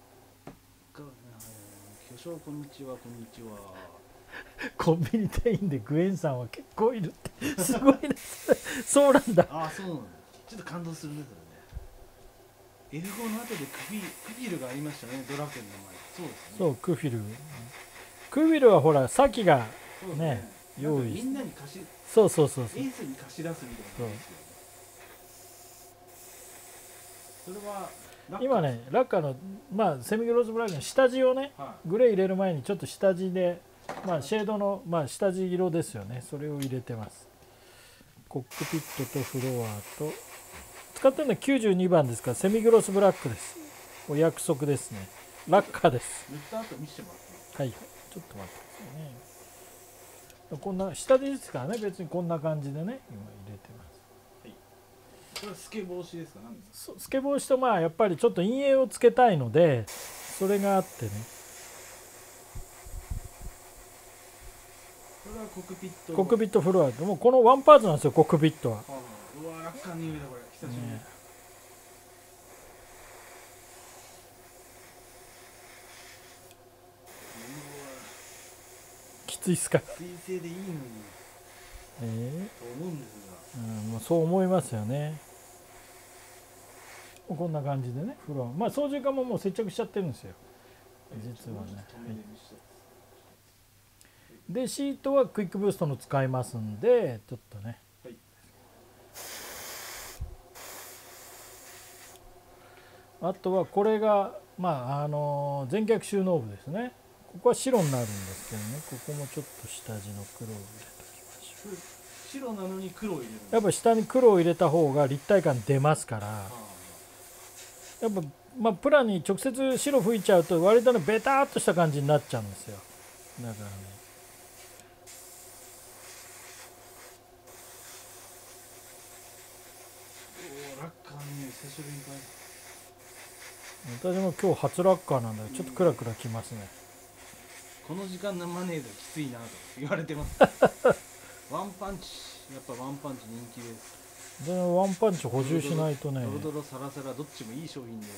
巨匠こんにちはこんにちは。 コンビニ店員でグエンさんは結構いるってすごいですそうなんだ。 そうなんだ。ちょっと感動するねそれね。F5 の後でクフィルがありましたねドラケンの前。そうですね。 そうクフィルはほらさきがね用意みんなに貸しそうエースに貸し出すみたいな。それは今ねラッカーのセミグロースブラックの下地をね、グレー入れる前にちょっと下地でシェードの下地色ですよね。それを入れてます。コックピットとフロアと使ってるのは92番ですからセミグロスブラックです。お約束ですね。ラッカーです。 塗った後見せてもらってはいちょっと待ってくださいね。こんな下地ですからね別にこんな感じでね今入れてます。 これはスケ防止ですか。何ですか。 スケ防止とやっぱりちょっと陰影をつけたいのでそれがあってね。 これはコックピットフロアでもこのワンパーツなんですよコックピットは。 うわラッカーの匂いだこれ久しぶり。 きついっすか。 水性でいいのにと思うんですが、 もうそう思いますよね。こんな感じでねフロア操縦桿ももう接着しちゃってるんですよ実はね。でシートはクイックブーストの使いますんでちょっとね、あとはこれがまあ前脚収納部ですね。ここは白になるんですけどね、ここもちょっと下地の黒を入れておきましょう。 白なのに黒を入れる。 やっぱ下に黒を入れた方が立体感出ますから、やっぱまあプラに直接白吹いちゃうと割とねベターっとした感じになっちゃうんですよ。だからね。 おラッカーね、久しぶりに買い。 私も今日初ラッカーなんだけどちょっとクラクラきますね。 この時間のマネードきついなと言われてますワンパンチ、やっぱワンパンチ人気です。 でワンパンチ補充しないとね、 ドロドロサラサラどっちもいい商品です。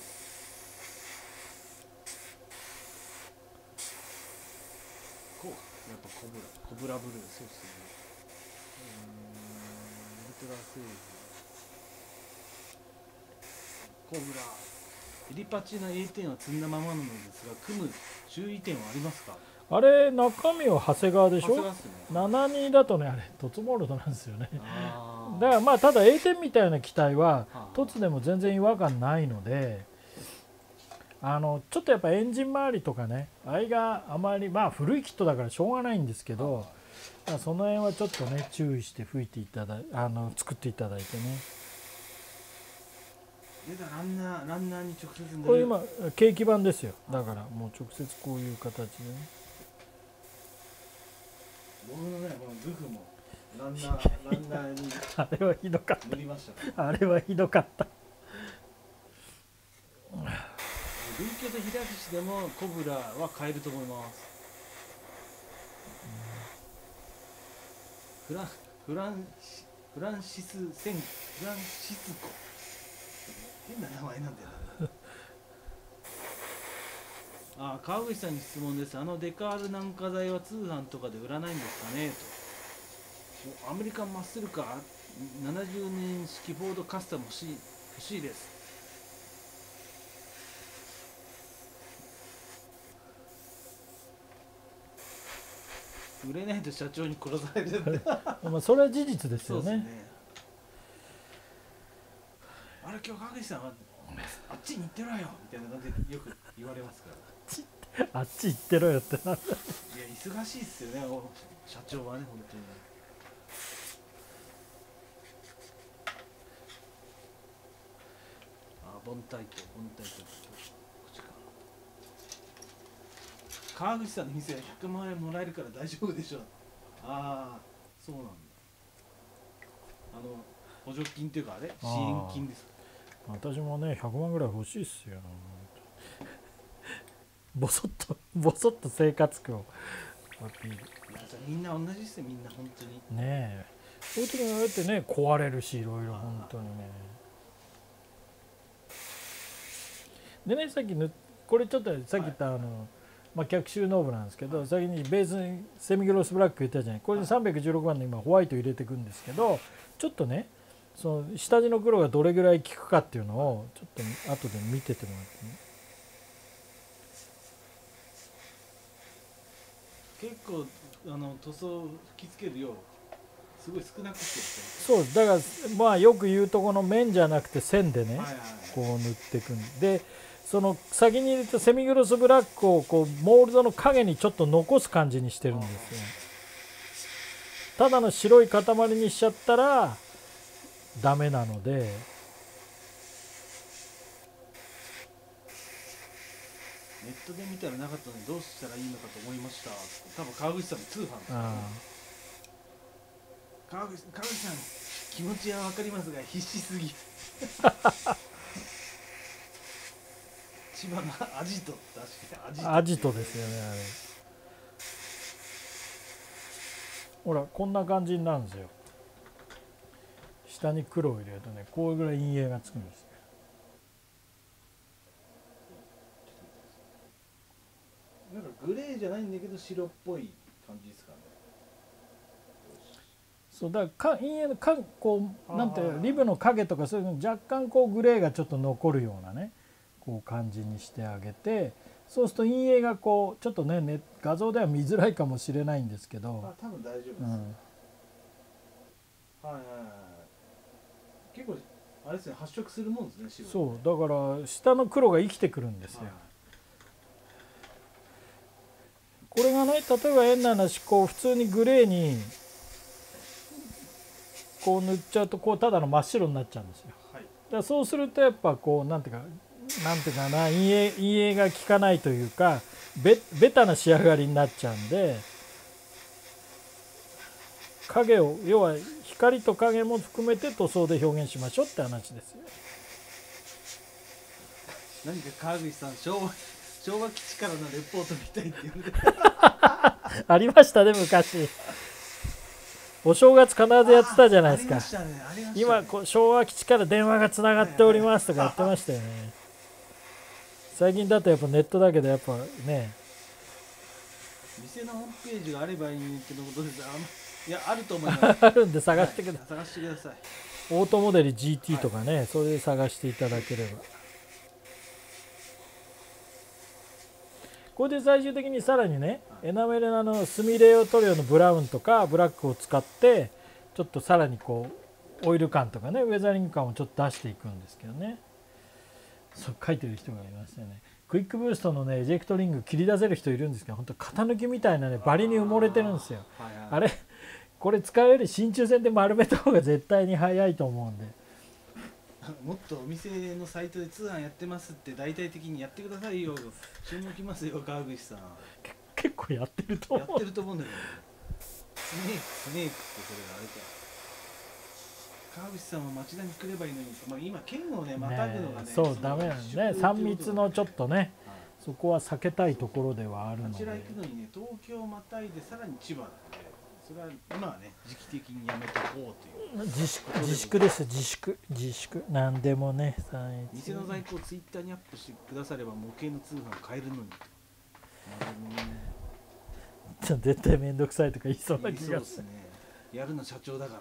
こうやっぱコブラブルー、そうっすね。ウルトラセーフコブラエリパチの A 点は積んだままなのですが、組む注意点はありますか？ あれ中身は長谷川でしょ。 長谷川っすね。 72だとねあれトツモールドなんですよね。だからまあただ A 点みたいな機体はトツでも全然違和感ないので、ちょっとやっぱエンジン周りとかねあれがあまりまあ古いキットだからしょうがないんですけど、その辺はちょっとね注意して吹いていただ作っていただいてね。 ランナーに直接塗る。 これ今ケーキ版ですよ。だからもう直接こういう形でね。 僕のねこのグフもランナーにあれはひどかった。 塗りました。 あれはひどかった。 ルーキョと平岸でもコブラは買えると思います。フランシスコ変な名前なんだよな川口さんに質問です。デカール軟化剤は通販とかで売らないんですかねと。アメリカンマッスルカー70年式フォードカスタム欲しいです。売れないと社長に殺されるんでまあそれは事実ですよね。 あれ今日川口さんはあっちに行ってろよみたいな感じでよく言われますからあっち行ってろよってなんだ。いや忙しいっすよね社長はね本当に。ボンタイトこっちか。川口さんの店は100万円もらえるから大丈夫でしょ。そうなんだ。補助金っていうかあれ支援金ですか。 私もね100万ぐらい欲しいっすよ。ボソッと生活苦をアピール。 みんな同じっすよみんな本当に。 ねえ。こういう時にあれってね壊れるしいろいろ本当にね。でねさっきこれちょっとさっき言った脚収納部なんですけど、先にベースにセミグロスブラック言ったじゃない。これで316番で今ホワイト入れていくんですけど、ちょっとねその下地の黒がどれぐらい効くかっていうのをちょっと後で見ててもらってね。 結構塗装吹きつけるようすごい少なくしてる。 そうだからまあよく言うとこの面じゃなくて線でね、こう塗っていくんで、その先に入れたセミグロスブラックをこうモールドの影にちょっと残す感じにしてるんですよ。ただの白い塊にしちゃったらダメなので。 ネットで見たらなかったのにどうしたらいいのかと思いました。多分川口さんの通販です、ね。川口さん気持ちは分かりますが必死すぎ千葉のアジトアジトですよねあれ。ほらこんな感じになるんですよ。下に黒を入れるとねこういうぐらい陰影がつくんですね。 なんかグレーじゃないんだけど白っぽい感じですかね。 そうだから陰影のこうなんていうリブの影とかそういうの若干こうグレーがちょっと残るようなねこう感じにしてあげて、そうすると陰影がこうちょっとね画像では見づらいかもしれないんですけど、 多分大丈夫です、結構あれですね発色するもんですね白ね。 そうだから下の黒が生きてくるんですよ。 これがね、例えば変な話、こう普通にグレーにこう塗っちゃうと、こうただの真っ白になっちゃうんですよ。だからそうするとやっぱこうなんていうかな、陰影が効かないというか、ベタな仕上がりになっちゃうんで、影を、要は光と影も含めて塗装で表現しましょうって話ですよ。 何か川口さん、昭和基地からのレポートみたいって言うんでありましたね、昔。お正月必ずやってたじゃないですか。今昭和基地から電話がつながっておりますとかやってましたよね。最近だとやっぱネットだけど、やっぱね、 店のホームページがあればいいけどことです。いや、あると思います。 あるんで探してください。 探してください。 オートモデル GT とかね、それで探していただければ。これで最終的にさらにね、エナメルのスミレオ塗料のブラウンとかブラックを使って、ちょっとさらにこうオイル感とかね、ウェザリング感をちょっと出していくんですけどね。そう書いてる人がいましたよね。クイックブーストのね、エジェクトリング切り出せる人いるんですけど、本当型抜きみたいなね、バリに埋もれてるんですよ。あれこれ使うより真鍮線で丸めた方が絶対に早いと思うんで。 もっとお店のサイトで通販やってますって大々的にやってくださいよ。注目きますよ、川口さん。 結構やってると思う。 やってると思うんだけど。スネークってそれがあれか。川口さんも町田に来ればいいのに、まあ、今県をねまたぐのがね、 そうダメなんでね、3密のちょっとね、そこは避けたいところではあるので。 こちら行くのにね、東京をまたいでさらに千葉なんで、それは今はね時期的にやめておこうという。 自粛です。自粛なんでもね。 店の在庫をツイッターにアップしてくだされば模型の通販を買えるのに。 絶対面倒くさいとか言いそうな気がする。 ね、やるの社長だから。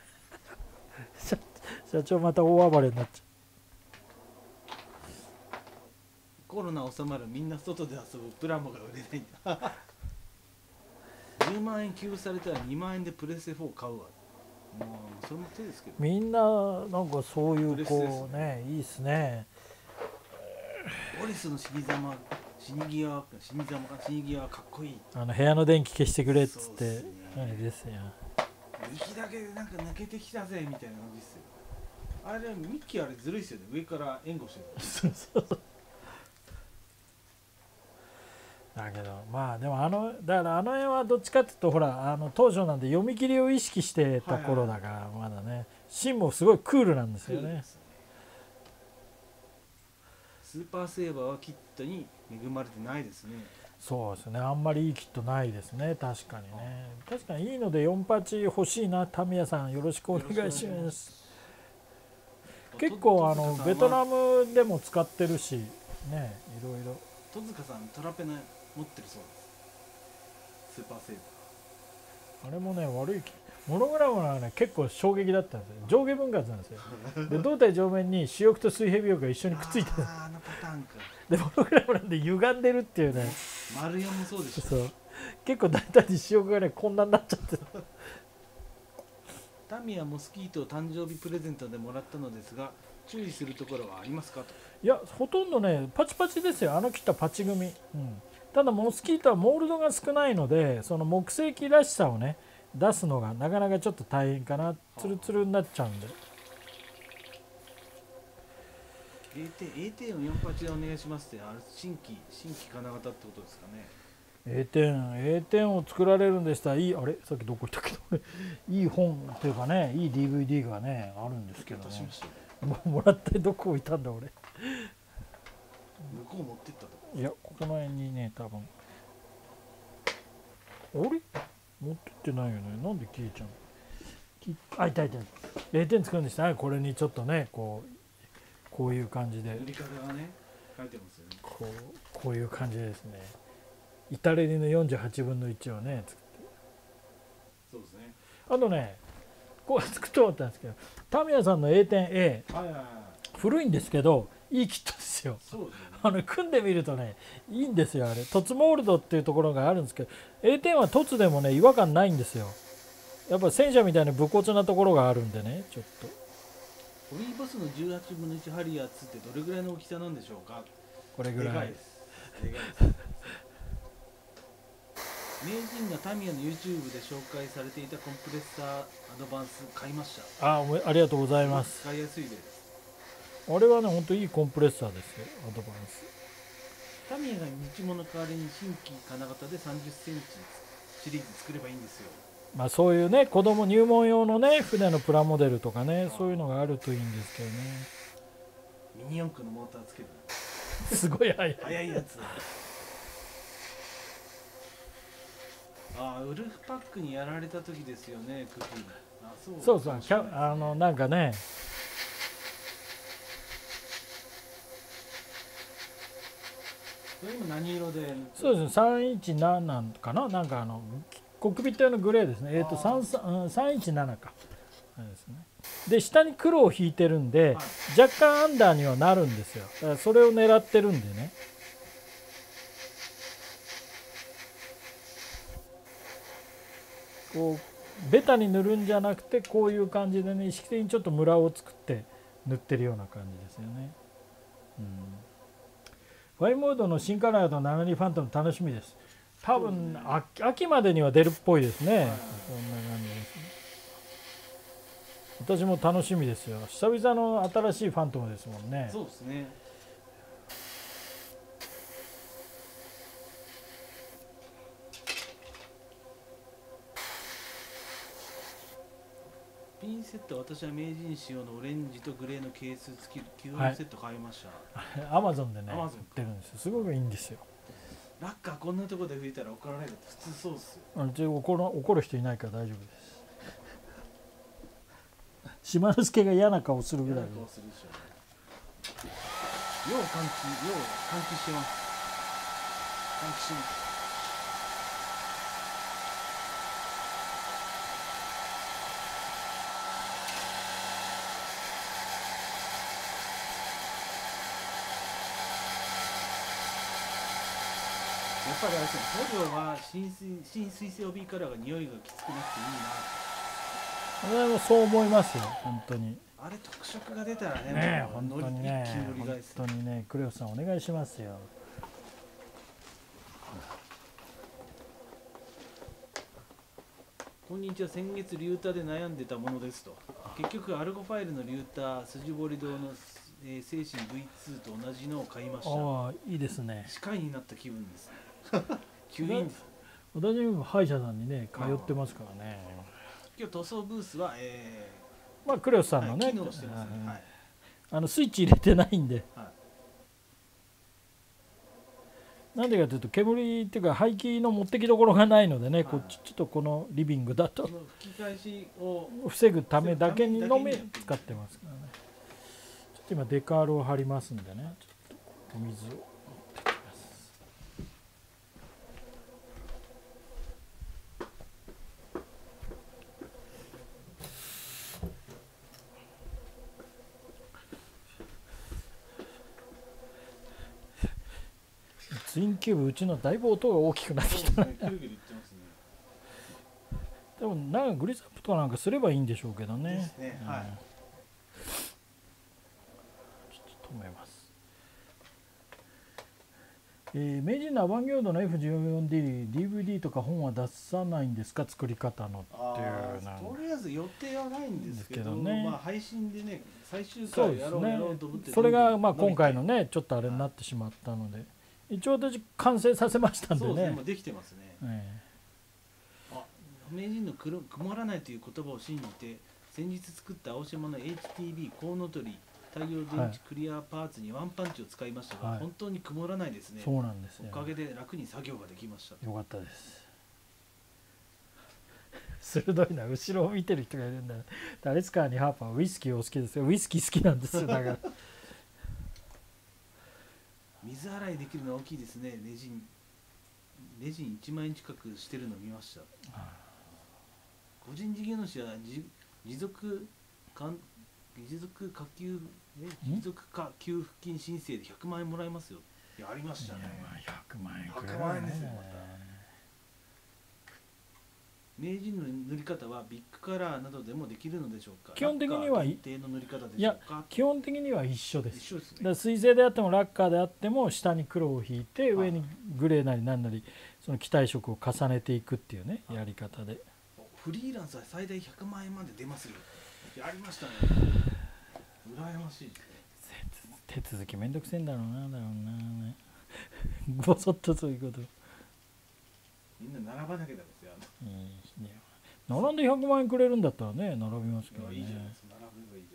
社長また大暴れになっちゃう。コロナ収まる、みんな外で遊ぶ、プラモが売れないんだ。10万円給付されたら2万円でプレステ4買うわ。もうそれも手ですけど。 みんななんかそういうこうね、いいっすね。 オリスの死に際はかっこいい。 部屋の電気消してくれっつって、あれですよ。 息だけでなんか抜けてきたぜみたいな感じですよ。あれミッキーあれずるいっすよね、上から援護してる。そうだけどまあでもだからあの辺はどっちかっていうとほら当初なんで読み切りを意識してた頃だからまだね、芯もすごいクールなんですよね。 スーパーセーバーはキットに恵まれてないですね。 そうですね、あんまりいいキットないですね。確かにね、確かにいいので48欲しいな。タミヤさんよろしくお願いします。結構ベトナムでも使ってるしね、いろいろ。 戸塚さんトラペナ持ってるそうです。スーパーセーバーあれもね、悪いモノグラムはね結構衝撃だったんですよ。上下分割なんですよ。で胴体上面に主翼と水平尾翼が一緒にくっついてる。 あのパターンか。 でモノグラムなんで歪んでるっていうね。 丸4もそうでしょ。 そう結構大体に主翼がねこんなになっちゃってる。 タミヤモスキートを誕生日プレゼントでもらったのですが、注意するところはありますかと。 いやほとんどねパチパチですよ、切ったパチ組、ただモスキートはモールドが少ないので、その木製機らしさをね出すのがなかなかちょっと大変かな。ツルツルになっちゃうんで。 A10 を48でお願いしますって、あれ新規金型ってことですかね。 A10 を作られるんでしたらさっきどこ行ったけどいい本というかね、いい DVD がねあるんですけどね。もらってどこ置いたんだ俺。 向こう持ってったと。 いやここの辺にね多分。あれ持ってってないよね。なんで消えちゃうの。いた。0点作るんでしたらこれにちょっとねこういう感じで塗り方がね書いてますよね。 こういう感じですね。至れりの48分の1をね作って。 そうですね。 あとねこう作って思ったんですけど、タミヤさんの A10A、古いんですけどいいキットですよ。 そうですね。 組んでみるとねいいんですよ。あれトツモールドっていうところがあるんですけど、 A10 はトツでもね違和感ないんですよ。やっぱ戦車みたいな武骨なところがあるんでね。ちょっとホビーバスの18分の1ハリアーツってどれぐらいの大きさなんでしょうか。 これぐらい。 でかいです。でかいです。 名人がタミヤの YouTube で紹介されていたコンプレッサーアドバンス買いました。 ありがとうございます。 使いやすいです。 あれはね本当いいコンプレッサーですよ、アドバンス。 タミヤが日物の代わりに新規金型で30センチシリーズ作ればいいんですよ。 まあそういうね子供入門用のね船のプラモデルとかね、そういうのがあるといいんですけどね。 ミニ四駆のモーターつけるすごい速いやつ。ウルフパックにやられた時ですよね、クッキー。 そうなんかね、 今何色で？ そうですね、317かな、なんかコックピット用のグレーですね。317か。ですね。で下に黒を引いてるんで、若干アンダーにはなるんですよ。だからそれを狙ってるんでね。こうベタに塗るんじゃなくて、こういう感じでね、意識的にちょっとムラを作って塗ってるような感じですよね。ファイモードの新カラーと72ファントム楽しみです。多分秋までには出るっぽいですね。そんな感じですね。私も楽しみですよ。久々の新しいファントムですもんね。 そうですね。ピンセット、私は名人仕様のオレンジとグレーのケース付き9本セット買いました。 アマゾンでね売ってるんですよ。すごくいいんですよ。 ラッカーこんなところで吹いたら怒られるって普通そうですよ。 怒る人いないから大丈夫です。島之助が嫌な顔するぐらい。よう換気してます。換気します。やっぱりあれですね、塗料は新水性帯カラーが匂いがきつくなくていいな。 俺もそう思いますよ、本当に。 あれ特色が出たらね、 本当にね、本当にね、クレオさんお願いしますよ。 こんにちは、先月リューターで悩んでたものですと。結局アルゴファイルのリューター筋彫り堂の精神 V2 と同じのを買いました。 ああ、いいですね。 歯科医になった気分です。吸引です。 私も歯医者さんにね通ってますからね。 今日塗装ブースは、 まあクレオさんのね、 機能してますね。 スイッチ入れてないんで。なんでかというと煙っていうか排気の持ってきどころがないのでね、こっちちょっとこのリビングだと吹き返しを防ぐためだけにのみ使ってますからね。ちょっと今デカールを貼りますんでね、ちょっとお水を持ってきます。ツインキューブうちのだいぶ音が大きくなってきたね。でもなんかグリスアップとかなんかすればいいんでしょうけどね。 ですね。はい。 ちょっと止めます。名人のアバンギャルドの F14D DVD とか本は出さないんですか、作り方のっていう。 とりあえず予定はないんですけどね、 まあ配信でね最終回やろうと思って、 それがまあ今回のねちょっとあれになってしまったので、一応私完成させましたんでね。 そうですね、できてますね。名人の曇らないという言葉を信じて先日作った青島の HTB コウノトリ太陽電池クリアパーツにワンパンチを使いましたが、本当に曇らないですね。 そうなんですよ。 おかげで楽に作業ができました。 よかったです。鋭いな、後ろを見てる人がいるんだ。ダレスカーにハーパーウイスキーお好きですよ。ウイスキー好きなんですよ。だから水洗いできるのは大きいですね。レジン1万円近くしてるのを見ました。個人事業主は持続化給付金申請で100万円もらえますよ。いや、ありましたね。 100万円くらい、 100万円ですよ。また名人の塗り方はビッグカラーなどでもできるのでしょうか。 基本的には一定の塗り方でしょうか。 基本的には一緒です。 一緒ですね。 だから水性であってもラッカーであっても下に黒を引いて上にグレーなり何なりその機体色を重ねていくっていうねやり方で。 フリーランスは最大100万円まで出ますよ。やりましたね。羨ましい。 手続きめんどくせえんだろうなぼそっとそういうこと。 みんな並ばなきゃダメですよ。 並んで100万円くれるんだったらね並びますけどね。 いいじゃないですか。並べばいいじ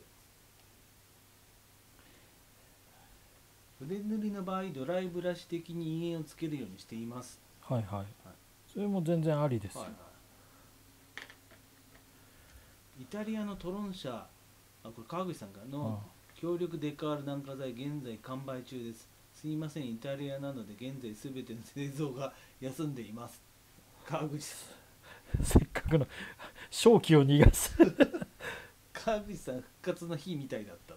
ゃないですか。筆塗りの場合ドライブラシ的に陰影をつけるようにしています。 はいはい、それも全然ありですよ。 イタリアのトロン社、これ川口さんからの強力デカール軟化剤現在完売中です。すいません、イタリアなので現在すべての製造が休んでいます。川口さんせっかくの正気を逃がす川口さん復活の日みたいだった。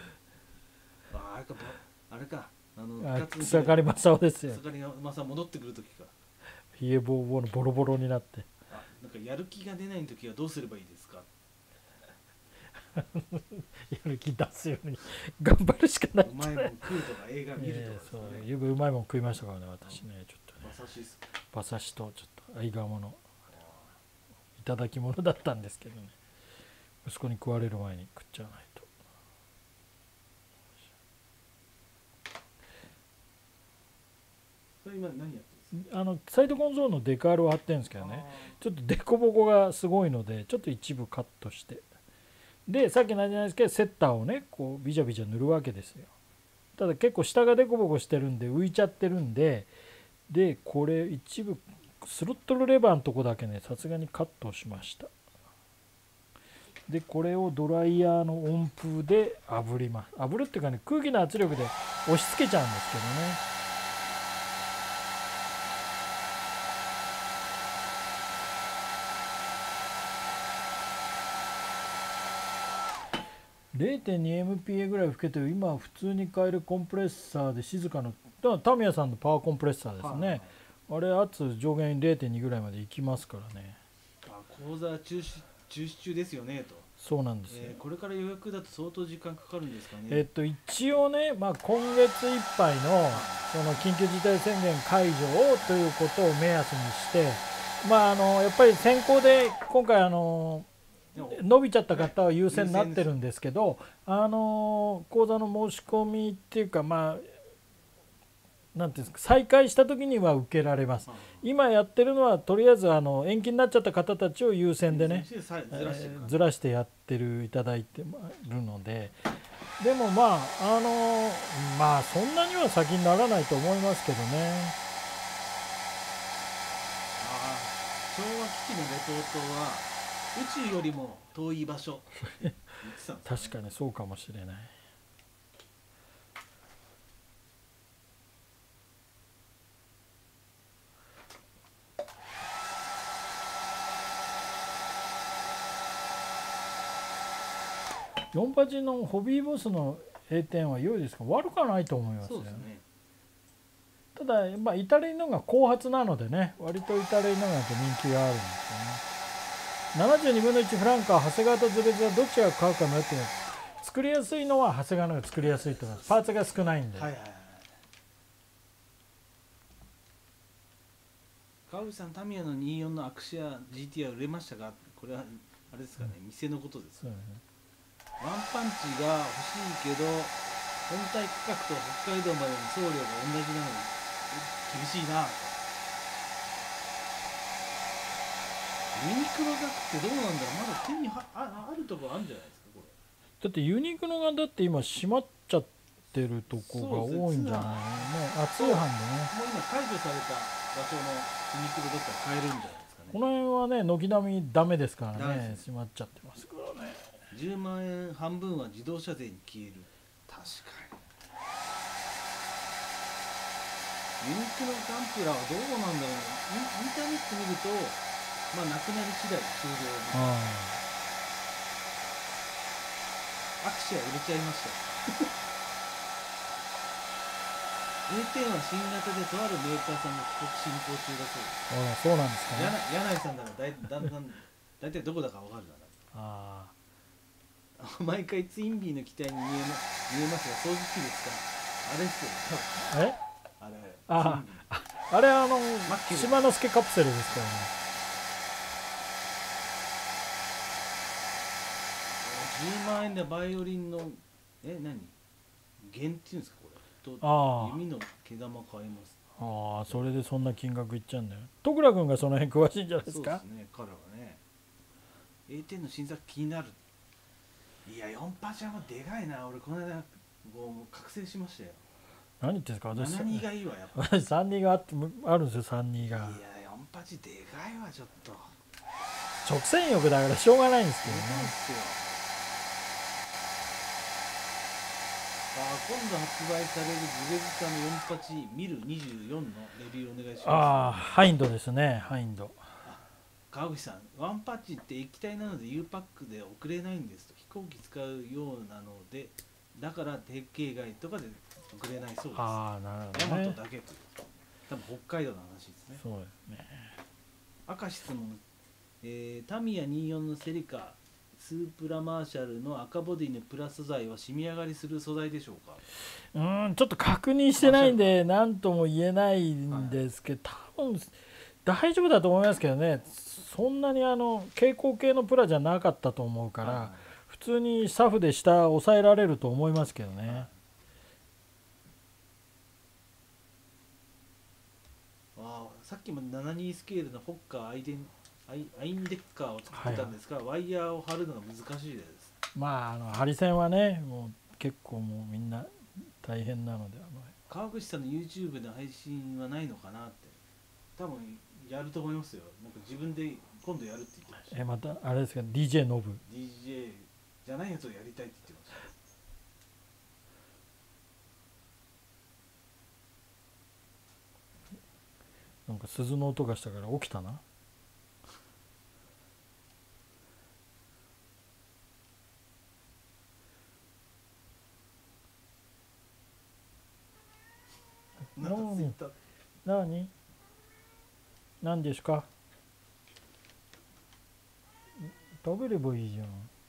あれか草刈正雄ですよ。 草刈正雄戻ってくる時か。 冷えボーボーのボロボロになって、 なんかやる気が出ない時はどうすればいいですかやる気出すように頑張るしかない。 うまいもん食うとか映画見るとか、ね、 そうゆうべうまいもん食いましたからね私ね。ちょっとね馬刺しとちょっと合鴨のいただき物だったんですけどね、息子に食われる前に食っちゃわないと。 それ今何やってるんですか？ サイドコンソールのデカールを貼ってるんですけどね、ちょっとデコボコがすごいのでちょっと一部カットして、でさっきのじゃないですけどセッターをねこうビジャビジャ塗るわけですよ。ただ結構下がデコボコしてるんで浮いちゃってるんで、これ一部スロットルレバーのとこだけねさすがにカットしました。でこれをドライヤーの温風で炙ります。炙るっていうかね空気の圧力で押し付けちゃうんですけどね。0.2MPa ぐらい吹けてる今普通に買えるコンプレッサーで静かなタミヤさんのパワーコンプレッサーですね、あれ圧上限 0.2 ぐらいまでいきますからね。 講座中止中ですよねと。 そうなんですよ、 これから予約だと相当時間かかるんですかね。 一応ね、今月いっぱいのその緊急事態宣言解除をということを目安にして、やっぱり先行で今回伸びちゃった方は優先になってるんですけど、講座の申し込みっていうかなんていうんですか、再開した時には受けられます。今やってるのはとりあえず延期になっちゃった方たちを優先でねずらしてやっていただいてるので、でもそんなには先にならないと思いますけどね。 昭和基地のレポートは宇宙よりも遠い場所確かにそうかもしれない。48のホビーボスの A 点は良いですか？悪くはないと思いますよ。そうですね。ただイタリアのが後発なのでね、割とイタリアのが人気があるんですよね。72分の1フランカー長谷川とズレズレどっちが買うかによって作りやすいのは長谷川のが作りやすいと思います。パーツが少ないんで。 川口さん、タミヤの24のアクシア GT は売れましたか？これはあれですかね、店のことです。そうですね。ワンパンチが欲しいけど本体価格と北海道までの送料が同じなのに厳しいな。ユニクロがってどうなんだろう。まだ手にあるところあるんじゃないですかこれ。 だってユニクロがだって今閉まっちゃってるとこが多いんじゃないのね。通販でね。 もう今解除された場所のユニクロだったら買えるんじゃないですかね。 この辺はね軒並みダメですからね。閉まっちゃってますからね。 10万円半分は自動車税に消える。確かにユニクロガンプラはどうなんだろう。インターネット見るとなくなり次第終了。アクシア売れちゃいましたA10 は新型でとあるメーカーさんが帰国進行中だそうです。 そうなんですかね。 柳井さんなら大体どこだか分かるな。毎回ツインビーの機体に見えますが掃除機ですか？あれですよ。 あれ島之助カプセルですからね。 10万円でバイオリンの何弦っていうんですかこれと弓の毛玉買えます。 ああ、それでそんな金額いっちゃうんだよ。徳倉君がその辺詳しいんじゃないですか。 そうですね、彼はね。A10 の新作気になる。いや48はでかいな。俺この間もう覚醒しましたよ。 何言ってんですか。私 72がいいわやっぱ。 私32があるんですよ。32が。いや 48でかいわちょっと。 直線欲だからしょうがないんですけどね。 今度発売されるズレズカの48ミル24のレビューお願いします。 ああ、ハインドですね。ハインド。 川口さん、ワンパッチって液体なので U パックで送れないんですと。飛行機使うようなので、だから定型外とかで送れないそうです。 ああ、なるほどね。 ヤマトだけという。多分北海道の話ですね。 そうですね。 赤質問、タミヤ24のセリカスープラマーシャルの赤ボディのプラス素材は染み上がりする素材でしょうか。 ちょっと確認してないんで何とも言えないんですけど、多分大丈夫だと思いますけどね。そんなに蛍光系のプラじゃなかったと思うから、普通にサフで下抑えられると思いますけどね。 さっきも72スケールのフォッカーアインデッカーを作ってたんですが、ワイヤーを張るのが難しいです。 まあハリセンはね、もう結構もうみんな大変なので。 川口さんの YouTube の配信はないのかなって。多分やると思いますよ。なんか自分で今度やるって言ってました。 またあれですか、 DJ ノブ DJ じゃないやつをやりたいって言ってました。 なんか鈴の音がしたから起きたな。何ですか。食べればいいじゃん。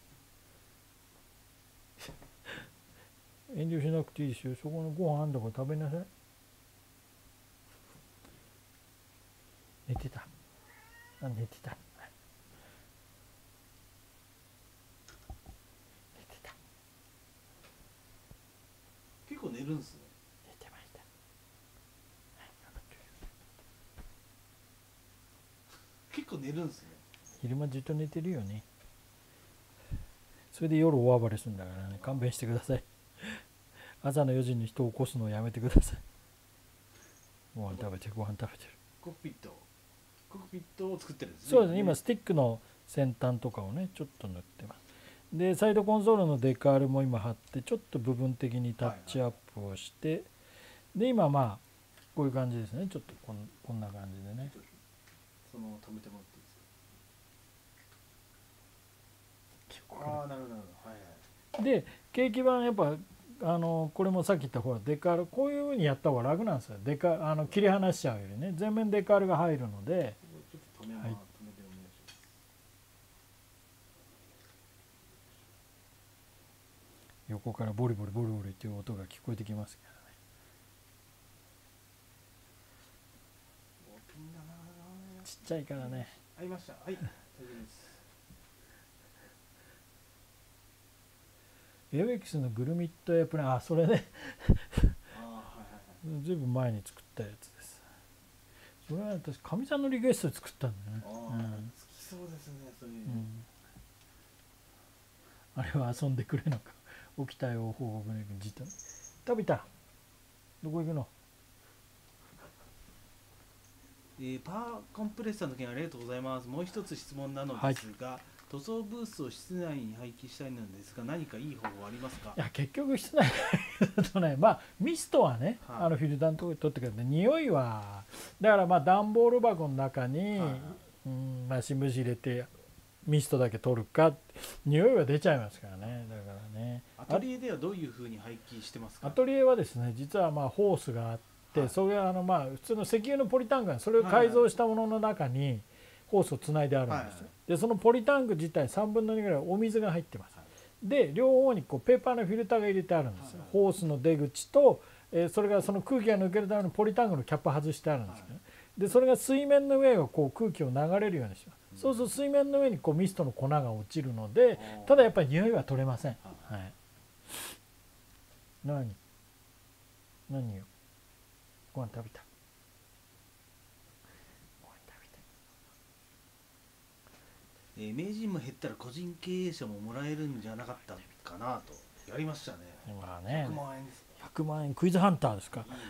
遠慮しなくていいですよ。そこのご飯あんだから食べなさい。寝てた。寝てた。 結構寝るんですね。 寝てました。 結構寝るんですね。 昼間ずっと寝てるよね。それで夜大暴れするんだからね、勘弁してください。朝の4時に人を起こすのをやめてください。ご飯食べてる。 コックピットを作ってるんですね。 そうですね。今スティックの先端とかをねちょっと塗ってます。でサイドコンソールのデカールも今貼ってちょっと部分的にタッチアップをして、で今まあこういう感じですね。ちょっとこんな感じでね。 その止めてもらっていいですか。ああ、なるほど。はいはい。 でケーキ板やっぱこれもさっき言ったほらデカールこういう風にやった方が楽なんですよ。切り離しちゃうよりね、全面デカールが入るので。 ちょっと止めてお願いします。 横からボリボリボリボリっていう音が聞こえてきますけどね。ちっちゃいからね。 合いました。はい。大丈夫です。 エオエキスのグルミットエアプラン、それね。ずいぶん前に作ったやつです。それは私かみさんのリクエストで作ったんだよね。 好きそうですね。そういう。 あれは遊んでくれのか。起きたよ報告ねくんじっと。食べた。どこ行くの？ パワーコンプレッサーの件ありがとうございます。もう一つ質問なのですが、塗装ブースを室内に配置したいのですが、何かいい方法ありますか？ いや結局室内だとね、まあミストはね、フィルターのところに取ってくれて、匂いはだからまあ段ボール箱の中に、まあ新聞紙入れてミストだけ取るか、匂いは出ちゃいますからね。だからね。 アトリエではどういうふうに配置してますか？ アトリエはですね、実はまあホースがあって、それはまあ普通の石油のポリタンク、それを改造したものの中にホースをつないであるんですよ。でそのポリタンク自体3分の2ぐらいお水が入ってます。で両方にこうペーパーのフィルターが入れてあるんですよ。ホースの出口とそれがその空気が抜けるためのポリタンクのキャップ外してあるんですけど、ね、でそれが水面の上をこう空気を流れるようにします。そうすると水面の上にこうミストの粉が落ちるので、ただやっぱり匂いは取れません。はい、何よ、ご飯食べた。 名人も減ったら個人経営者ももらえるんじゃなかったかなとやりましたね。 まあね、 100万円です。 100万円クイズハンターですか。いいな。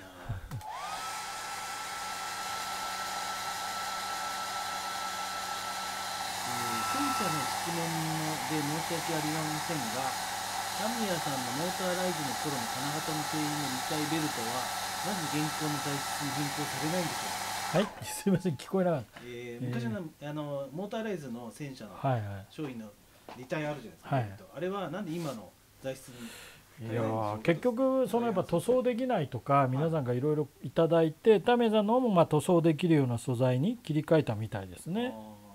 戦車の質問で申し訳ありませんが、タミヤさんのモーターライズの頃の金型の製品の2体ベルトはなぜ現行の材質に変更されないんでしょうか。 はい、すみません、聞こえなかった。 昔の、モーターライズの戦車の商品の2体あるじゃないですか、あれはなんで今の材質にいや結局そのやっぱ塗装できないとか皆さんがいろいろいただいて、タミヤさんの方もまあ塗装できるような素材に切り替えたみたいですね。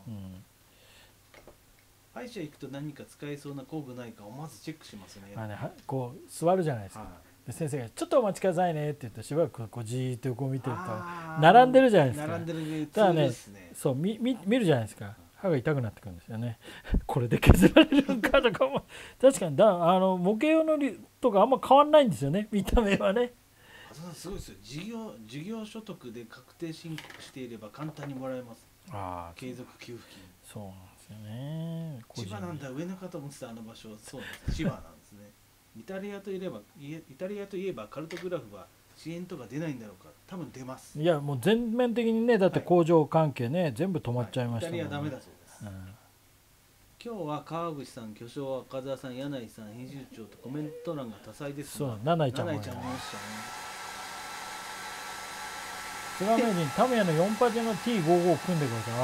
歯医者行くと何か使えそうな工具ないかをまずチェックしますね。 こう座るじゃないですか、で先生が「ちょっとお待ちくださいね」って言ってしばらくこうじーっと横見てると並んでるじゃないですか。 並んでるただね、そう見るじゃないですか。歯が痛くなってくるんですよね。これで削られるんかとかも確かに模型用のとかあんま変わんないんですよね、見た目はね。 すごいですよ。事業所得で確定申告していれば簡単にもらえます。継続給付金。 そうなんですよね。 千葉なんだ、上中と思ってたあの場所、そうなんです。千葉なんですね。イタリアといえばカルトグラフは支援とか出ないんだろうか。多分出ます。 いやもう全面的にね、だって工場関係ね、全部止まっちゃいましたもんね。 イタリアダメだそうです。今日は川口さん、巨匠は赤澤さん、柳井さん、編集長とコメント欄が多彩ですが、 そう、七井ちゃんもいましたね。菅名人、タミヤの48の T55 組んでください。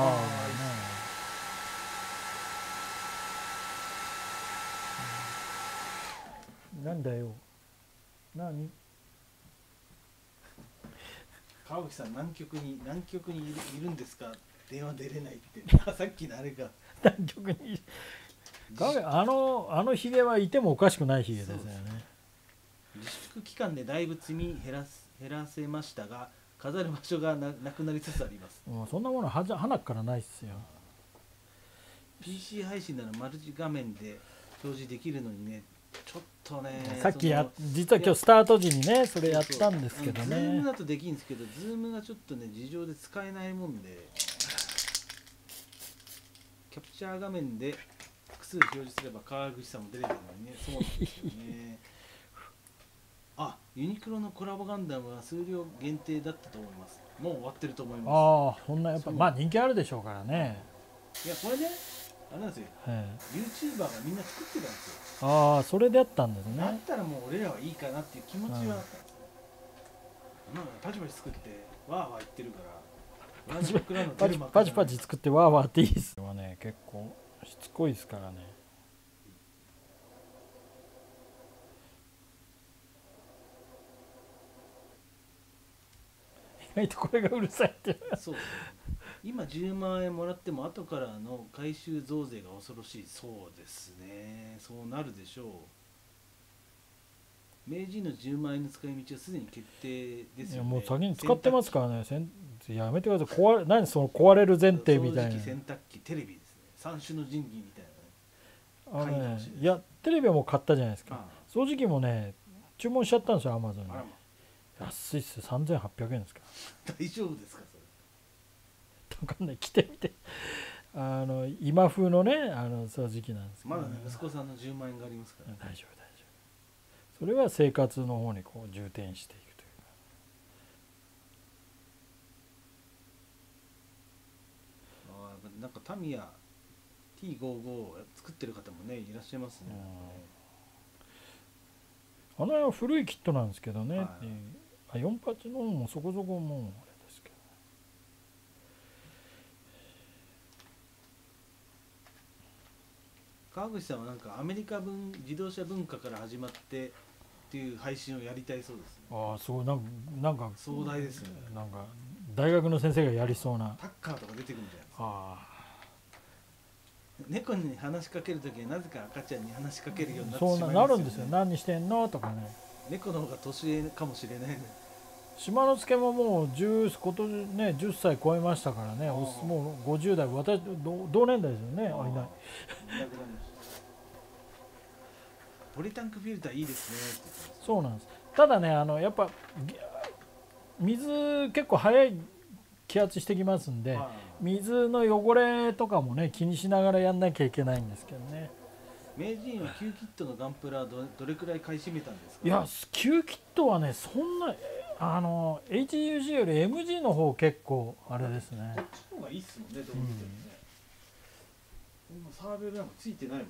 なんだよ。何？ 川口さん、南極にいるんですか？電話出れないって。さっきのあれが。 南極に。あのヒゲはいてもおかしくないヒゲですよね。 自粛期間でだいぶ積み減らせましたが、飾る場所がなくなりつつあります。 もうそんなものは花からないっすよ。 PC 配信ならマルチ画面で表示できるのにね、ちょっとね。 さっき実は今日スタート時にね、それやったんですけどね。 ズームだとできるんですけど、ズームがちょっとね、事情で使えないもんで、キャプチャー画面で複数表示すれば川口さんも出れるのにね、そうなんですよね。ユニクロのコラボガンダムは数量限定だったと思います。もう終わってると思います。 そんなやっぱまあ人気あるでしょうからね。 いやこれね、あれなんですよ。YouTuber がみんな作ってたんですよ。それであったんですね。 だったらもう俺らはいいかなっていう気持ちはあったんですよ。なんかパチパチ作ってわーわー言ってるから。 パチパチ作ってわーわーっていいですよね。結構しつこいですからね。意外とこれがうるさいってそう今10万円もらっても後からの回収増税が恐ろしい。そうですね、そうなるでしょう。明治の10万円の使い道はすでに決定ですよね。 もう先に使ってますからね。やめてください。何その壊れる前提みたいな。 洗濯機、テレビですね。三種の神器みたいなね。 いやテレビはもう買ったじゃないですか。掃除機もね注文しちゃったんですよ、アマゾンに。安いっすよ、3800円ですから。 大丈夫ですかそれ。 分かんない、着てみて。今風のね掃除機なんですけど、 まだね息子さんの10万円がありますから、 大丈夫。それは生活の方にこう重点していくというか。なんかタミヤ T55 を作ってる方もねいらっしゃいますね。 あの古いキットなんですけどね。48のもそこそこもうあれですけど。 川口さんはなんかアメリカ自動車文化から始まってっていう配信をやりたいそうですね。 すごいなんか壮大ですよね。 なんか大学の先生がやりそうな。 タッカーとか出てくるんじゃないですか。猫に話しかけるときはなぜか赤ちゃんに話しかけるようになってしまいますよね。 そうなるんですよ。何してんのとかね。 猫の方が年上かもしれないね。 島之助ももう今年ね10歳超えましたからね。もう50代、私同年代ですよね。いない。 ポリタンクフィルターいいですね。そうなんです。ただねやっぱ水結構早い気圧してきますんで、水の汚れとかもね気にしながらやんなきゃいけないんですけどね。 名人はQキットのガンプラどれくらい買い占めたんですか。 いや QキットはねそんなHUG より MG の方結構あれですね。 こっちの方がいいっすもんね、どう見てもね。サーベルなんかついてないもんね。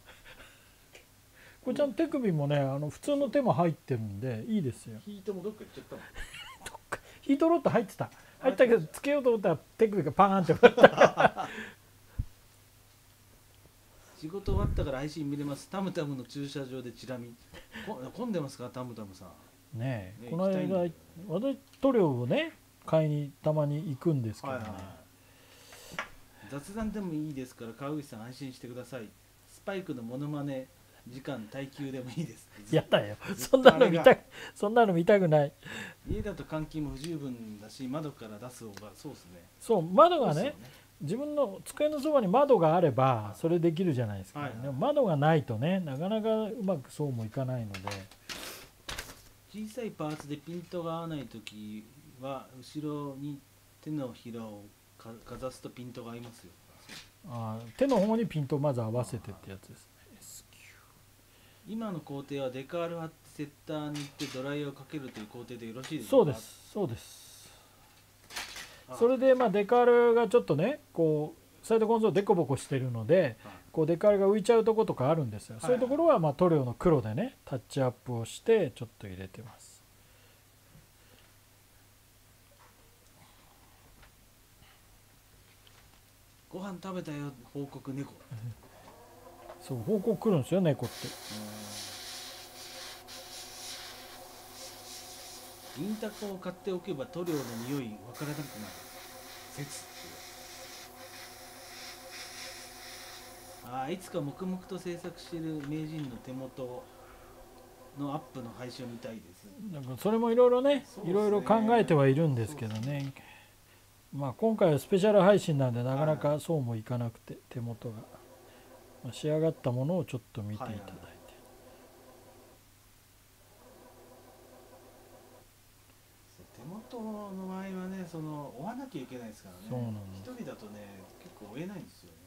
これちゃんと手首もね普通の手も入ってるんでいいですよ。 ヒートもどっか行っちゃったもん。 ヒートロッド入ったけどつけようと思ったら手首がパーンって割った仕事終わったから配信見れます。タムタムの駐車場でチラ見混んでますか、タムタムさん。 ねえ、この間私塗料をね買いにたまに行くんですけどね、 雑談でもいいですから川口さん安心してください。スパイクのモノマネ時間耐久でもいいです。 やだよ、そんなの見たくない。 家だと換気も不十分だし窓から出す方がそうですね。 そう、窓がね自分の机のそばに窓があればそれできるじゃないですか、でも窓がないとねなかなかうまくそうもいかないので。 小さいパーツでピントが合わないときは後ろに手のひらをかざすとピントが合いますよ。 手の方にピントをまず合わせてってやつですね。 今の工程はデカール貼ってセッターに行ってドライヤーをかけるという工程でよろしいですか。 そうです、そうです。それでデカールがちょっとねこうサイドコンソールデコボコしてるので、こうデカールが浮いちゃうところとかあるんですよ。そういうところは塗料の黒でねタッチアップをしてちょっと入れてます。 ご飯食べたよ報告猫。 そう報告来るんですよ猫って。 インタコを買っておけば塗料の匂いわからなくなる説。いつか黙々と制作している名人の手元のアップの配信を見たいです。 なんかそれもいろいろねいろいろ考えてはいるんですけどね。今回はスペシャル配信なんでなかなかそうもいかなくて手元が。仕上がったものをちょっと見ていただいて、 手元の場合はね追わなきゃいけないですからね。 そうなんです。 一人だとね結構追えないんですよね。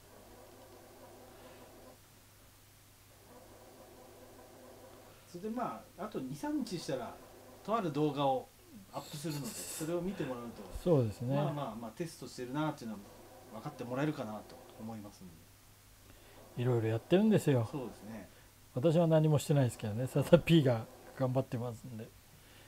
それであと 2,3 日したらとある動画をアップするのでそれを見てもらうとそうですね、 テストしてるなっていうのは分かってもらえるかなと思いますので。 いろいろやってるんですよ。 そうですね。 私は何もしてないですけどね。ササ P が頑張ってますんで。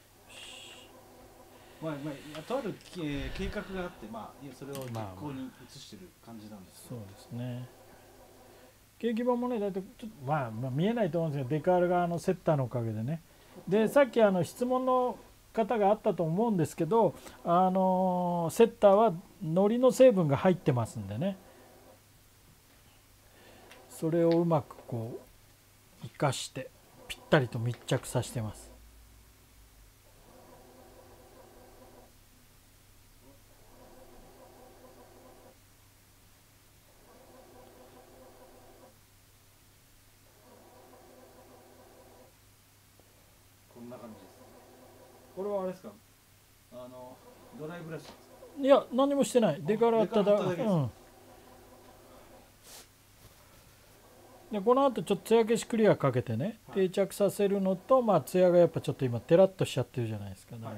とある計画があってそれを実行に移してる感じなんです。 そうですね。ケーキ板もねだいたいちょっと見えないと思うんですけどデカールがセッターのおかげでね。でさっき質問の方があったと思うんですけどセッターは糊の成分が入ってますんでね。それをうまくこう生かしてぴったりと密着させてます。 こんな感じです。これはあれですか、ドライブラシですか。 いや何もしてない。デカール貼っただけです。でこの後ちょっと艶消しクリアかけてね、定着させるのと艶がやっぱちょっと今テラッとしちゃってるじゃないですか。だから、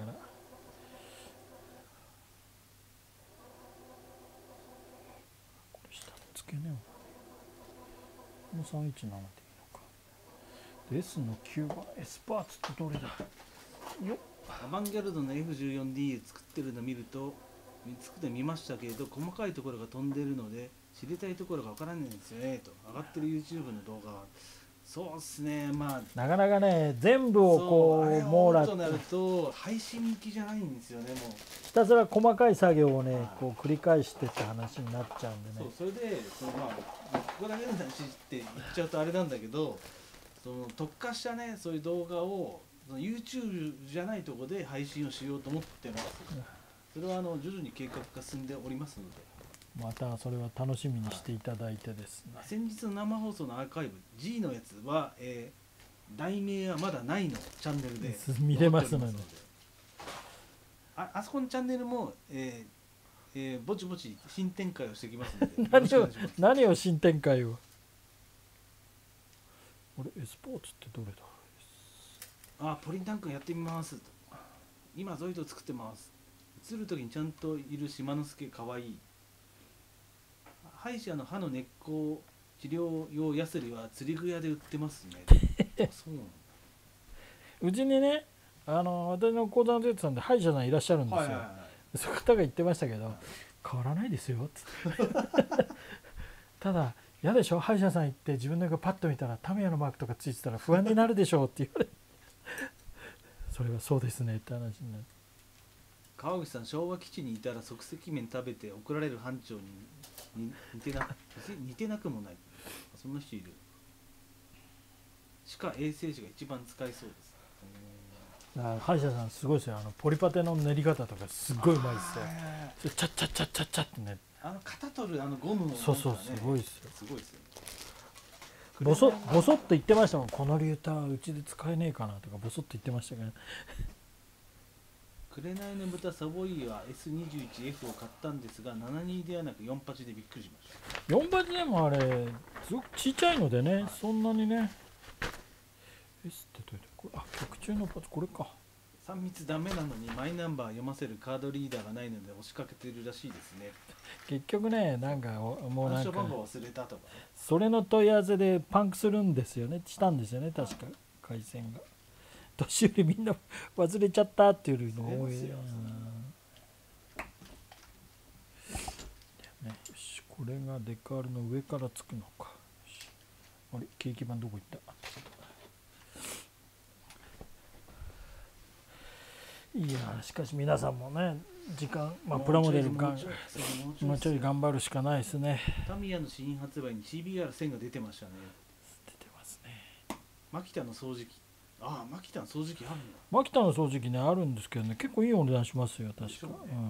これ下の付け根をこの317でいいのか。で S の9番 S パーツってどれだよ。 アバンギャルドの F14D 作ってるの見ると作ってみましたけれど細かいところが飛んでるので知りたいところがわからないんですよねと。上がってる YouTube の動画はそうっすね。 なかなかね全部をこう網羅となると配信向きじゃないんですよね。もうひたすら細かい作業をねこう繰り返してって話になっちゃうんでね。 それでここだけの話って言っちゃうとあれなんだけどその特化したねそういう動画をその YouTube じゃないところで配信をしようと思ってます。それは徐々に計画が進んでおりますので、 またそれは楽しみにしていただいてですね、 先日の生放送のアーカイブ G のやつは、題名はまだないのチャンネルで見れますので、 あそこのチャンネルも、ぼちぼち新展開をしてきますので何を新展開を。俺エスポーツってどれだ。 ポリンタンクやってみますと。今ゾイド作ってます。映る時にちゃんといる島之助かわいい。歯医者の歯の根っこ治療用ヤスリは釣り具屋で売ってますね。そうなんだ。 うちにね、私の講座の生徒さんで歯医者さんいらっしゃるんですよ。その方が言ってましたけど、変わらないですよってただ嫌でしょ、歯医者さん行って自分の顔パッと見たらタミヤのマークとかついてたら不安になるでしょうって言われてそれはそうですねって話になる。 川口さん、昭和基地にいたら即席麺食べて怒られる班長に似てなくもない。そんな人いる。歯科衛生士が一番使いそうです。 歯医者さんすごいですよ。ポリパテの練り方とかすごいうまいですよ。チャッチャッチャッチャッチャッってね、 型取るゴムの、ね、 そうすごいですよ。 すごいですよ。 ボソッと言ってましたもん。このリューターうちで使えねえかなとかボソッと言ってましたけど、ね、 紅の豚サボイーは S21F を買ったんですが72ではなく48でびっくりしました。 48でもあれすごくちっちゃいのでね、そんなにね。 S ってどうやってこれ、曲中のパーツこれか。 3密ダメなのにマイナンバー読ませるカードリーダーがないので押しかけてるらしいですね。 結局ね、なんかもうなんか暗証番号忘れたとか、ね、 それの問い合わせでパンクするんですよね、したんですよね、確か回線が。年寄りみんな忘れちゃったっていうのが多いね。よし、これがデカールの上からつくのか。あれ、ケーキ板どこ行った。いやしかし皆さんもね、時間、プラモデルがもうちょい頑張るしかないですね。 タミヤの新発売に CBR1000 が出てましたね。 出てますね。 マキタの掃除機、マキタの掃除機あるんだ。 マキタの掃除機ね、あるんですけどね、結構いいお値段しますよ、確か。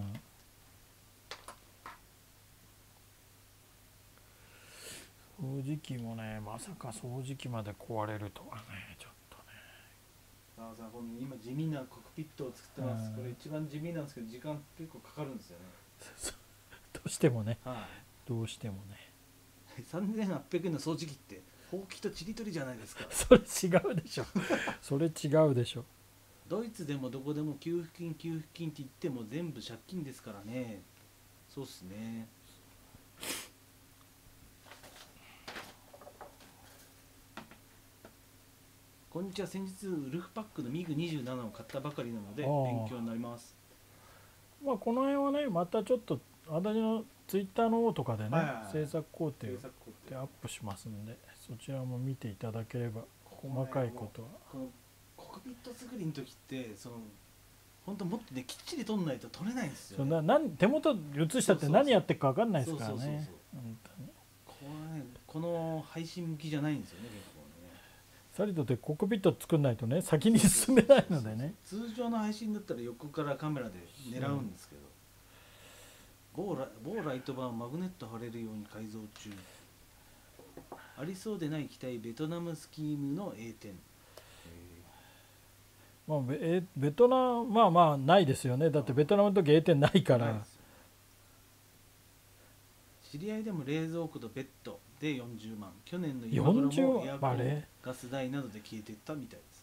掃除機もね、まさか掃除機まで壊れるとはね、ちょっとね。 この今地味なコックピットを作ってます。これ一番地味なんですけど時間結構かかるんですよね。 どうしてもね、どうしてもね。 3800円の掃除機ってほうきとちりとりじゃないですか。 それ違うでしょそれ違うでしょ。 ドイツでもどこでも給付金って言っても全部借金ですからね。そうっすね。こんにちは。先日ウルフパックのミグ27を買ったばかりなので勉強になります。 この辺はね、またちょっと私のツイッターの方とかでね、制作工程でアップしますんで、そちらも見ていただければ細かいことは。 このコックピット作りの時って本当もっとねきっちり撮んないと撮れないんですよ、ね。 手元映したって何やってるか分かんないですからね。 この配信向きじゃないんですよね。 さりとてコックピット作んないとね、先に進めないのでね。 通常の配信だったら横からカメラで狙うんですけど、某ライトバーをマグネット貼れるように改造中。ありそうでない機体ベトナムスキームの A 点。 ベトナムないですよね。だってベトナムの時 A 点ないから。 知り合いでも冷蔵庫とベッドで40万。去年の今頃もエアコン、ガス代などで消えていったみたいです。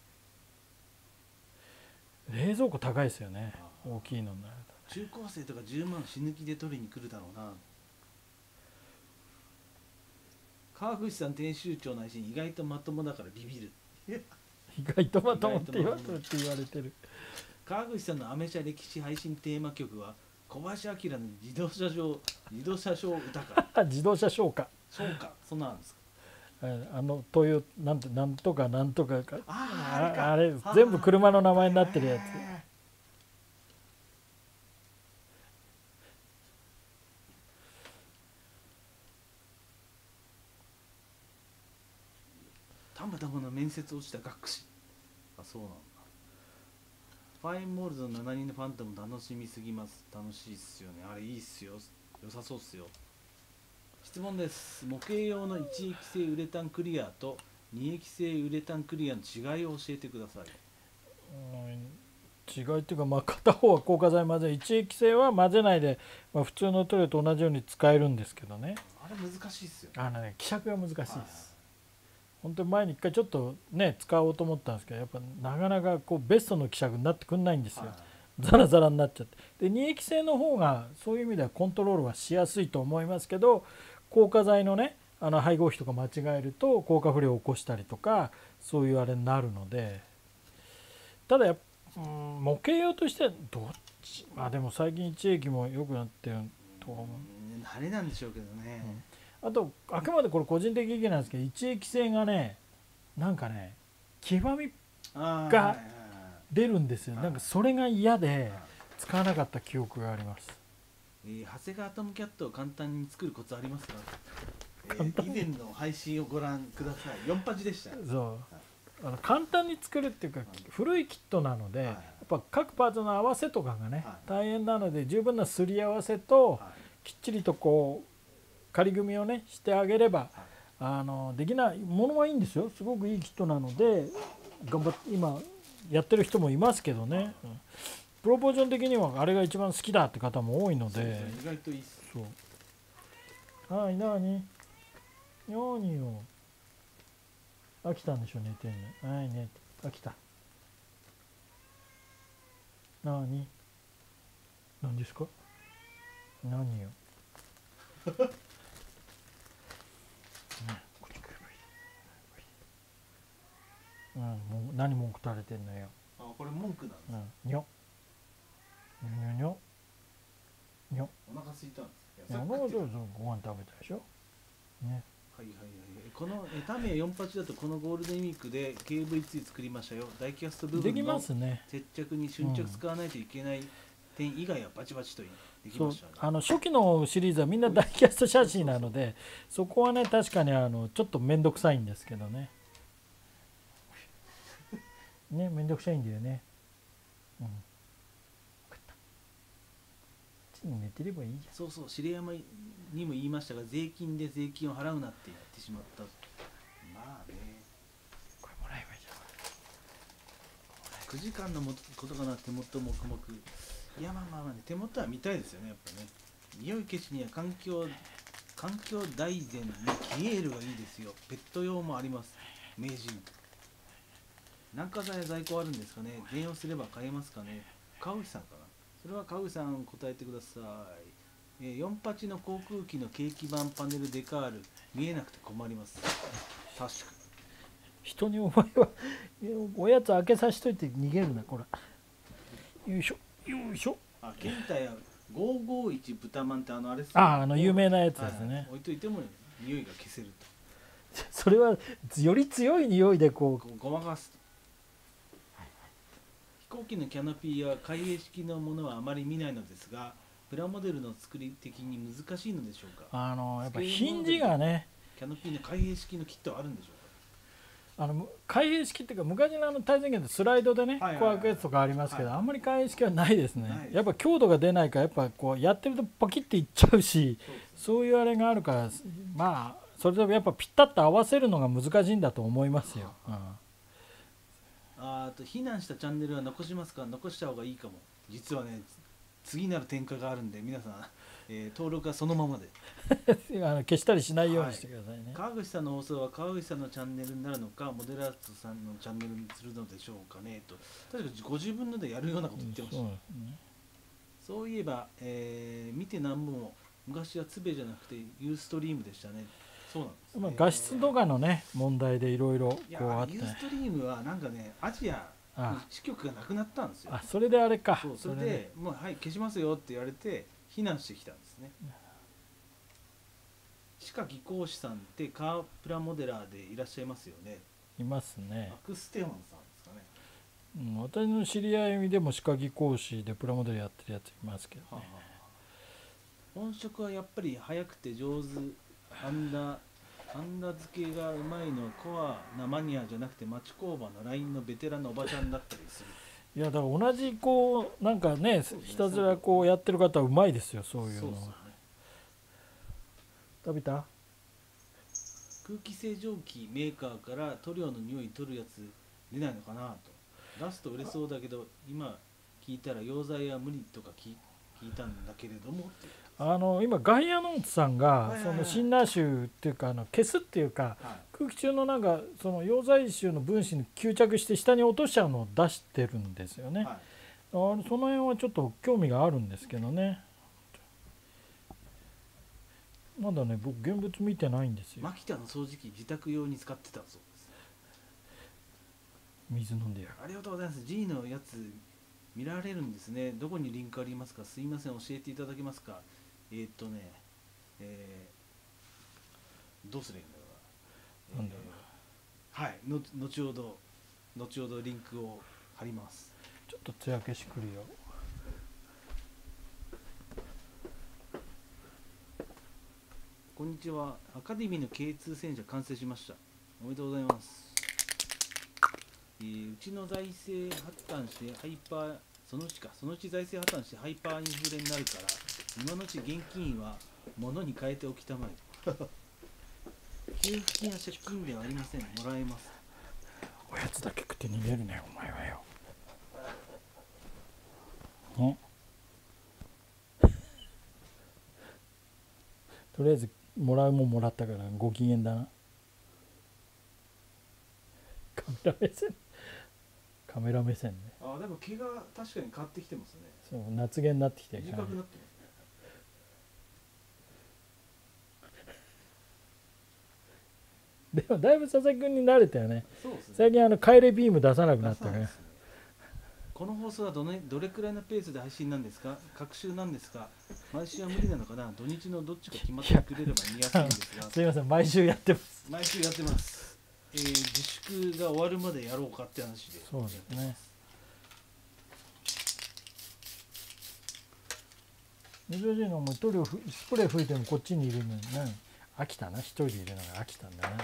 冷蔵庫高いですよね。大きいのになると。 中高生とか10万死ぬ気で取りに来るだろうな。川口さん編集長内心意外とまともだからビビる。 意外とまともって言われてる。 川口さんのアメ車歴史配信テーマ曲は小林明の自動車唱歌か。 自動車唱歌。 唱歌、そんなんですか。 というなんとかなんとかか。あれ全部車の名前になってるやつ。 タムダムの面接落ちた学士。あ、そうなんだ。ファインモールドの7人のファントム楽しみすぎます。楽しいっすよね。あれいいっすよ。良さそうっすよ。質問です。模型用の1液性ウレタンクリアと2液性ウレタンクリアの違いを教えてください。 違いっていうか、まあ、片方は硬化剤混ぜ、1液性は混ぜないで、まあ、普通の塗料と同じように使えるんですけどね。 あれ難しいっすよね。 希釈が難しいです。本当に前に一回ちょっとね使おうと思ったんですけど、やっぱなかなかこうベストの希釈になってくんないんですよ。ザラザラになっちゃって。で2液性の方がそういう意味ではコントロールはしやすいと思いますけど、硬化剤のね配合比とか間違えると硬化不良を起こしたりとかそういうあれになるので、ただ模型用としてはどっち、まあでも最近1液も良くなってると思う。 あれなんでしょうけどね、 あとあくまでこれ個人的意見なんですけど、1液性がねなんかね黄ばみが出るんですよ。なんかそれが嫌で使わなかった記憶があります。 長谷川アトムキャットを簡単に作るコツありますか？以前の配信をご覧ください。4パジでした。 そう簡単に作るっていうか、古いキットなので、やっぱ各パーツの合わせとかがね、大変なので十分なすり合わせと、きっちりとこう仮組みをねしてあげれば、できないものはいいんですよ。すごくいいキットなので頑張って今やってる人もいますけどね、プロポーション的にはあれが一番好きだって方も多いので。 意外といいっす。 そう。はい、何よ飽きたんでしょ、寝てんの。はい、寝て飽きた。何ですか？何よ。こっち来ればいい。もう何文句垂れてんのよ。 これ文句なんです。 にょにょお腹空いたんですよ。ご飯食べたでしょ。ね。 このタミヤ48だとこのゴールデンウィークで KV2 作りましたよ。ダイキャスト部分の接着に瞬着使わないといけない点以外はバチバチとできましたね。 初期のシリーズはみんなダイキャストシャシーなので、そこはね確かにちょっと面倒くさいんですけどね。ね、面倒くさいんだよね。寝てればいいじゃん。 そうそう、知り合いにも言いましたが、税金で税金を払うなって言ってしまった。まあね、 これもらえばいいじゃん。9時間のことかな、手元黙々。いやまあね、手元は見たいですよね、やっぱね。匂い消しには環境大全のキエールがいいですよ。ペット用もあります。名人。軟化剤在庫あるんですかね。電話すれば買えますかね。川口さんかな。それは川口さん答えてください。48の航空機の計器板パネルデカール見えなくて困ります。確かに。 人にお前はおやつ開けさしといて逃げるな、これ。よいしょ。 ケンタや551豚まんってあれですね。有名なやつですね。 置いといても匂いが消せると。それはより強い匂いでこうごまかすと。飛行機のキャノピーや開閉式のものはあまり見ないのですが、プラモデルの作り的に難しいのでしょうか。 やっぱヒンジがね、 キャノピーの開閉式のキットはあるんでしょうか。 開閉式っていうか、昔の対戦機でスライドでねこう開くやつとかありますけど、あんまり開閉式はないですね。やっぱ強度が出ないから、やっぱこうやってるとパキッていっちゃうし、そういうあれがあるから、まあそれでもやっぱピッタッと合わせるのが難しいんだと思いますよ。 避難したチャンネルは残しますか？残した方がいいかも。実はね、次なる展開があるんで、皆さん、登録はそのままで消したりしないようにしてくださいね。 川口さんの放送は川口さんのチャンネルになるのか、モデラートさんのチャンネルにするのでしょうかねと。確かご自分のでやるようなこと言ってました。そういえば、見てなんぼも昔はツベじゃなくてユーストリームでしたね。そうなんですね。 画質とかのね問題でいろいろこうあって、 ユーストリームはなんかね、アジア支局がなくなったんですよ。 それであれか。 それでもうはい消しますよって言われて避難してきたんですね。歯科技工士さんってカープラモデラーでいらっしゃいますよね。 いますね。 アクステオンさんですかね。 私の知り合いでも歯科技工士でプラモデルやってるやついますけどね。 本職はやっぱり早くて上手アンダーハンダ付けがうまいのはコアなマニアじゃなくて町工場の LINE のベテランのおばちゃんだったりする。 いやだから同じこうなんかねひたすらこうやってる方はうまいですよ、そういうのは。食べた？ 空気清浄機メーカーから塗料の匂い取るやつ出ないのかなと。出すと売れそうだけど今聞いたら溶剤は無理とか聞いたんだけれどもって。 今ガイアノーツさんがそのシンナー臭っていうか消すっていうか、空気中のなんかその溶剤臭の分子に吸着して下に落としちゃうのを出してるんですよね。その辺はちょっと興味があるんですけどね。まだね僕現物見てないんですよ。 マキタの掃除機自宅用に使ってたそうです。 水飲んでやる。 ありがとうございます。 G のやつ見られるんですね。どこにリンクありますか？すいません教えていただけますか？どうすればいいんだろうな。はい、後ほどリンクを貼ります。 ちょっと艶消しくるよ。 こんにちは。アカデミーの K2 戦車完成しました。おめでとうございます。うちの財政破綻してそのうち財政破綻してハイパーインフレになるから今のうち現金は物に変えておきたまえ。給付金や借金ではありません。もらえます。 おやつだけ食って逃げるねお前はよ。とりあえずもらうもんもらったからご機嫌だな。カメラ目線ね。 でも毛が確かに変わってきてますね。 そう夏毛になってきてる短くなってます。 でもだいぶ佐々木君に慣れたよね。 そうですね。 最近帰れビーム出さなくなったね。 この放送はどれくらいのペースで配信なんですか？隔週なんですか？毎週は無理なのかな？土日のどっちか決まってくれれば見やすいんですが。 すいません毎週やってます。 毎週やってます。自粛が終わるまでやろうかって話で。 そうですね。珍しいのも塗料スプレー吹いてもこっちにいるのにね。飽きたな、一人でいるのが飽きたんだな。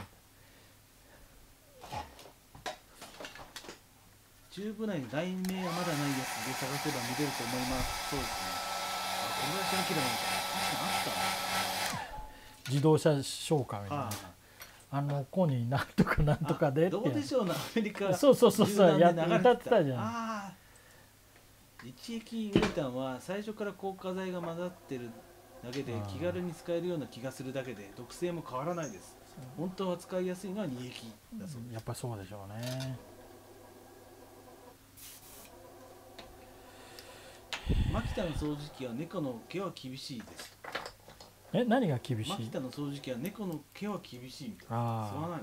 チューブ内に題名はまだないやつで探せば見れると思います。そうですね。これぐらいしなきゃいけないのかな。確かにあった。 自動車紹介みたいな。コニーなんとかなんとかでって。 どうでしょうな、アメリカ。 そう歌ってたじゃん。 一液ウレタンは最初から硬化剤が混ざってるだけで気軽に使えるような気がするだけで毒性も変わらないです。本当は使いやすいのは二液だそうです。 やっぱりそうでしょうね。 マキタの掃除機は猫の毛は厳しいです。 何が厳しい？ マキタの掃除機は猫の毛は厳しいみたいな。吸わないのか。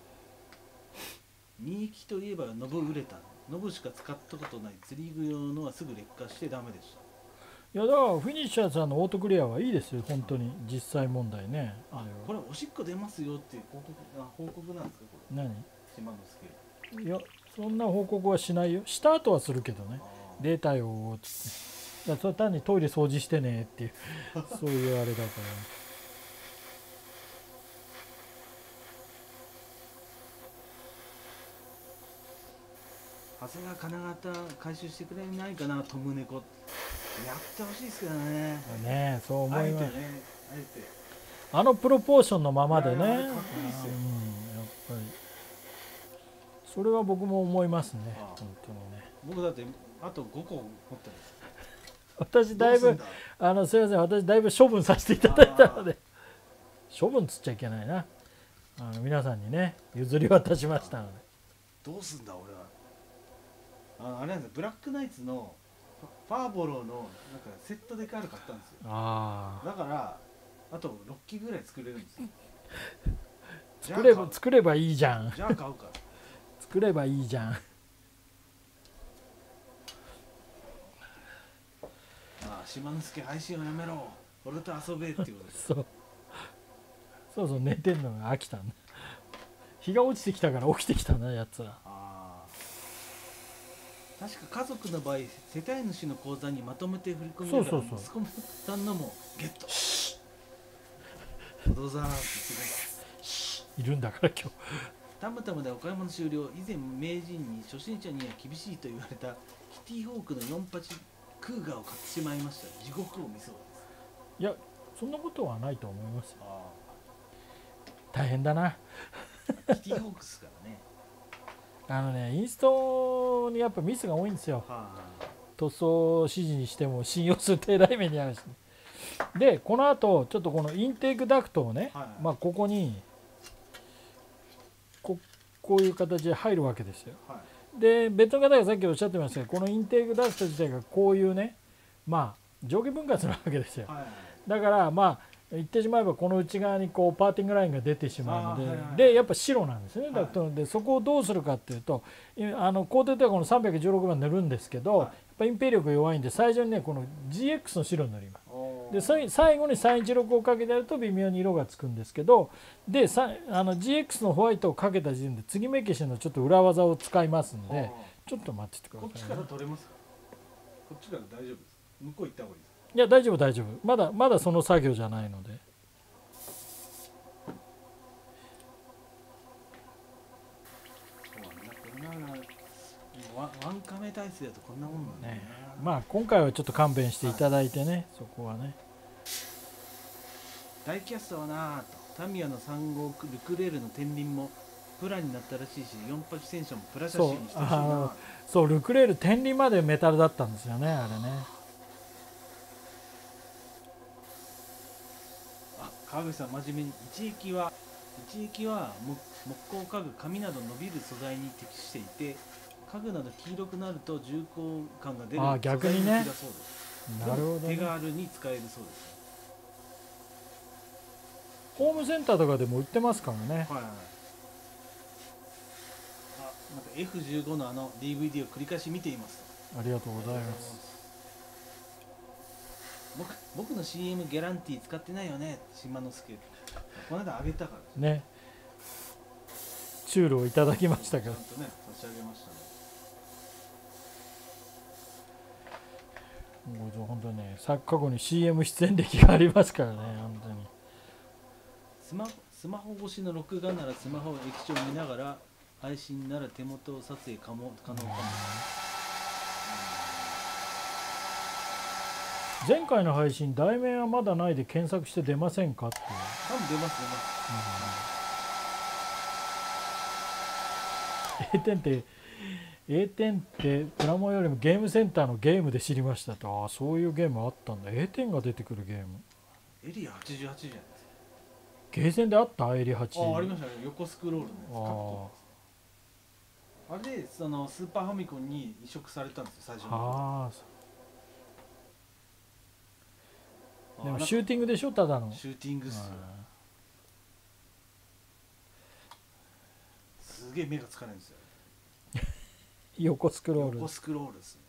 二液といえばノブウレタン。ノブしか使ったことない釣り具用のはすぐ劣化してダメでした。 いやだからフィニッシャーさんのオートクリアはいいですよ本当に実際問題ね。 これおしっこ出ますよっていう報告なんですかこれ？ 何？ 島のスケール。 いやそんな報告はしないよ。した後はするけどね。データよつって。だそれ単にトイレ掃除してねっていうそういうあれだから。 長谷川金型回収してくれないかな、トムネコ。やってほしいですけどね。 ねそう思います。 あえて。 プロポーションのままでね。やっぱりそれは僕も思いますね。本当にね。 僕だってあと5個持ってます。 私だいぶすいません私だいぶ処分させていただいたので処分つっちゃいけないな。皆さんにね譲り渡しましたので。 どうすんだ俺は。あれなんですよ、ブラックナイツのファーボローのなんかセットでカール買ったんですよ。だからあと6機ぐらい作れるんですよ。 作ればいいじゃん。 じゃあ買うから。 作ればいいじゃん。 島之助配信をやめろ。俺と遊べっていうことです。 そう寝てんのが飽きたんだ。日が落ちてきたから起きてきたなやつは。 確か家族の場合世帯主の口座にまとめて振り込みながら息子さんのもゲット。お父さんって言ってください。 いるんだから今日。 たまたまでお買い物終了。以前名人に初心者には厳しいと言われたキティホークの48クーガーを買ってしまいました。地獄を見そうです。 いやそんなことはないと思いますよ。大変だな。 キティホークですからね。 インストにやっぱミスが多いんですよ。塗装指示にしても信用する低大目にあるし、ね、でこの後ちょっとこのインテークダクトをね、ここにこういう形で入るわけですよ。で別の方がさっきおっしゃってましたけど、このインテークダクト自体がこういうね上下分割なわけですよ。だから言ってしまえばこの内側にこうパーティングラインが出てしまうので、やっぱ白なんですね。ダクトでそこをどうするかっていうと、工程ではこの316番塗るんですけど、やっぱ隠蔽力弱いんで最初にねこの GX の白を塗ります。で最後に316をかけてやると微妙に色がつくんですけど、でGX のホワイトをかけた時点で継ぎ目消しのちょっと裏技を使いますので、ちょっと待っててください、ね。 こっちから取れますか？こっちから大丈夫です。向こう行った方がいいですか？ いや大丈夫大丈夫。まだその作業じゃないので。 ワンカメ体制だとこんなもんなんだね。 今回はちょっと勘弁していただいてね、そこはね。 大キャストはなぁと、タミヤの3号ルクレールの天輪もプラになったらしいし、48戦車もプラ写真にしてほしいな。 そうルクレール天輪までメタルだったんですよね、あれね。 川口さん真面目に一液は木工家具、紙など伸びる素材に適していて、家具など黄色くなると重厚感が出る素材逆にね。 だそうです。 なるほど、ね、 手軽に使えるそうです。 ホームセンターとかでも売ってますからね。 また F15 のDVD を繰り返し見ています。 ありがとうございます。 僕の CM ギャランティー使ってないよね、島之助。この間あげたからね。チュールをいただきましたけど。 ちゃんとね、差し上げましたね。 もう本当にね、過去に CM 出演歴がありますからね、本当に。 スマホ越しの録画ならスマホを液晶見ながら、配信なら手元撮影可能かも。 前回の配信、題名はまだないで検索して出ませんかっていう。 多分出ます。 A 点ってプラモよりもゲームセンターのゲームで知りましたと。そういうゲームあったんだ。A 点が出てくるゲーム。 エリア88じゃないですか。 ゲーセンであったエリア8。 ありましたね。横スクロールのやつ。あれでそのスーパーファミコンに移植されたんですよ、最初の。 でもシューティングでしょ、ただの。 シューティングっすよ。すげえ目がつかないんですよ。 横スクロール。 横スクロールですね。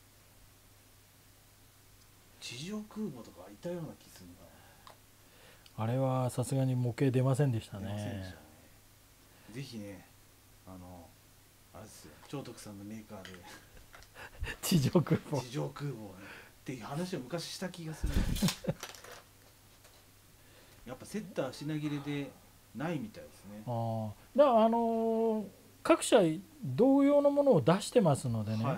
地上空母とかいたような気するな。 あれはさすがに模型出ませんでしたね。 ぜひね、あれですよ、長徳さんのメーカーで地上空母っていう話を昔した気がする。やっぱセッター品切れでないみたいですね。 だから各社同様のものを出してますのでね。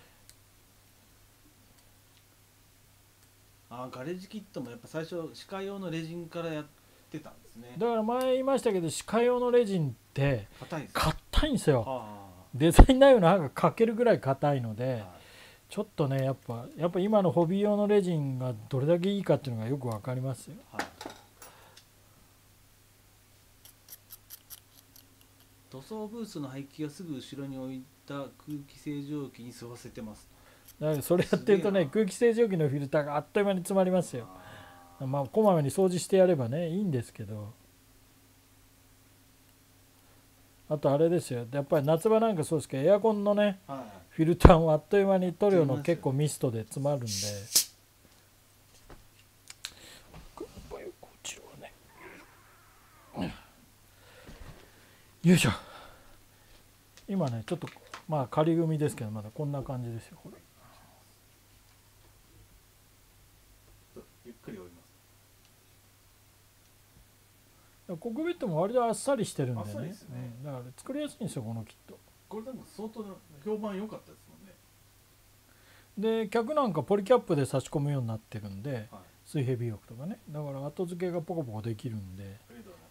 ガレージキットもやっぱ最初歯科用のレジンからやってたんですね。 だから前言いましたけど、歯科用のレジンって硬いんですよ。デザイン内容の刃が欠けるぐらい硬いので、ちょっとねやっぱ今のホビー用のレジンがどれだけいいかっていうのがよく分かりますよ。 塗装ブースの排気がすぐ後ろに置いた空気清浄機に吸わせてます。 だからそれやってるとね、空気清浄機のフィルターがあっという間に詰まりますよ。こまめに掃除してやればねいいんですけど、あとあれですよ、やっぱり夏場なんかそうですけど、エアコンのね、フィルターもあっという間に塗料の結構ミストで詰まるんで、こちらはね、よいしょ。今ねちょっと仮組みですけど、まだこんな感じですよ。これゆっくり折ります。 コックピットも割とあっさりしてるんでね。 あっさりですね。 だから作りやすいんですよこのキット。 これなんか相当評判良かったですもんね。 で客なんかポリキャップで差し込むようになってるんで、 はい、 水平尾翼とかね、だから後付けがポコポコできるんでありがとうございます。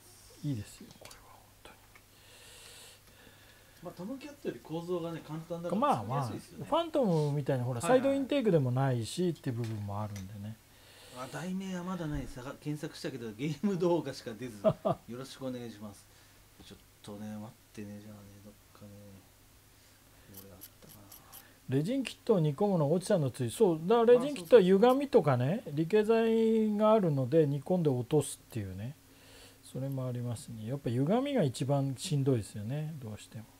いいですよこれは本当に。 まあトムキャットより構造がね簡単だからまあまあ、 作りやすいですよね。 ファントムみたいなほら、 はいはいサイドインテークでもないしっていう部分もあるんでね。 題名はまだない検索したけどゲーム動画しか出ずよろしくお願いします。ちょっとね待ってね、じゃあねどっかねこれあったかな。 レジンキットを煮込むの落ちたのつい、そうだからレジンキットは歪みとかね理系材があるので煮込んで落とすっていうね、それもありますね。やっぱ歪みが一番しんどいですよねどうしても。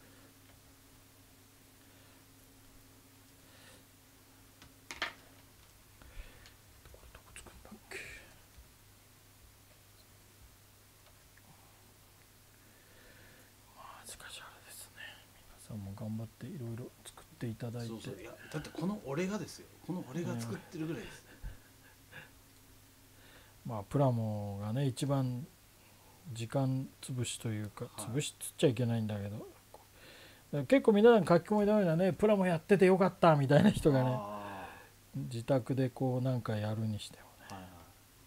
しかしあれですね、皆さんも頑張っていろいろ作っていただいて。 そうそう、いやだってこの俺がですよ、この俺が作ってるぐらいです、 まあプラモがね一番時間潰しというか、潰しつっちゃいけないんだけど、結構皆さん書き込みのようなねプラモやっててよかったみたいな人がね自宅でこうなんかやるにしてもね、 はいはい、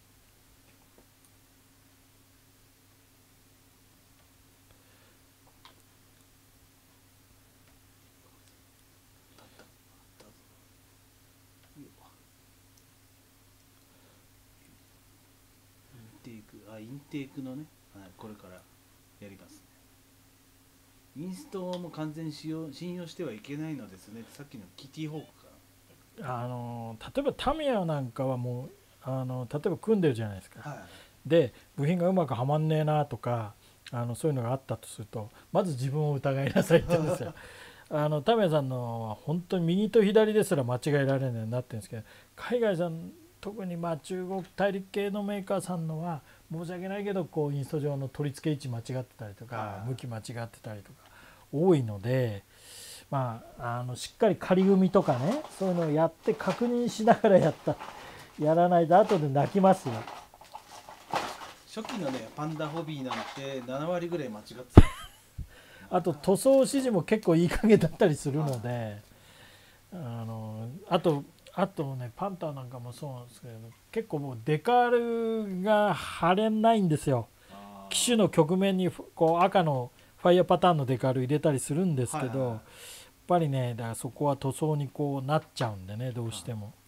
インテークのね、はい、これからやりますね。インストも完全に信用してはいけないのですね。さっきのキティホークか例えばタミヤなんかはもう例えば組んでるじゃないですか、 はい、 で部品がうまくはまんねえなとかそういうのがあったとするとまず自分を疑いなさいって言うんですよタミヤさんのは本当に右と左ですら間違えられないようになってるんですけど、海外さん特にまあ中国大陸系のメーカーさんのは申し訳ないけどこうインスト上の取り付け位置間違ってたりとか向き間違ってたりとか多いので、まあしっかり仮組みとかねそういうのをやって確認しながらやらないと後で泣きますよ。 初期のねパンダホビーなんて7割ぐらい間違ってたあと塗装指示も結構いい加減だったりするので、あとねパンターなんかもそうなんですけど結構もうデカールが貼れないんですよ。機種の曲面にこう赤のファイヤーパターンのデカール入れたりするんですけど、やっぱりねだからそこは塗装にこうなっちゃうんでねどうしても。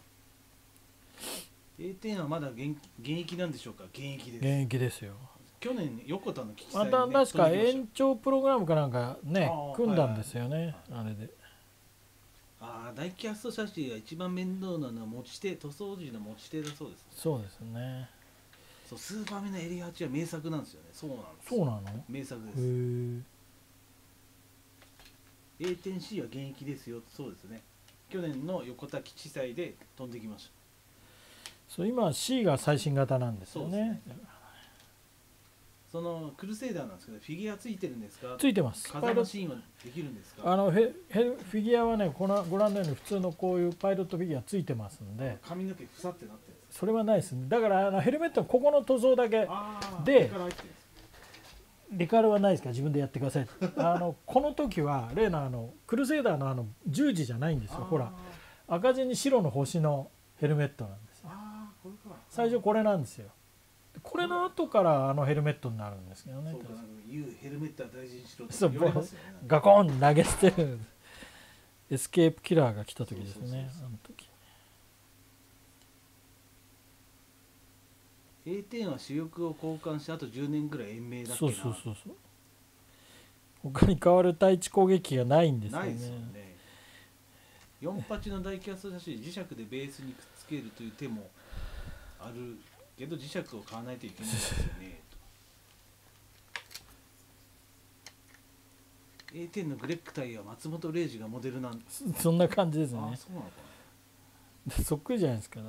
A10 はまだ現役なんでしょうか。現役です。 現役ですよ。 去年横田の機また確か延長プログラムかなんかね組んだんですよね、あれで。 ダイキャストシャシーが一番面倒なのは持ち手、塗装時の持ち手だそうです、ね。 そうですね。 そうスーパーメナエリア8は名作なんですよね。そうなんです。 そうなの？ 名作です。A10C は現役ですよ。そうですね。去年の横田基地祭で飛んできました。 そう今 C が最新型なんですよね。 そのクルセイダーなんですけどフィギュアついてるんですか？ ついてます。 風マシンはできるんですか？ フィギュアはねご覧のように普通のこういうパイロットフィギュアついてますんで、 髪の毛ふさってなってるんですか？ それはないですね。だからヘルメットのここの塗装だけでデカールはないですから自分でやってくださいこの時は例のクルセイダーの十字じゃないんですよ。ほら赤地に白の星のヘルメットなんですよ。最初これなんですよ。これの後からヘルメットになるんですけどね。 そうか、ヘルメットは大事にしろって言われますよね。ガコン投げ捨てるエスケープキラーが来た時ですね。あの時 A10 は主翼を交換してあと10年ぐらい延命だっけな。 そう他に変わる対地攻撃がないんですよね。 ないですよね。48のダイキャスト写真磁石でベースにくっつけるという手もあるけど磁石を買わないといけないですよねA10 のグレックタイヤは松本零士がモデルなんです、 ね、そんな感じですね。 そうなのかな。そっくりじゃないですか。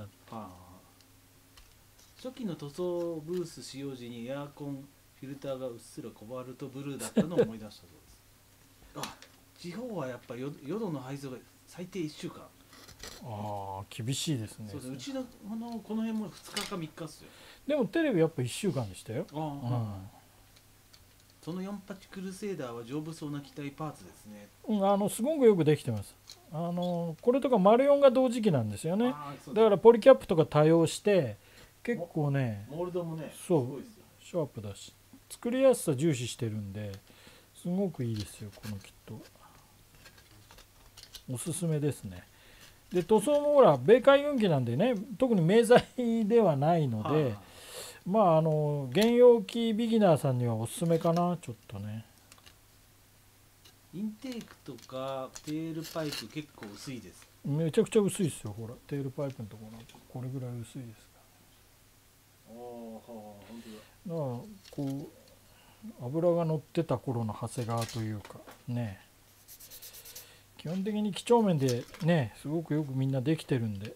初期の塗装ブース使用時にエアコンフィルターがうっすらコバルトブルーだったのを思い出したそうです地方はやっぱ淀の配送が最低1週間ああ厳しいですね。 そうです。うちのこの辺も2日か3日っすよ。 でもテレビやっぱ1週間でしたよ。 その48クルセイダーは丈夫そうな機体パーツですね。 すごくよくできてます。これとか丸4が同時期なんですよね。だからポリキャップとか多用して結構ね、 モールドもね、 そうシャープだし作りやすさ重視してるんですごくいいですよこのキット。おすすめですね。で塗装もほら米海軍機なんでね、特に迷彩ではないので、まあ現用機ビギナーさんにはおすすめかな。ちょっとねインテークとかテールパイプ結構薄いです。 めちゃくちゃ薄いですよ。ほらテールパイプのところなんかこれぐらい薄いですから。 本当だ。だからこう油が乗ってた頃の長谷川というかね、基本的に几帳面でねすごくよくみんなできてるんで。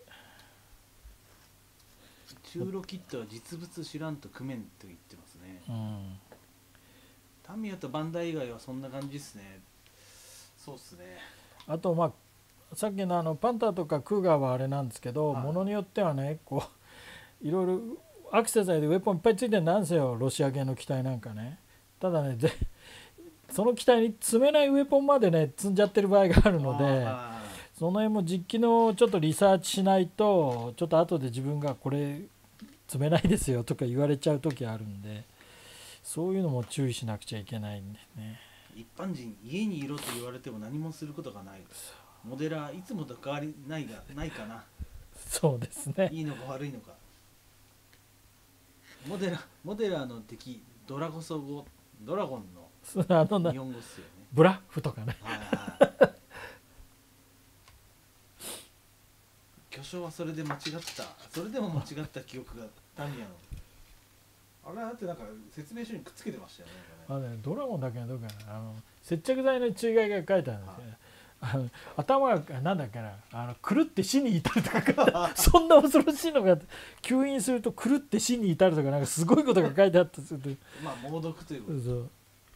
中ロキットは実物知らんと組めんと言ってますね。タミヤとバンダイ以外はそんな感じですね。そうっすね。 あとまあさっきのパンターとかクーガーはあれなんですけど、ものによってはねこういろいろアクセサリーでウェポンいっぱいついてるんですよ、ロシア系の機体なんかね。ただねその機体に積めないウェポンまでね積んじゃってる場合があるので、その辺も実機のちょっとリサーチしないとちょっと後で自分がこれ積めないですよとか言われちゃう時あるんで、そういうのも注意しなくちゃいけないんでね。 一般人家にいろと言われても何もすることがないです。モデラーいつもと変わりないかな。 そうですね。 いいのか悪いのか。モデラーの敵ドラゴンの日本語っすよね。 ブラッフとかね。 巨匠はそれでも間違った記憶がタミヤの。あれだってなんか説明書にくっつけてましたよね。 ドラゴンだけはどうかな、接着剤の違いが書いてあるんですよね。頭がなんだっけな、狂って死に至るとかそんな恐ろしいのが吸引すると狂って死に至るとかなんかすごいことが書いてあったりする。 まあ猛毒ということそう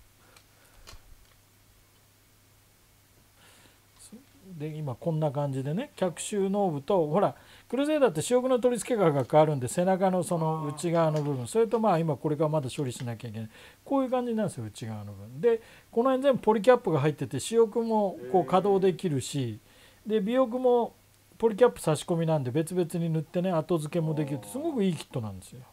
で今こんな感じでね、脚収納部とほらクルセイダーって主翼の取り付け方が変わるんで、背中のその内側の部分、それとまあ今これからまだ処理しなきゃいけない、こういう感じなんですよ内側の部分で。この辺全部ポリキャップが入ってて主翼もこう稼働できるし、で尾翼もポリキャップ差し込みなんで別々に塗ってね後付けもできるってすごくいいキットなんですよ。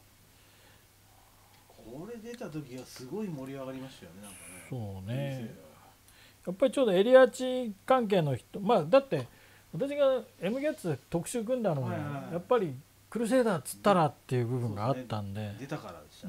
これ出た時はすごい盛り上がりましたよね。なんかね。 そうね。やっぱりちょうどエリアチ関係の人、まあだって私が M ギャッツで特集組んだのもやっぱりクルセイダーっつったらっていう部分があったんで、 出たからでしたね。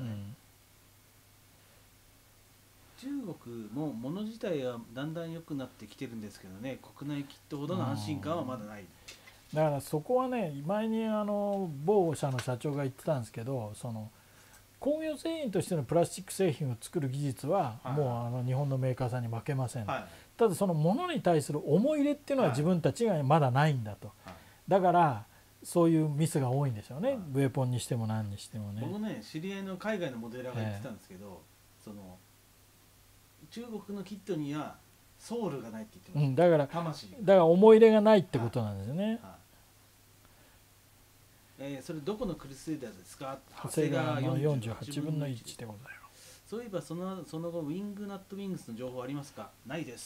中国も物自体はだんだん良くなってきてるんですけどね、国内キットほどの安心感はまだない。 だからそこはね、前に某社の社長が言ってたんですけど、その工業製品としてのプラスチック製品を作る技術はもう日本のメーカーさんに負けません、ただそのものに対する思い入れっていうのは自分たちがまだないんだと、だからそういうミスが多いんですよね、ウェポンにしても何にしてもね。 僕ね、知り合いの海外のモデラーが言ってたんですけど、その中国のキットにはソウルがないって言ってました。 だから思い入れがないってことなんですよね。 それどこのクルセイダーですか？ 長谷川の48分の1でございます。 そういえばその後ウィングナットウィングスの情報ありますか？ないです。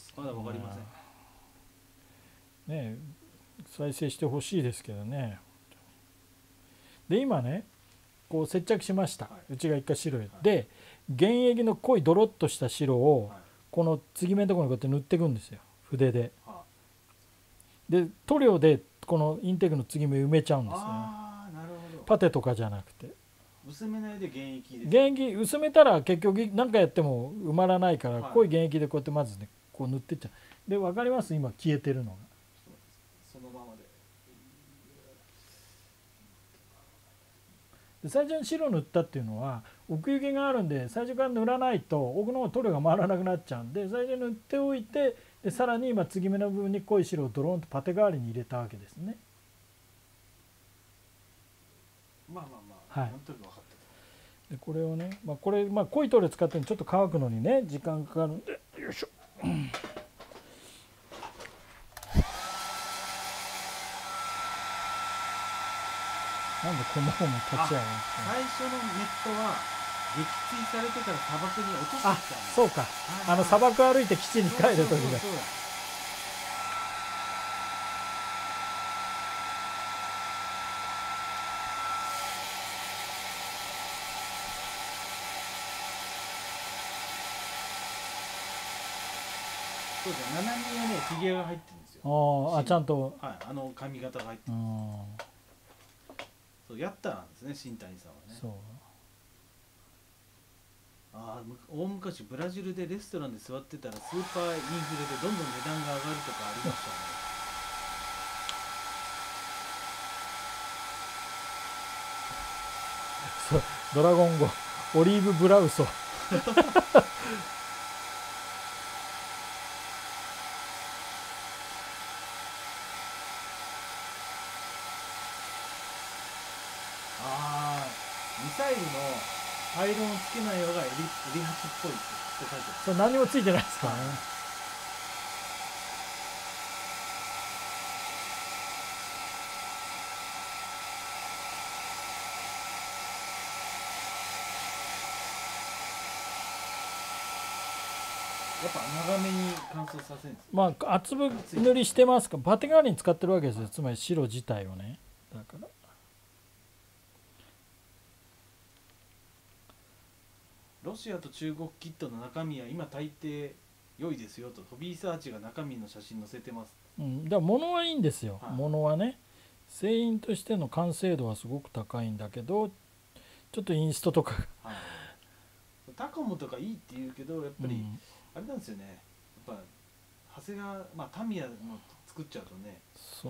まだ分かりません。 ねえ、再生してほしいですけどね。で今ね、こう接着しました。内側一回白で、原液の濃いドロッとした白をこの継ぎ目のところにこうやって塗っていくんですよ、筆で。で塗料でこのインテークの継ぎ目埋めちゃうんですよね。パテとかじゃなくて。 薄めないで原液です。 原液薄めたら結局何かやっても埋まらないから、濃い原液でこうやってまずねこう塗ってっちゃう。で分かります？今消えてるのが。 そのままで最初に白塗ったっていうのは奥行きがあるんで、最初から塗らないと奥の方塗料が回らなくなっちゃうんで、最初に塗っておいて、でさらに今継ぎ目の部分に濃い白をドローンとパテ代わりに入れたわけですね。 まあまあまあ、なんとなく分かった。 でこれをね、これ濃い塗料使ってるのちょっと乾くのにね時間かかるんで、よいしょ。 なんでこんなもんも立ち上がる。 最初のネットは撃墜されてから砂漠に落としてきたんです。 そうか、砂漠歩いて基地に帰る時だ。 そうですね、7人はね、フィギュアが入ってるんですよ。 ちゃんと。 はい、髪型が入ってるんです。そう、やったなんですね、新谷さんはね。そう。大昔ブラジルでレストランで座ってたらスーパーインフレでどんどん値段が上がるとかありましたね。 そう、ドラゴン号オリーブブラウソ。 ミサイルのパイロンをつけないのがエリハチっぽいって書いてある。 そう、何もついてないですからね。 やっぱ長めに乾燥させるんです。 まあ厚塗りしてますか。バテ代わりに使ってるわけですよ。つまり白自体をね。だから。 ロシアと中国キットの中身は今大抵良いですよと、ホビーサーチが中身の写真載せてます。 だから物はいいんですよ、物はね。製品としての完成度はすごく高いんだけど、ちょっとインストとかタコモとかいいって言うけど、やっぱりあれなんですよね、やっぱ長谷川、タミヤの作っちゃうとね。 そう、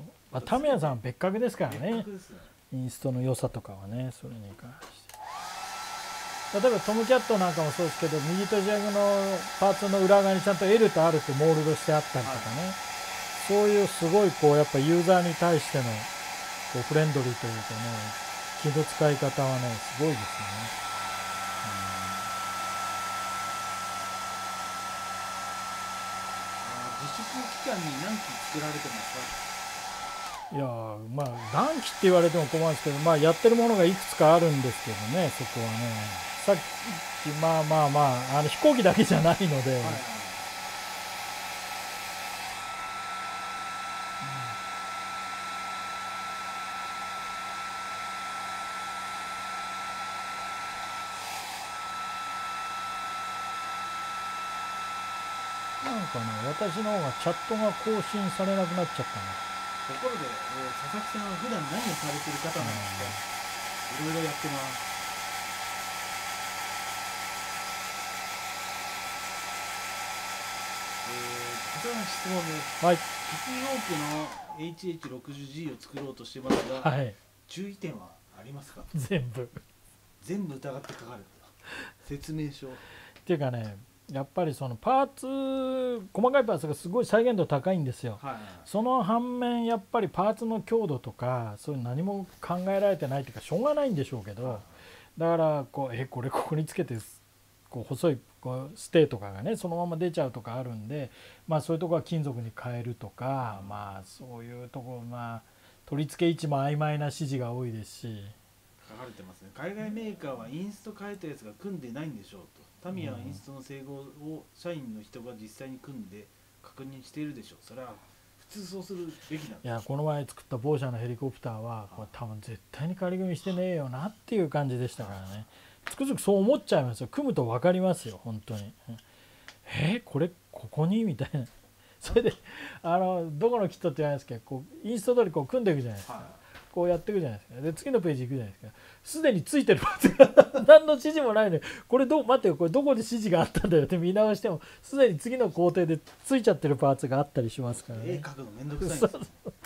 タミヤさんは別格ですからね。インストの良さとかはね、それに関して。例えばトムキャットなんかもそうですけど、右とジャグのパーツの裏側にちゃんと L と R ってモールドしてあったりとかね、そういうすごいやっぱユーザーに対してのフレンドリーというかね、気の使い方はね、すごいですよね。 自粛期間に何機作られてますか？ いや何機って言われても困るんですけど、やってるものがいくつかあるんですけどね、そこはね。さっき飛行機だけじゃないので、なんかね、私の方がチャットが更新されなくなっちゃったね。 ところで、佐々木さんは普段何をされてる方なんですか？いろいろやってます。こちらの質問です。 はい。 キティオークの HH60G を作ろうとしてますが、 はい、 注意点はありますか？ 全部疑って書かれて説明書っていうかね、やっぱりそのパーツ、細かいパーツがすごい再現度高いんですよ。その反面やっぱりパーツの強度とかそういう何も考えられてないというかしょうがないんでしょうけど、だからこれここにつけて細いステーとかがねそのまま出ちゃうとかあるんで、そういうとこは金属に変えるとか、そういうとこ取り付け位置も曖昧な指示が多いですし。 書かれてますね。海外メーカーはインスト変えたやつが組んでないんでしょうと。タミヤはインストの整合を社員の人が実際に組んで確認しているでしょう。それは普通そうするべきなんです。 いや、この前作った某社のヘリコプターはこれ多分絶対に仮組みしてねえよなっていう感じでしたからね。つくづくそう思っちゃいますよ。組むと分かりますよ本当に。これここにみたいな。それでどこのキットって言わないですけど、インスト通り組んでいくじゃないですか。こうやっていくじゃないですか。で次のページ行くじゃないですか。すでについてるパーツが何の指示もないのに、これ待ってよ、これどこで指示があったんだよって見直してもすでに次の工程でついちゃってるパーツがあったりしますからね。 書くのめんどくさいんですよ。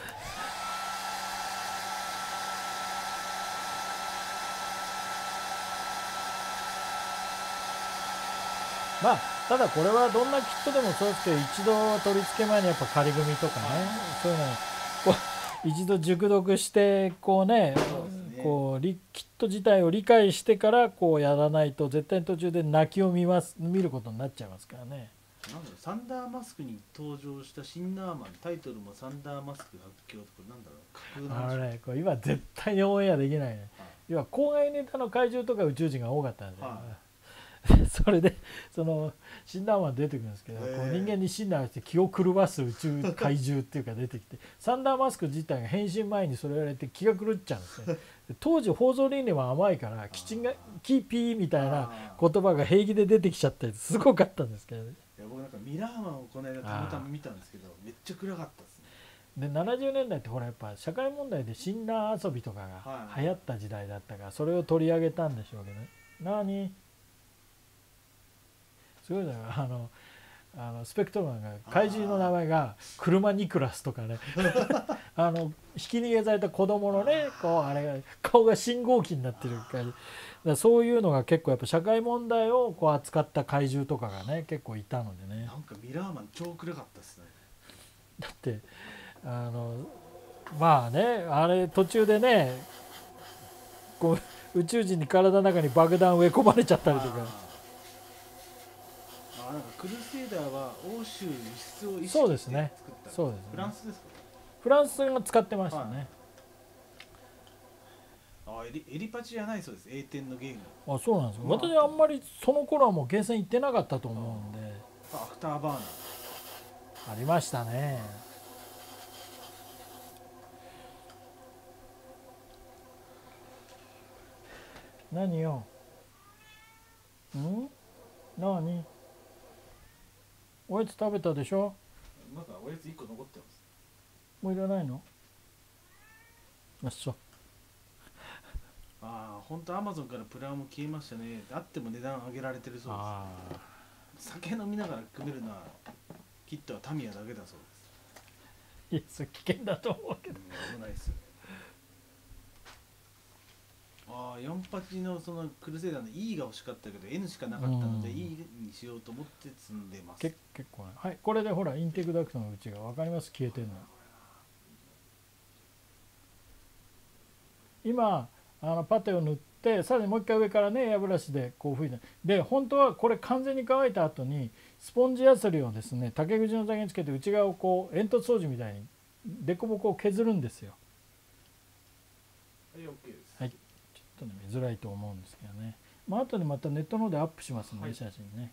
ただこれはどんなキットでもそうですけど、一度取り付け前にやっぱ仮組みとかね、そういうの一度熟読してキット自体を理解してからやらないと絶対に途中で泣きを見ることになっちゃいますからね。 なんだろう、サンダーマスクに登場したシンナーマン、タイトルもサンダーマスク発狂とか、なんだろう、架空なんでしょう。 これ今絶対にオンエアできないね。要は郊外ネタの怪獣とか宇宙人が多かったんですよ、それでそのシンナーマン出てくるんですけど、こう人間にシンナーして気を狂わす宇宙怪獣っていうか出てきてサンダーマスク自体が変身前にそれをやられて気が狂っちゃうんですね。当時放送倫理は甘いからキチンがキーピーみたいな言葉が平気で出てきちゃったりすごかったんですけどね。 いや僕なんかミラーマンをこの間たまたま見たんですけど、めっちゃ暗かったですね。 で70年代ってほらやっぱ社会問題でシンナー遊びとかが流行った時代だったからそれを取り上げたんでしょうけどね。何すごいだよ、スペクトルマンが怪獣の名前が車ニクラスとかね引き逃げされた子供のねこうあれが顔が信号機になってる感じだ、そういうのが結構やっぱ社会問題をこう扱った怪獣とかがね結構いたのでね。 なんかミラーマン超暗かったですね。 だってまあねあれ途中でねこう宇宙人に体の中に爆弾植え込まれちゃったりとか。 なんかクルセイダーは欧州輸出を意識してそうですね。そうですね。 フランスですか？ フランスが使ってましたね。 エリパチじゃないそうです。栄転のゲーム。 あ、そうなんですよ。私はあんまりその頃はもうゲーセン行ってなかったと思うんで。 アフターバーナー。 ありましたね。何よ。何？おやつ食べたでしょ。 まだおやつ1個残ってます。 もういらないの？あ、そう。 本当アマゾンからプランも消えましたね。あっても値段上げられてるそうです。酒飲みながら組めるのはキットはタミヤだけだそうです。いや、それ危険だと思うけど。 危ないですよね。48のそのクルセイダーの E が欲しかったけど N しかなかったので E にしようと思って積んでます。 結構ね。はい、これでほらインテグダクトの内が分かります？消えてるの。今パテを塗ってさらにもう一回上からねエアブラシでこう拭いて、で本当はこれ完全に乾いた後にスポンジヤスリをですね竹口の先につけて内側をこう煙突掃除みたいに凸凹を削るんですよ。 はい、OK です。 はい、ちょっとね見づらいと思うんですけどね。まあ後でまたネットの方でアップしますんで、写真ね。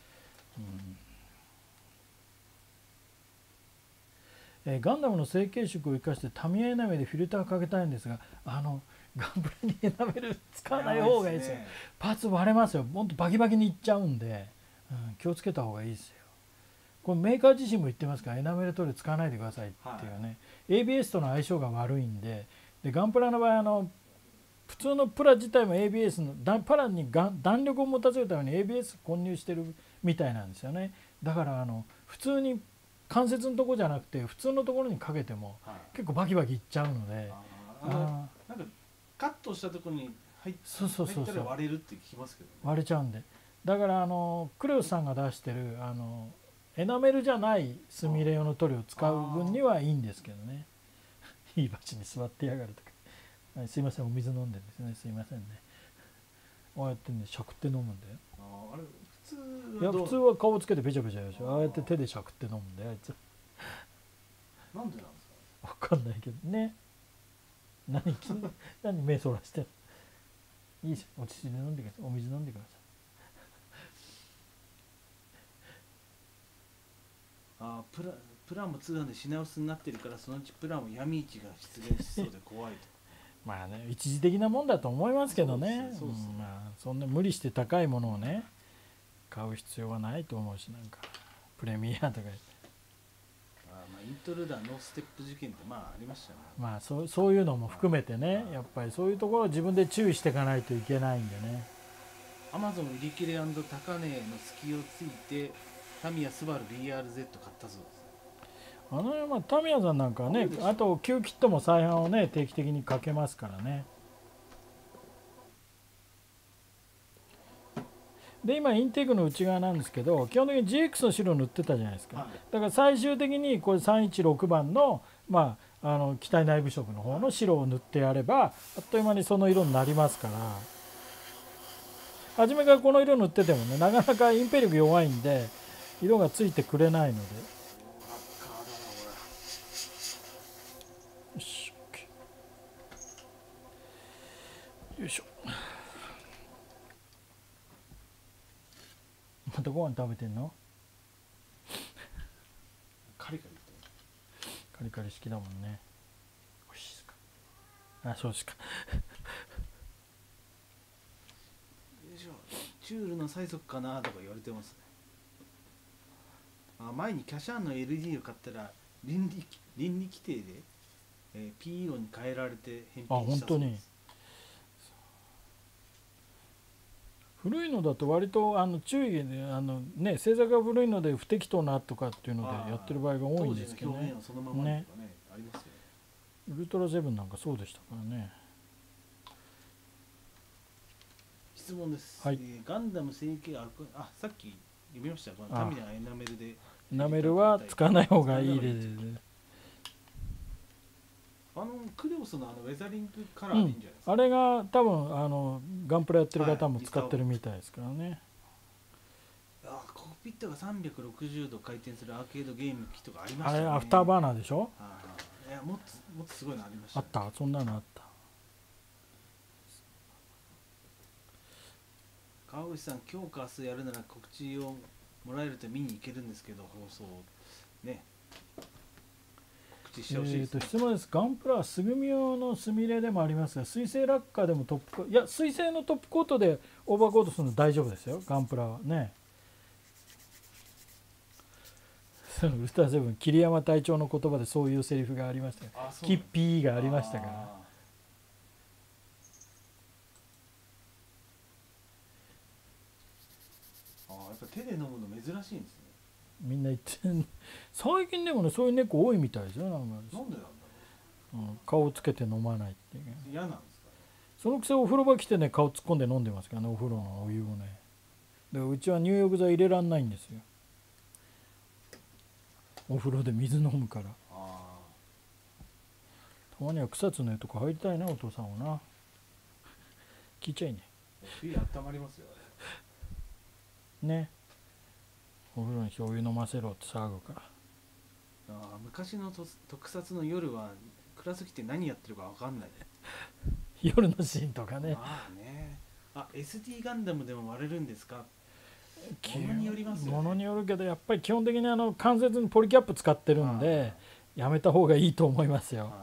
ガンダムの成型色を生かしてタミヤエナメでフィルターかけたいんですがガンプラにエナメル使わない方がいいですよ。パーツ割れますよ。ほんとバキバキにいっちゃうんで、気をつけた方がいいですよ。これメーカー自身も言ってますからエナメル塗料使わないでくださいっていうね、ABS との相性が悪いんで、ガンプラの場合普通のプラ自体も ABS のプラに弾力を持たせるために ABS 混入してるみたいなんですよね。だから普通に関節のとこじゃなくて普通のところにかけても結構バキバキいっちゃうので、 なんかカットしたところに入ったら割れるって聞きますけど、ね、 割れちゃうんで、だからクレオスさんが出してるエナメルじゃないスミレ用の塗料を使う分にはいいんですけどね。いい場所に座ってやがるとか、はい、すいませんお水飲んでるんですね、すいませんね。ああやってねしゃくって飲むんだよ。 あれ普通は顔つけてペチャペチャやるでしょ。ああやって手でしゃくって飲むんだよあいつ。 なんでなんですか？ わかんないけどね。何目そらしてる。いいですよ、落ち着いて飲んでください。お水飲んでください。プランも通販で品薄になってるからそのうちプランも闇市が出現しそうで怖いと。 まあね一時的なもんだと思いますけどね。そんな無理して高いものをね買う必要はないと思うし、なんかプレミアとかイントルーダーノーステップ事件ってありましたね。 まあそういうのも含めてね、やっぱりそういうところを自分で注意していかないといけないんでね。 アマゾン売り切れ&高値の隙をついてタミヤスバル BRZ 買ったそうです。 タミヤさんなんかね、あと旧キットも再販をね定期的にかけますからね。で今インテグの内側なんですけど基本的に GX の白を塗ってたじゃないですか。だから最終的にこれ316番の機体内部色の方の白を塗ってやればあっという間にその色になりますから、初めからこの色塗っててもねなかなかインペ力弱いんで色がついてくれないので。よし、OK。よいしょ。またご飯食べてんの？ カリカリカリカリ好きだもんね。おいしいですか？あ、そうですか。 よいしょ。チュールの最速かなとか言われてますね。前にキャシャンの LED を買ったら倫理規定で、P 色に変えられて返品したそうです。 古いのだと割と注意でね、製作が古いので不適当なとかっていうのでやってる場合が多いんですけどね。 表現をそのままにとかね、ありますよね。 ウルトラセブンなんかそうでしたからね。 質問です。 はい。 ガンダム成形さっき読みました。このタミナエナメルで。エナメルは使わない方がいいです。 クレオスのウェザリングカラーでいいんじゃないですか。 あれが多分ガンプラやってる方も使ってるみたいですからね。 コックピットが360度回転するアーケードゲーム機とかありましたね。 あれアフターバーナーでしょ。 いや、もっとすごいのありました、ね。 あった、そんなのあった。 川口さん、今日か明日やるなら告知をもらえると見に行けるんですけど、放送ね。 質問です。ガンプラはスグミ用のスミレでもありますが、水星落下でもいや、水星のトップコートでオーバーコートするの大丈夫ですよ、ガンプラはね。ウルトラセブン、桐山隊長の言葉でそういうセリフがありました。キッピーがありましたから。 やっぱ手で飲むの珍しいんですね。 みんな言って最近でもね、そういう猫多いみたいですよ。なんでなんだろう。顔つけて飲まないっていう。 嫌なんですか？ そのくせお風呂場来てね、顔突っ込んで飲んでますからね、お風呂のお湯をね。でうちは入浴剤入れらんないんですよ。お風呂で水飲むから。たまには草津の湯とか入りたいな、お父さんはな。聞いちゃいね。 冬温まりますよね。お風呂にお湯飲ませろって騒ぐから。 昔の特撮の夜は暗すぎて何やってるか分かんない。 夜のシーンとかね。 SD ガンダムでも割れるんですか？ものによりますよね。 ものによるけど、やっぱり基本的に関節にポリキャップ使ってるんで、やめた方がいいと思いますよ。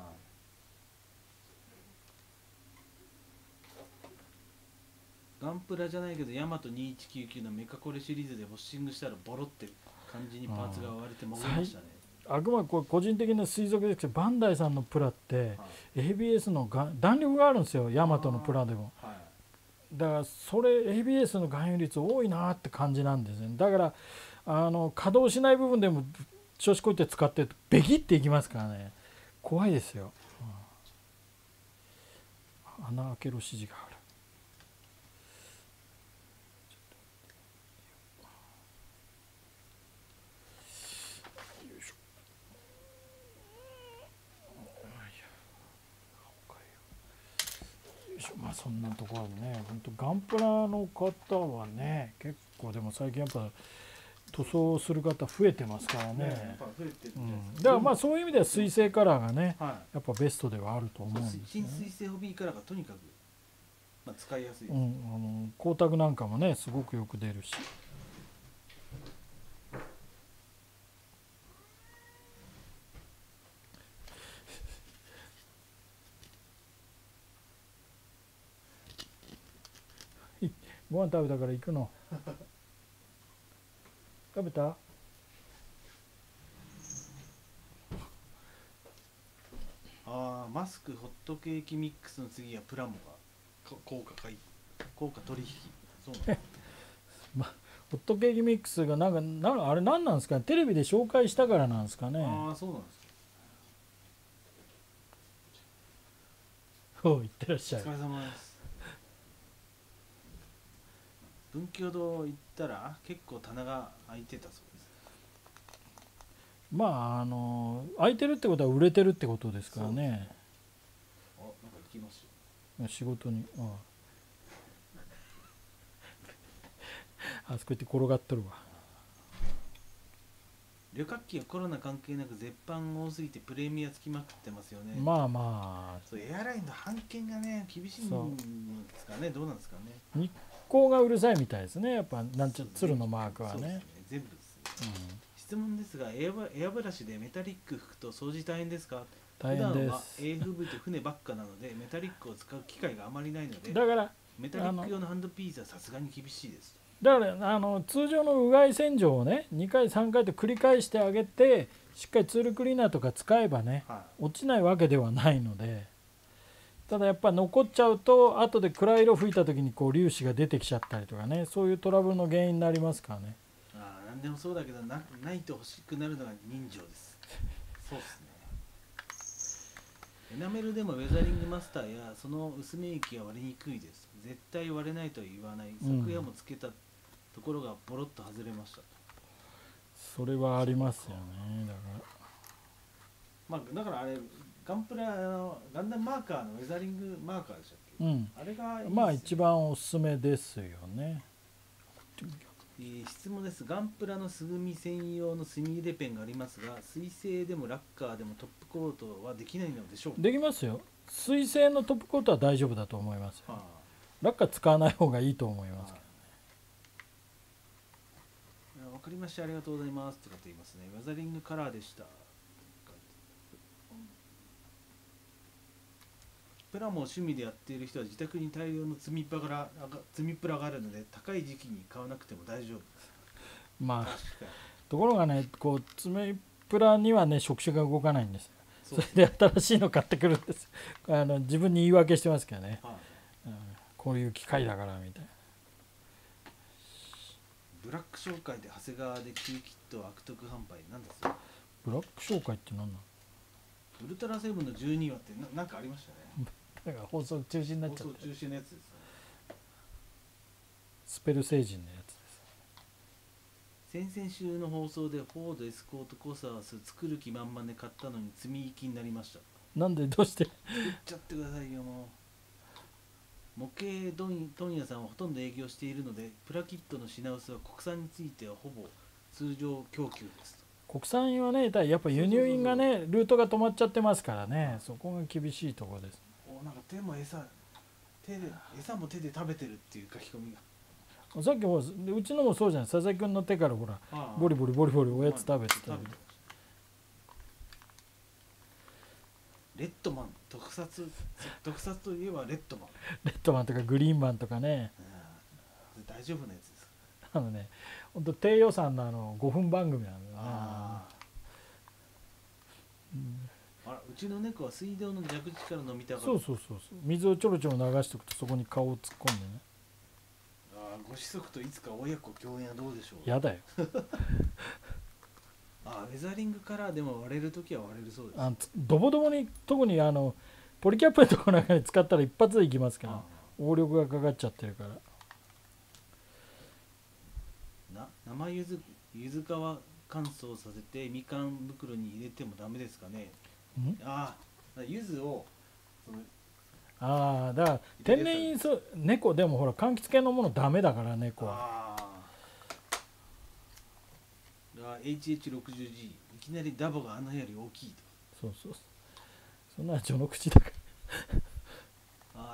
ガンプラじゃないけどヤマト2199のメカコレシリーズでウォッシングしたらボロって感じにパーツが割れてもがりましたね。 あくまで個人的な推測ですけど、バンダイさんのプラって ABS の弾力があるんですよ、ヤマトのプラでも。だからそれ ABS の含有率多いなって感じなんですね。だから稼働しない部分でも調子こいて使ってるとベキっていきますからね、怖いですよ。穴開けろ指示がある。まあそんなところでね、本当ガンプラの方はね、結構でも最近やっぱ塗装する方増えてますからね。だからまあそういう意味では水性カラーがね、やっぱベストではあると思うんですね。 新水性ホビーカラーがとにかく、使いやすいです。 光沢なんかもねすごくよく出るし。ご飯食べたから行くの。食べた？ マスクホットケーキミックスの次はプラモが効果取引。そうなんホットケーキミックスがあれ何なんですかね、テレビで紹介したからなんですかね。 そうなんですか。 いってらっしゃい。 お疲れ様です。文教堂行ったら結構棚が空いてたそうです。 まあ空いてるってことは売れてるってことですからね。 なんか行きますよ。 仕事にあそこ行って転がっとるわ。 旅客機はコロナ関係なく絶版多すぎてプレミアつきまくってますよね。 まあまあそうエアラインの版権がね厳しいんですかね。どうなんですかね。 日光がうるさいみたいですね。やっぱなんちゃ鶴のマークはね。 そうですね全部です、質問ですがエアブラシでメタリック拭くと掃除大変ですか。 大変です。 普段は AFV と船ばっかなのでメタリックを使う機会があまりないので、 だからメタリック用のハンドピースはさすがに厳しいです。 だから通常のうがい洗浄をね2回3回と繰り返してあげてしっかりツールクリーナーとか使えばね、落ちないわけではないので、ただやっぱ残っちゃうと後で暗い色吹いた時にこう粒子が出てきちゃったりとかね、そういうトラブルの原因になりますからね。 何でもそうだけどないと欲しくなるのが人情です。そうですね。エナメルでもウェザリングマスターやその薄め液は割れにくいです。絶対割れないとは言わない。昨夜もつけたところがボロッと外れました。 それはありますよね。 だからあれガンプラガンダムマーカーのウェザリングマーカーでしたっけ。あれがいいですね。 まあ一番おすすめですよね。 質問です。ガンプラの素組み専用の墨入れペンがありますが、水性でもラッカーでもトップコートはできないのでしょうか。できますよ。水性のトップコートは大丈夫だと思いますよ。ラッカー使わない方がいいと思いますけどね。わかりました、ありがとうございますって方いますね。ウェザリングカラーでした。プラも趣味でやっている人は自宅に大量の積みプラがあるので高い時期に買わなくても大丈夫です。 まあところがね、こう積みプラにはね触手が動かないんですよ。それで新しいの買ってくるんです。自分に言い訳してますけどね、こういう機械だからみたいな。 ブラック商会で長谷川でキューキット悪徳販売なんですよ。 ブラック商会って何なの。 ウルトラセブンの12話ってなんかありましたね。 だから放送中止になっちゃって。 放送中止のやつです、ね。 スペル星人のやつです。先々週の放送でフォードエスコートコサース作る気満々で買ったのに積み行きになりました。 なんでどうして作っちゃってくださいよ。もう模型問屋さんはほとんど営業しているのでプラキットの品薄は国産についてはほぼ通常供給です。 国産はねやっぱ輸入品がねルートが止まっちゃってますからね、そこが厳しいところです。 なんか手も餌も手で食べてるっていう書き込みが。 さっきもうちのもそうじゃない。佐々木君の手からほらボリボリおやつ食べてた。 レッドマン特撮といえばレッドマンとかグリーンマンとかね、 大丈夫なやつです。 ね本当低予算の5分番組なんだよね。 うちの猫は水道の蛇口から飲みたがる。 そう水をちょろちょろ流しておくとそこに顔を突っ込んでね。 ご子息といつか親子共演はどうでしょう。 やだよ。 ウェザリングカラーでも割れるときは割れるそうです。 ドボドボに特にポリキャップのところなんかに使ったら一発でいきますから、応力がかかっちゃってるから。 生柚子皮乾燥させてみかん袋に入れてもダメですかね。柚子をだから天然因素猫でもほら柑橘系のものダメだから猫は。 HH60G いきなりダボが穴より大きいと。 そんな序の口だから。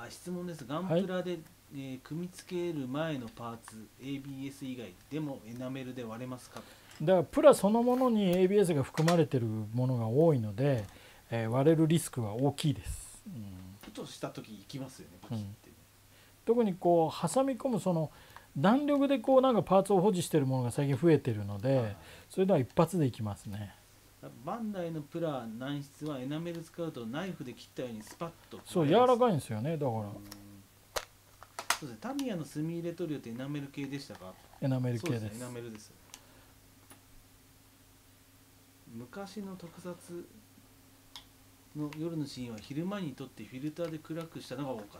質問です。ガンプラで、組み付ける前のパーツ ABS 以外でもエナメルで割れますか。 だからプラそのものに ABS が含まれてるものが多いので、割れるリスクは大きいです。 ふとした時いきますよね、パキッて。 特にこう挟み込むその弾力でこうなんかパーツを保持しているものが最近増えてるので、それでは一発でいきますね。 バンダイのプラ軟質はエナメル使うとナイフで切ったようにスパッと。 そう柔らかいんですよね。だからそうですね。タミヤの墨入れ塗料ってエナメル系でしたか。 エナメル系です。 エナメルです。昔の特撮の夜のシーンは昼間に撮ってフィルターで暗くしたのが多かった。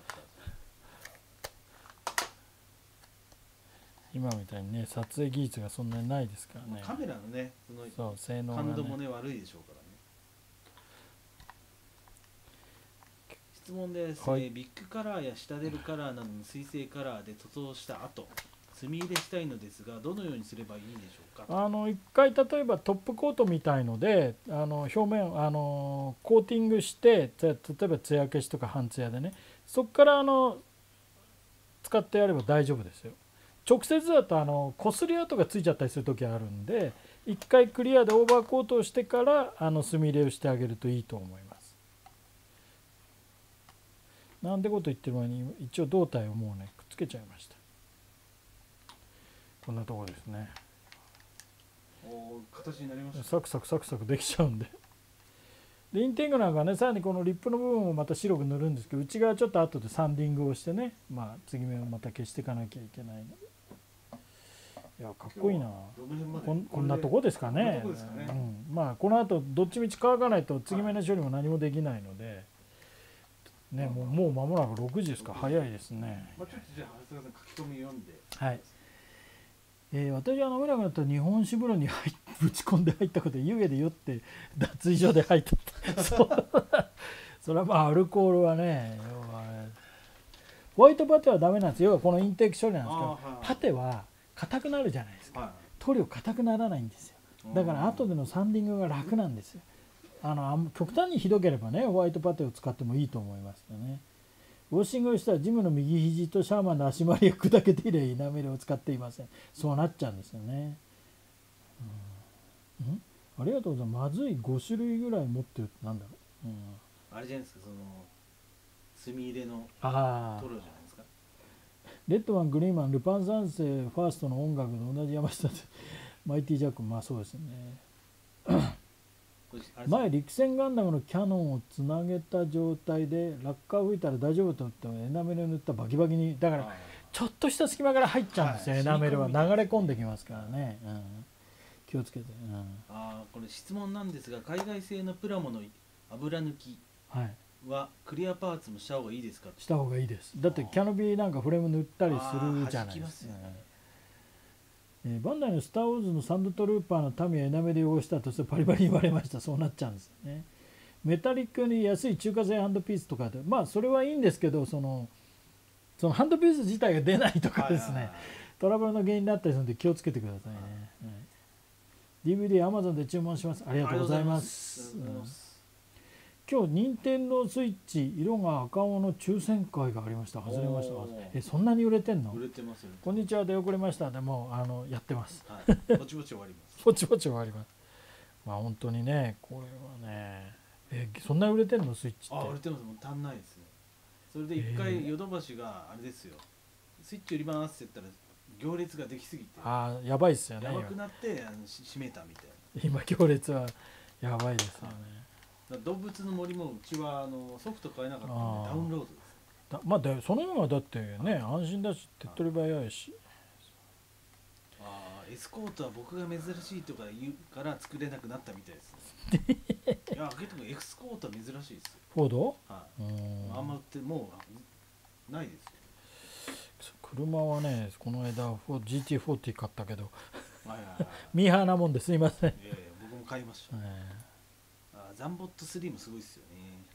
今みたいにね撮影技術がそんなにないですからね。 カメラのね性能が感度もね悪いでしょうからね。質問です。ビッグカラーやシタデルカラーなどの水性カラーで塗装した後墨入れしたいのですがどのようにすればいいでしょうか。 一回例えばトップコートみたいので表面コーティングして例えば艶消しとか半艶でね、そこから使ってやれば大丈夫ですよ。直接だとこすり跡がついちゃったりする時あるんで、一回クリアでオーバーコートをしてから墨入れをしてあげるといいと思います。なんてこと言ってる前に一応胴体をもうねくっつけちゃいました。こんなところですね。 形になりました。 サクサクサクサクできちゃうんで。でインテングなんかね、さらにこのリップの部分をまた白く塗るんですけど、内側ちょっと後でサンディングをしてね、継ぎ目をまた消していかなきゃいけないの。いやかっこいいな。こんなとこですかね。この後どっちみち乾かないと継ぎ目の処理も何もできないので、ね、もう間もなく6時ですか。早いですね。 ちょっとじゃあ長谷川さん書き込み読んで。 はい。私は飲めなくなったら日本酒風呂にぶち込んで入ったことで湯気で酔って脱衣所で入ったそれはアルコールはね、ホワイトパテはダメなんですよ。要はこのインテーク処理なんですけど、パテは硬くなるじゃないですか。塗料硬くならないんですよ。だから後でのサンディングが楽なんですよ。極端にひどければね、ホワイトパテを使ってもいいと思いますよね。ウォッシングをしたらジムの右肘とシャーマンの足回りが砕けているエナメルを使っていません。そうなっちゃうんですよね。ありがとうございます。まずい5種類ぐらい持ってるってなんだろう。 あれじゃないですか、墨入れの塗料じゃないですか。 レッドマン、グリーンマン、ルパン三世ファーストの音楽の同じ山下でマイティジャック、そうですね。前陸戦ガンダムのキャノンをつなげた状態で落下を吹いたら大丈夫と思ってエナメルを塗ったバキバキに、だからちょっとした隙間から入っちゃうんですよ。エナメルは流れ込んできますからね。気をつけて。 これ質問なんですが、海外製のプラモの油抜きはクリアパーツもした方がいいですか。 した方がいいです。だってキャノピーなんかフレーム塗ったりするじゃないですか。バンダイのスター・ウォーズのサンドトルーパーのタミヤエナメル汚したとしてパリパリに言われました。そうなっちゃうんですよね。メタリックに安い中華製ハンドピースとかでそれはいいんですけど、そのハンドピース自体が出ないとかですね、トラブルの原因になったりするので気をつけてくださいね。DVD Amazon で注文します。ありがとうございます。今日任天堂スイッチ色が赤青の抽選会がありました。外れました。そんなに売れてんの？ 売れてますよ。 こんにちは、出遅れました。でもやってます。 ぼちぼち終わります。 ぼちぼち終わります。本当にね、これはね、そんな売れてんのスイッチって？ 売れてます。もう足んないですね。それで一回ヨドバシがあれですよ。スイッチ売りますって言ったら行列ができすぎて。 やばいですよね。 やばくなって閉めたみたいな。 今行列はやばいですよね。 動物の森もうちはソフト買えなかったんでダウンロードです。 そのようなだってね、安心だし手っ取り早いし。 エスコートは僕が珍しいとか言うから作れなくなったみたいです。いや、結構エスコートは珍しいですよ。 フォード？ あんま売ってもうないですよ。 車はね、この間GT40 買ったけどミーハーなもんですいません。 僕も買いました。ザンボット3もすごいですよ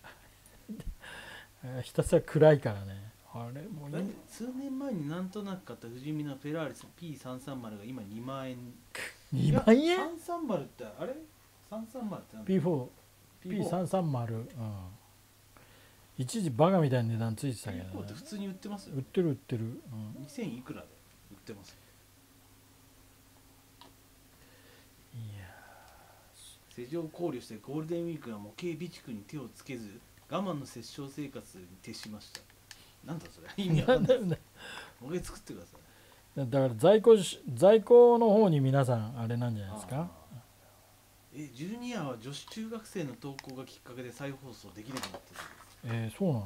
ね。ひたすら暗いからね。もう数年前になんとなく買った不死身のフェラーリ P330 が今2万円。 2万円？ 330ってあれ ?330 って何？ P330。一時バカみたいな値段ついてたけどね。 P4 って普通に売ってますよ。 売ってる。 2000いくらで売ってます。世情を考慮してゴールデンウィークは模型備蓄に手をつけず我慢の殺生生活に徹しました。なんだそれ、意味わかんない。模型作ってください。だから在庫の方に皆さんあれなんじゃないですか。 ジュニアは女子中学生の投稿がきっかけで再放送できなくなったそうです。そうなの？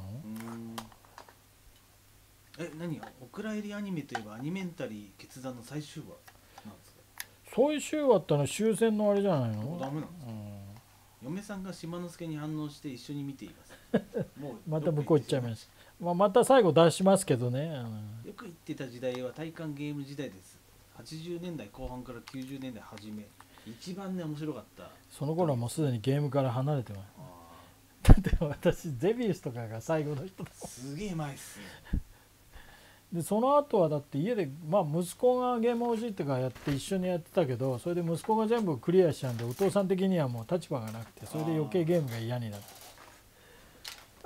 何？お蔵入りアニメといえばアニメンタリー決断の最終話なんですか？ そういう週はあったら終戦のあれじゃないの？ ダメなんですか？嫁さんが島之助に反応して一緒に見ています。 もうまた向こう行っちゃいます。また最後出しますけどね。 よく言ってた時代は体感ゲーム時代です。80年代後半から90年代初め、一番ね面白かった。 その頃はもうすでにゲームから離れてます。だって私ゼビウスとかが最後の人だ。 すげえ前っすね。 でその後はだって家で、まあ、息子がゲーム OG とかやって一緒にやってたけど、それで息子が全部クリアしちゃうんでお父さん的にはもう立場がなくて、それで余計ゲームが嫌になった。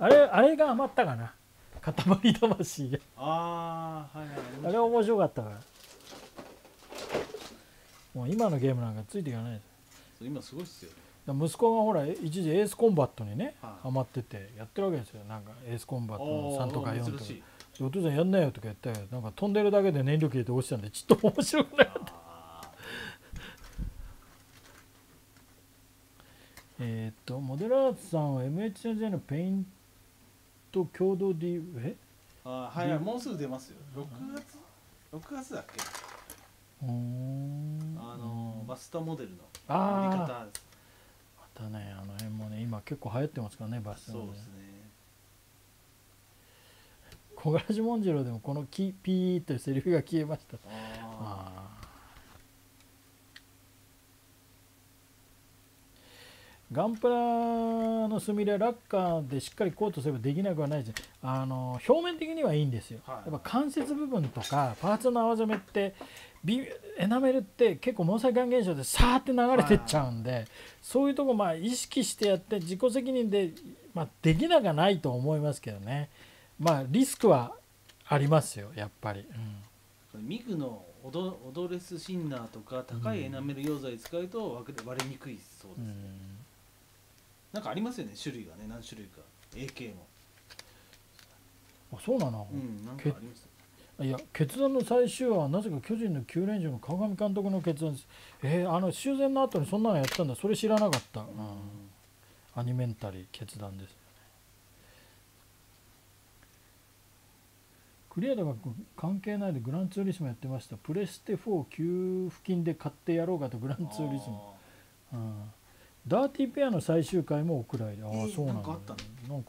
あれが余ったかな、塊魂。 ああ、はいはい、 あれ面白かったから。もう今のゲームなんかついていかないです。 今すごいっすよね。 息子がほら一時エースコンバットにね、 はい、 ハマっててやってるわけですよ。なんかエースコンバットの3とか4とか。お父さんやんなよとか言って、なんか飛んでるだけで燃料切れて落ちたんでちょっと面白くなかった。モデラーズさんは MHJ のペイント共同 D はい、もうすぐ出ますよ。6月だっけ。バスタモデルの乗り方です。 またね、あの辺もね今結構流行ってますからね、バスタモデル。そうですね。小柄寺文次郎でもこのピーというセリフが消えました。ガンプラのスミレはラッカーでしっかりコートすればできなくはないです。表面的にはいいんですよ。やっぱ関節部分とかパーツの合わせ目ってエナメルって結構毛細管現象でサーって流れてっちゃうんで、そういうとこ意識してやって自己責任で、できなくはないと思いますけどね。リスクはありますよやっぱり。 ミグのオドレスシンナーとか高いエナメル溶剤使うと割れにくいそうですね。なんかありますよね、種類がね、何種類か AK も。 あ、そうなの。 なんかあります。 いや、決断の最終話はなぜか巨人の9連勝の川上監督の決断です。終戦の後にそんなのやったんだ、それ知らなかった。アニメンタリー決断です。クリアとか関係ないでグランツーリスモやってました。プレステ4給付金で買ってやろうかとグランツーリスモ。ダーティーペアの最終回もお蔵入り。そうなんだ。なんかあった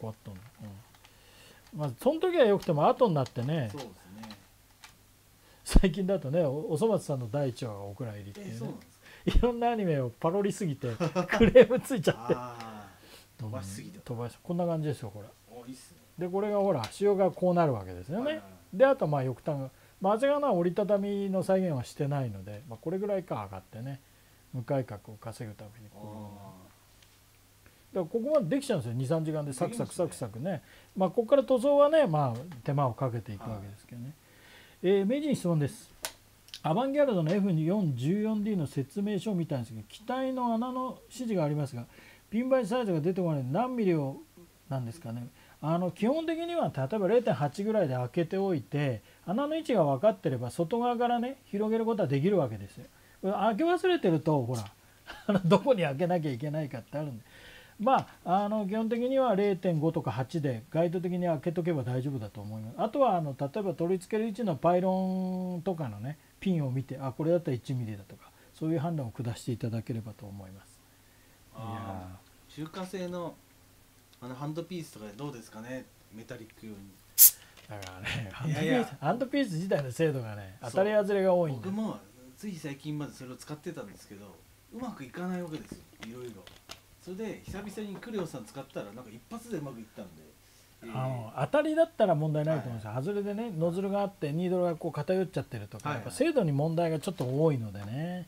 の。その時はよくても後になってね。そうですね。最近だとね、おそ松さんの第1話がお蔵入りっていうね。いろんなアニメをパロリすぎてクレームついちゃって。 飛ばしすぎた。 こんな感じですよこれ。でこれがほら仕様がこうなるわけですよね。であと翼端が味が折りたたみの再現はしてないので、これぐらいか上がってね、向かい角を稼ぐためにだからここまでできちゃうんですよ。 2,3 時間でサクサクサクサクね。ここから塗装はね手間をかけていくわけですけどね。名人に質問です。アバンギャルドの F414D の説明書を見たんですけど、機体の穴の指示がありますがピンバイサイズが出てこないので何ミリをなんですかね。基本的には例えば 0.8 ぐらいで開けておいて穴の位置が分かってれば外側からね広げることはできるわけですよ。開け忘れてるとほらどこに開けなきゃいけないかってあるんで、基本的には 0.5 とか8でガイド的に開けとけば大丈夫だと思います。あとは例えば取り付ける位置のパイロンとかのねピンを見てこれだったら1ミリだとかそういう判断を下していただければと思います。 中華製のハンドピースとかでどうですかね、メタリック用に。 だからね、ハンドピース自体の精度がね当たり外れが多いんで、 僕もつい最近までそれを使ってたんですけどうまくいかないわけですよ、いろいろ。それで久々にクレオさん使ったらなんか一発でうまくいったんで、 当たりだったら問題ないと思うんですよ。外れでねノズルがあってニードルがこう偏っちゃってるとか、やっぱ精度に問題がちょっと多いのでね。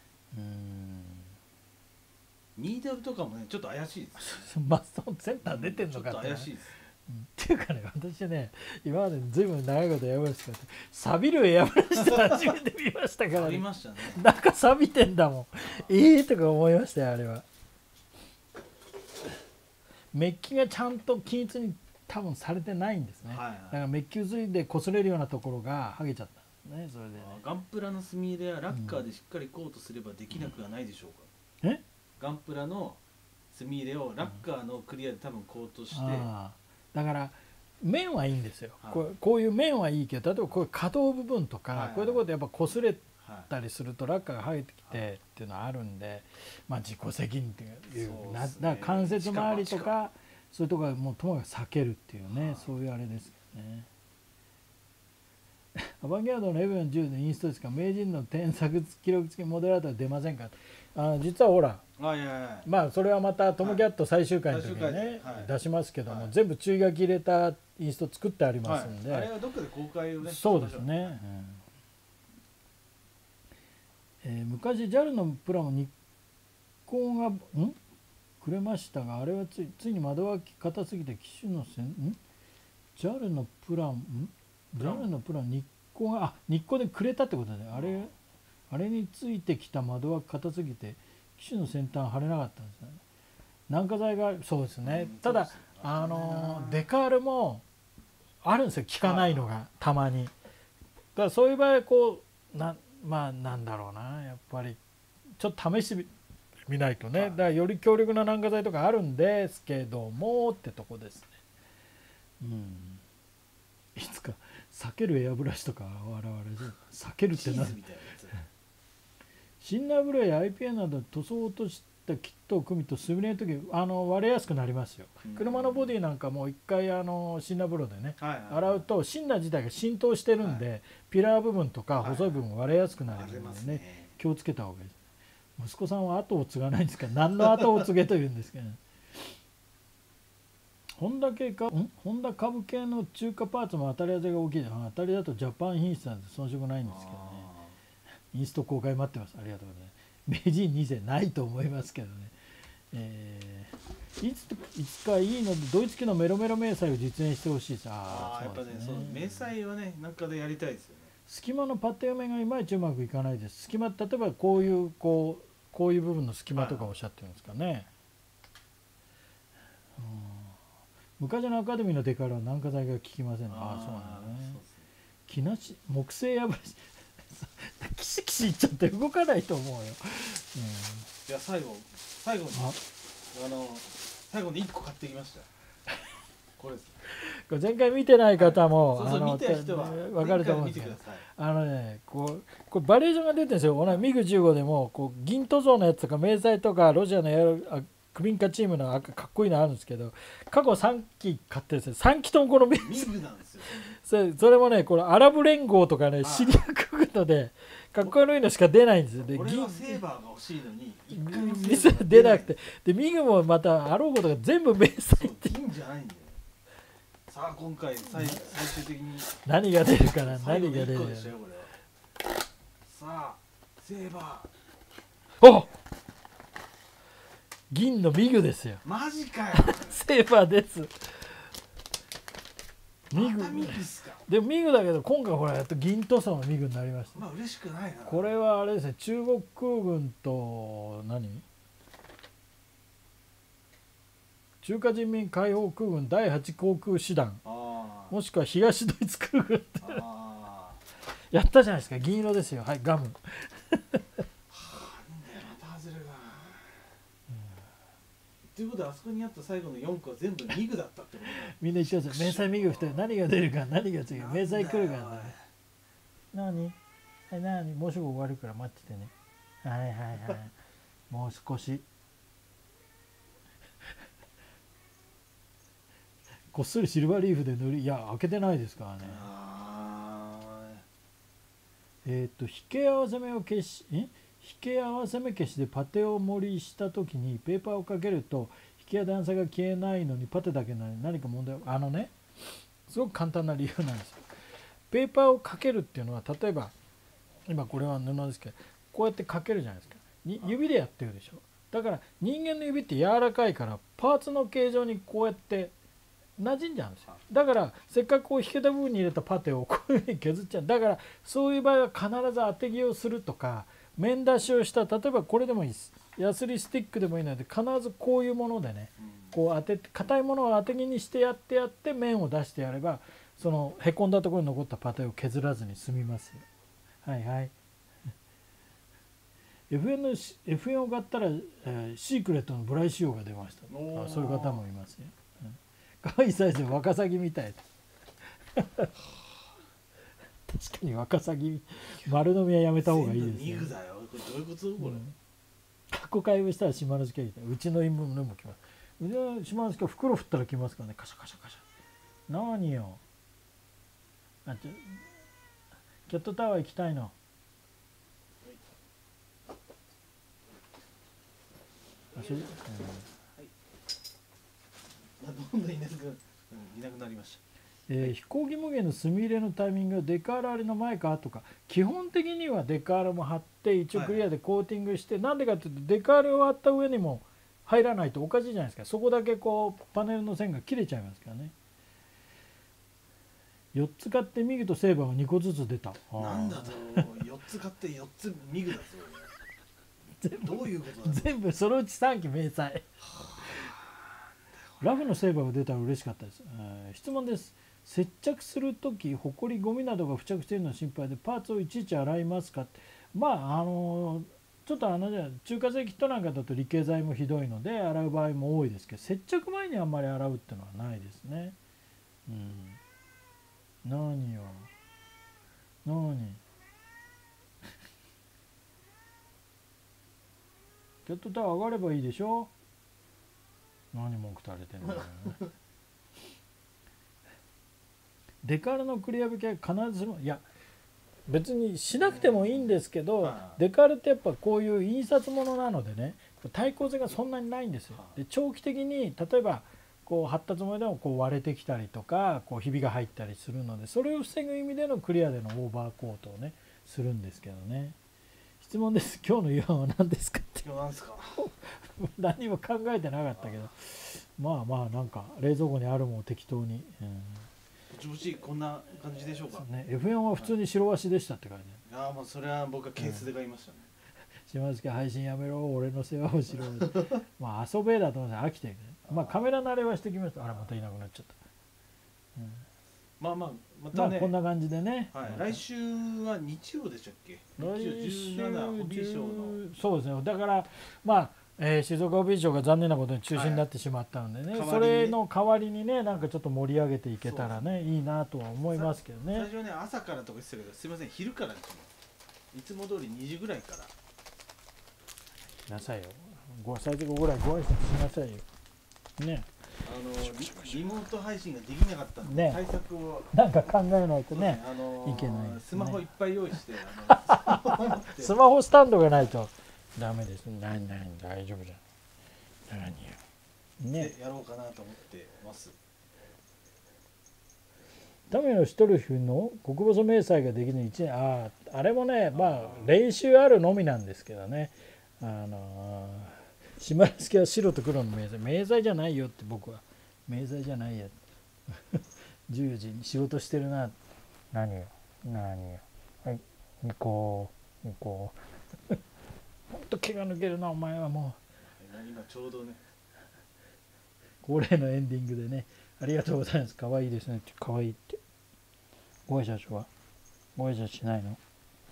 ニードルとかもねちょっと怪しいです、 マストセンター出てんのかって、 怪しいです。 っていうかね、私ね今までずいぶん長いことエアブラシ使って錆びるエアブラシって初めて見ましたからね。なんか錆びてんだもん。とか思いましたよあれは。メッキがちゃんと均一に多分されてないんですね。だからメッキ薄いで擦れるようなところが剥げちゃったんですね。それでね。 ガンプラの墨入れやラッカーでしっかりコートすればできなくはないでしょうか。ガンプラの墨入れをラッカーのクリアで多分コートして、 だから面はいいんですよ。こういう面はいいけど、例えばこういう可動部分とかこういうところでやっぱ擦れたりするとラッカーが剥げてきてっていうのはあるんで、自己責任っていう、だから関節周りとかそういうところはもうともかく避けるっていうね、そういうあれですよね。 アバンギャードの F40 のインストですか、名人の添削記録付きモデラーター出ませんか。実はほら、まあそれはまたトムキャット最終回の時にね、出しますけども、全部注意書き入れたインスト作ってありますんで、 あれはどっかで公開をね。 そうですね。昔 JAL のプラも日光がくれましたが、あれはついに窓脇硬すぎて機種のJAL のプランJAL のプラン日光が日光でくれたってことで、あれについてきた窓脇硬すぎて機種の先端貼れなかったんですよね。軟化剤がそうですね。ただデカールもあるんですよ、効かないのがたまに。だからそういう場合こうまあなんだろうな、やっぱりちょっと試してみないとね。だからより強力な軟化剤とかあるんですけどもってとこですね。いつか避けるエアブラシとか我々避けるってなる。シンナーブレーや IPA など塗装を落としたキットを組むと滑りの時割れやすくなりますよ。車のボディなんかも一回シンナーブローでね、洗うとシンナー自体が浸透してるんで、ピラー部分とか細い部分割れやすくなるのでね、気をつけた方がいいです。息子さんは後を継がないんですか。何の後を継げというんですけど、ね、ホンダ株系の中華パーツも当たり当てが大きいです。当たりだとジャパン品質なんで遜色ないんですけどね。インスト公開待ってます。ありがとうございます。名人2世ないと思いますけどね。いつかいいのでドイツ機のメロメロ迷彩を実演してほしいです。 やっぱね、そう迷彩はね、なんかでやりたいですよね。 隙間のパテ埋めがいまいちうまくいかないです。隙間、例えばこういう部分の隙間とかおっしゃってるんですかね。昔のアカデミーのデカールは軟化剤が効きません。そうなんだね。木梨木製やぶらしキシキシいっちゃって動かないと思うよ。 いや最後に1個買ってきました。これです。 前回見てない方も見た人は分かると思うんですけど、これバリエーションが出てるんですよ。ミグ15でも銀塗装のやつとか迷彩とかロシアのクビンカチームのかっこいいのあるんですけど、過去3機買ってるんですよ。3機ともこのミグなんですよ。 それもね、このアラブ連合とかね、シリア国とでかっこ悪いのしか出ないんですよ。で、 俺はセーバーが欲しいのに出なくて、でミグもまたあろうことが全部迷彩って銀じゃないんだよ。さあ今回最終的に何が出るかな。何が出る。 さあセーバー。銀のミグですよ。 マジかよ。 セーバーです。ミグですか。でもミグだけど今回ほらやっと銀塗装のミグになりました。 まあ嬉しくないな。 これはあれですね、中国空軍と中華人民解放空軍第8航空師団、もしくは東ドイツ空軍ってやったじゃないですか。銀色ですよ。はい、ガム。 ということはあそこにあった最後の4個は全部ミグだったってことだ。 みんな言ってますよ。迷彩ミグ2人何が出るか何が次迷彩来るからね。何もうすぐ終わるから待っててね。はいもう少し。こっそりシルバーリーフで塗り、いや開けてないですからね。引け合わせ目消しでパテを盛りした時にペーパーをかけると引きや段差が消えないのにパテだけなのに何か問題すごく簡単な理由なんですよ。ペーパーをかけるっていうのは、例えば今これは布ですけど、こうやってかけるじゃないですか。指でやってるでしょ。だから人間の指って柔らかいからパーツの形状にこうやって馴染んじゃうんですよ。だからせっかく引けた部分に入れたパテをこういうふうに削っちゃう。だからそういう場合は必ず当て木をするとか面出しをした、例えばこれでもいいです。ヤスリスティックでもいいので必ずこういうものでね、こう当てて硬いものを当て木にしてやって面を出してやれば、そのへこんだところに残ったパテを削らずに済みますよ。FN を買ったら、シークレットのブライ仕様が出ました。そういう方もいますよ。可愛いサイズでワカサギみたい。確かにワカサギ丸飲みはやめた方がいいですね。 ミグだよ。これどういうこと？これ。 過去買いしたら島の時計、うちの陰謀でも来ます。うちの島の時計袋振ったら来ますからね。カシャカシャカシャ。何よ。 キャットタワー行きたいの。 どんどんいなくなりました。 飛行機無限の墨入れのタイミングはデカールありの前かとか、基本的にはデカールも貼って一応クリアでコーティングして、なんでかっていうとデカールを貼った上にも入らないとおかしいじゃないですか。そこだけこうパネルの線が切れちゃいますからね。4つ買ってミグとセーバーが2個ずつ出た。 なんだと4つ買って4つミグだぞどういうことだ。 全部そのうち3機明細。ラフのセーバーが出たら嬉しかったです。質問です。接着するときホコリゴミなどが付着しているのが心配でパーツをいちいち洗いますか。まあちょっと中華製キットなんかだと離型剤もひどいので洗う場合も多いですけど、接着前にあんまり洗うっていうのはないですね。何よ何キャットタワー上がればいいでしょ。何文句垂れてんのよデカールのクリア引きは必ずする。いや別にしなくてもいいんですけど、デカールってやっぱこういう印刷物なのでね、耐候性がそんなにないんですよ。で長期的に例えばこう貼ったつもりでもこう割れてきたりとかこうひびが入ったりするので、それを防ぐ意味でのクリアでのオーバーコートをねするんですけどね。質問です。今日の夕飯は何ですかって。 今日なんですか何も考えてなかったけど、まあなんか冷蔵庫にあるものを適当に、 ぼちぼちこんな感じでしょうかね。F4 は普通に白足でしたって書いてある。 ああ、もうそれは僕はケースで買いましたね。 島津家配信やめろ、俺の世話をしろまあ遊べだと思うんですよ、飽きてる、ね、まあカメラ慣れはしてきました。あらまたいなくなっちゃった、 またね、 こんな感じでね、 来週は日曜でしたっけ。来週17ホビーショーの。 そうですね。だから静岡ホビーショーが残念なことに中止になってしまったのでね、それの代わりにねなんかちょっと盛り上げていけたらねいいなとは思いますけどね。 最初はね朝からとか言ってたけど、すいません昼からですね。いつも通り2時ぐらいからなさいよ。最初ぐらいご挨拶しなさいよね。 リモート配信ができなかったので、対策をなんか考えないとねいけない。 スマホいっぱい用意してスマホスタンドがないとダメです。何大丈夫じゃん。何よねやろうかなと思ってます。 ダメのシュトルフの極細明細ができる1年、あれもね練習あるのみなんですけどね。島根助は白と黒の明細じゃないよって僕は明細じゃないよ14時に仕事してるな。何よはい行こうほんと毛が抜けるなお前は。もう今ちょうどね恒例のエンディングでね、ありがとうございます。可愛いですね。可愛いってご挨拶はご挨拶しないの？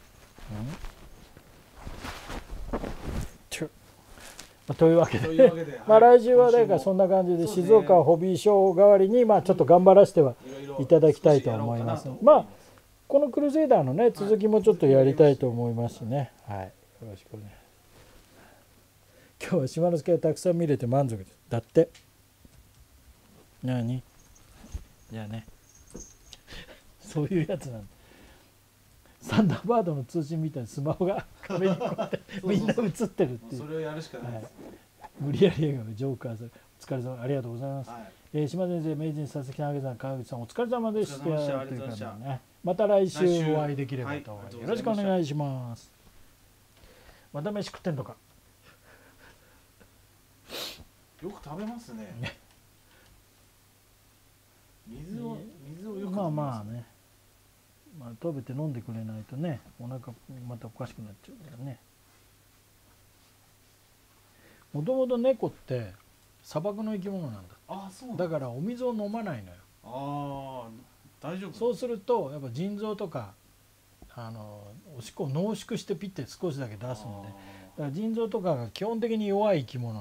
というわけで来週はだからそんな感じで静岡ホビーショー代わりにちょっと頑張らせてはいただきたいと思います。このクルセイダーのね続きもちょっとやりたいと思いますね。はい、よろしくお願いします。今日は島之助がたくさん見れて満足です。だって。何？じゃあね。そういうやつなんだ。サンダーバードの通信みたいにスマホが壁にこうやってみんな映ってるっていう。 それをやるしかないです。 無理やり映画のジョーカーズ。お疲れ様、ありがとうございます。島先生、名人、佐々木さん、川口さん、お疲れ様でした。また来週お会いできればと思います。よろしくお願いします。また飯食ってんのか。 よく食べますね。水をよく飲みますね。 まあね。食べて飲んでくれないとね、お腹またおかしくなっちゃうからね。もともと猫って砂漠の生き物なんだ。だからお水を飲まないのよ。 大丈夫。 そうするとやっぱ腎臓とかおしっこを濃縮してピッて少しだけ出すので、だから腎臓とかが基本的に弱い生き物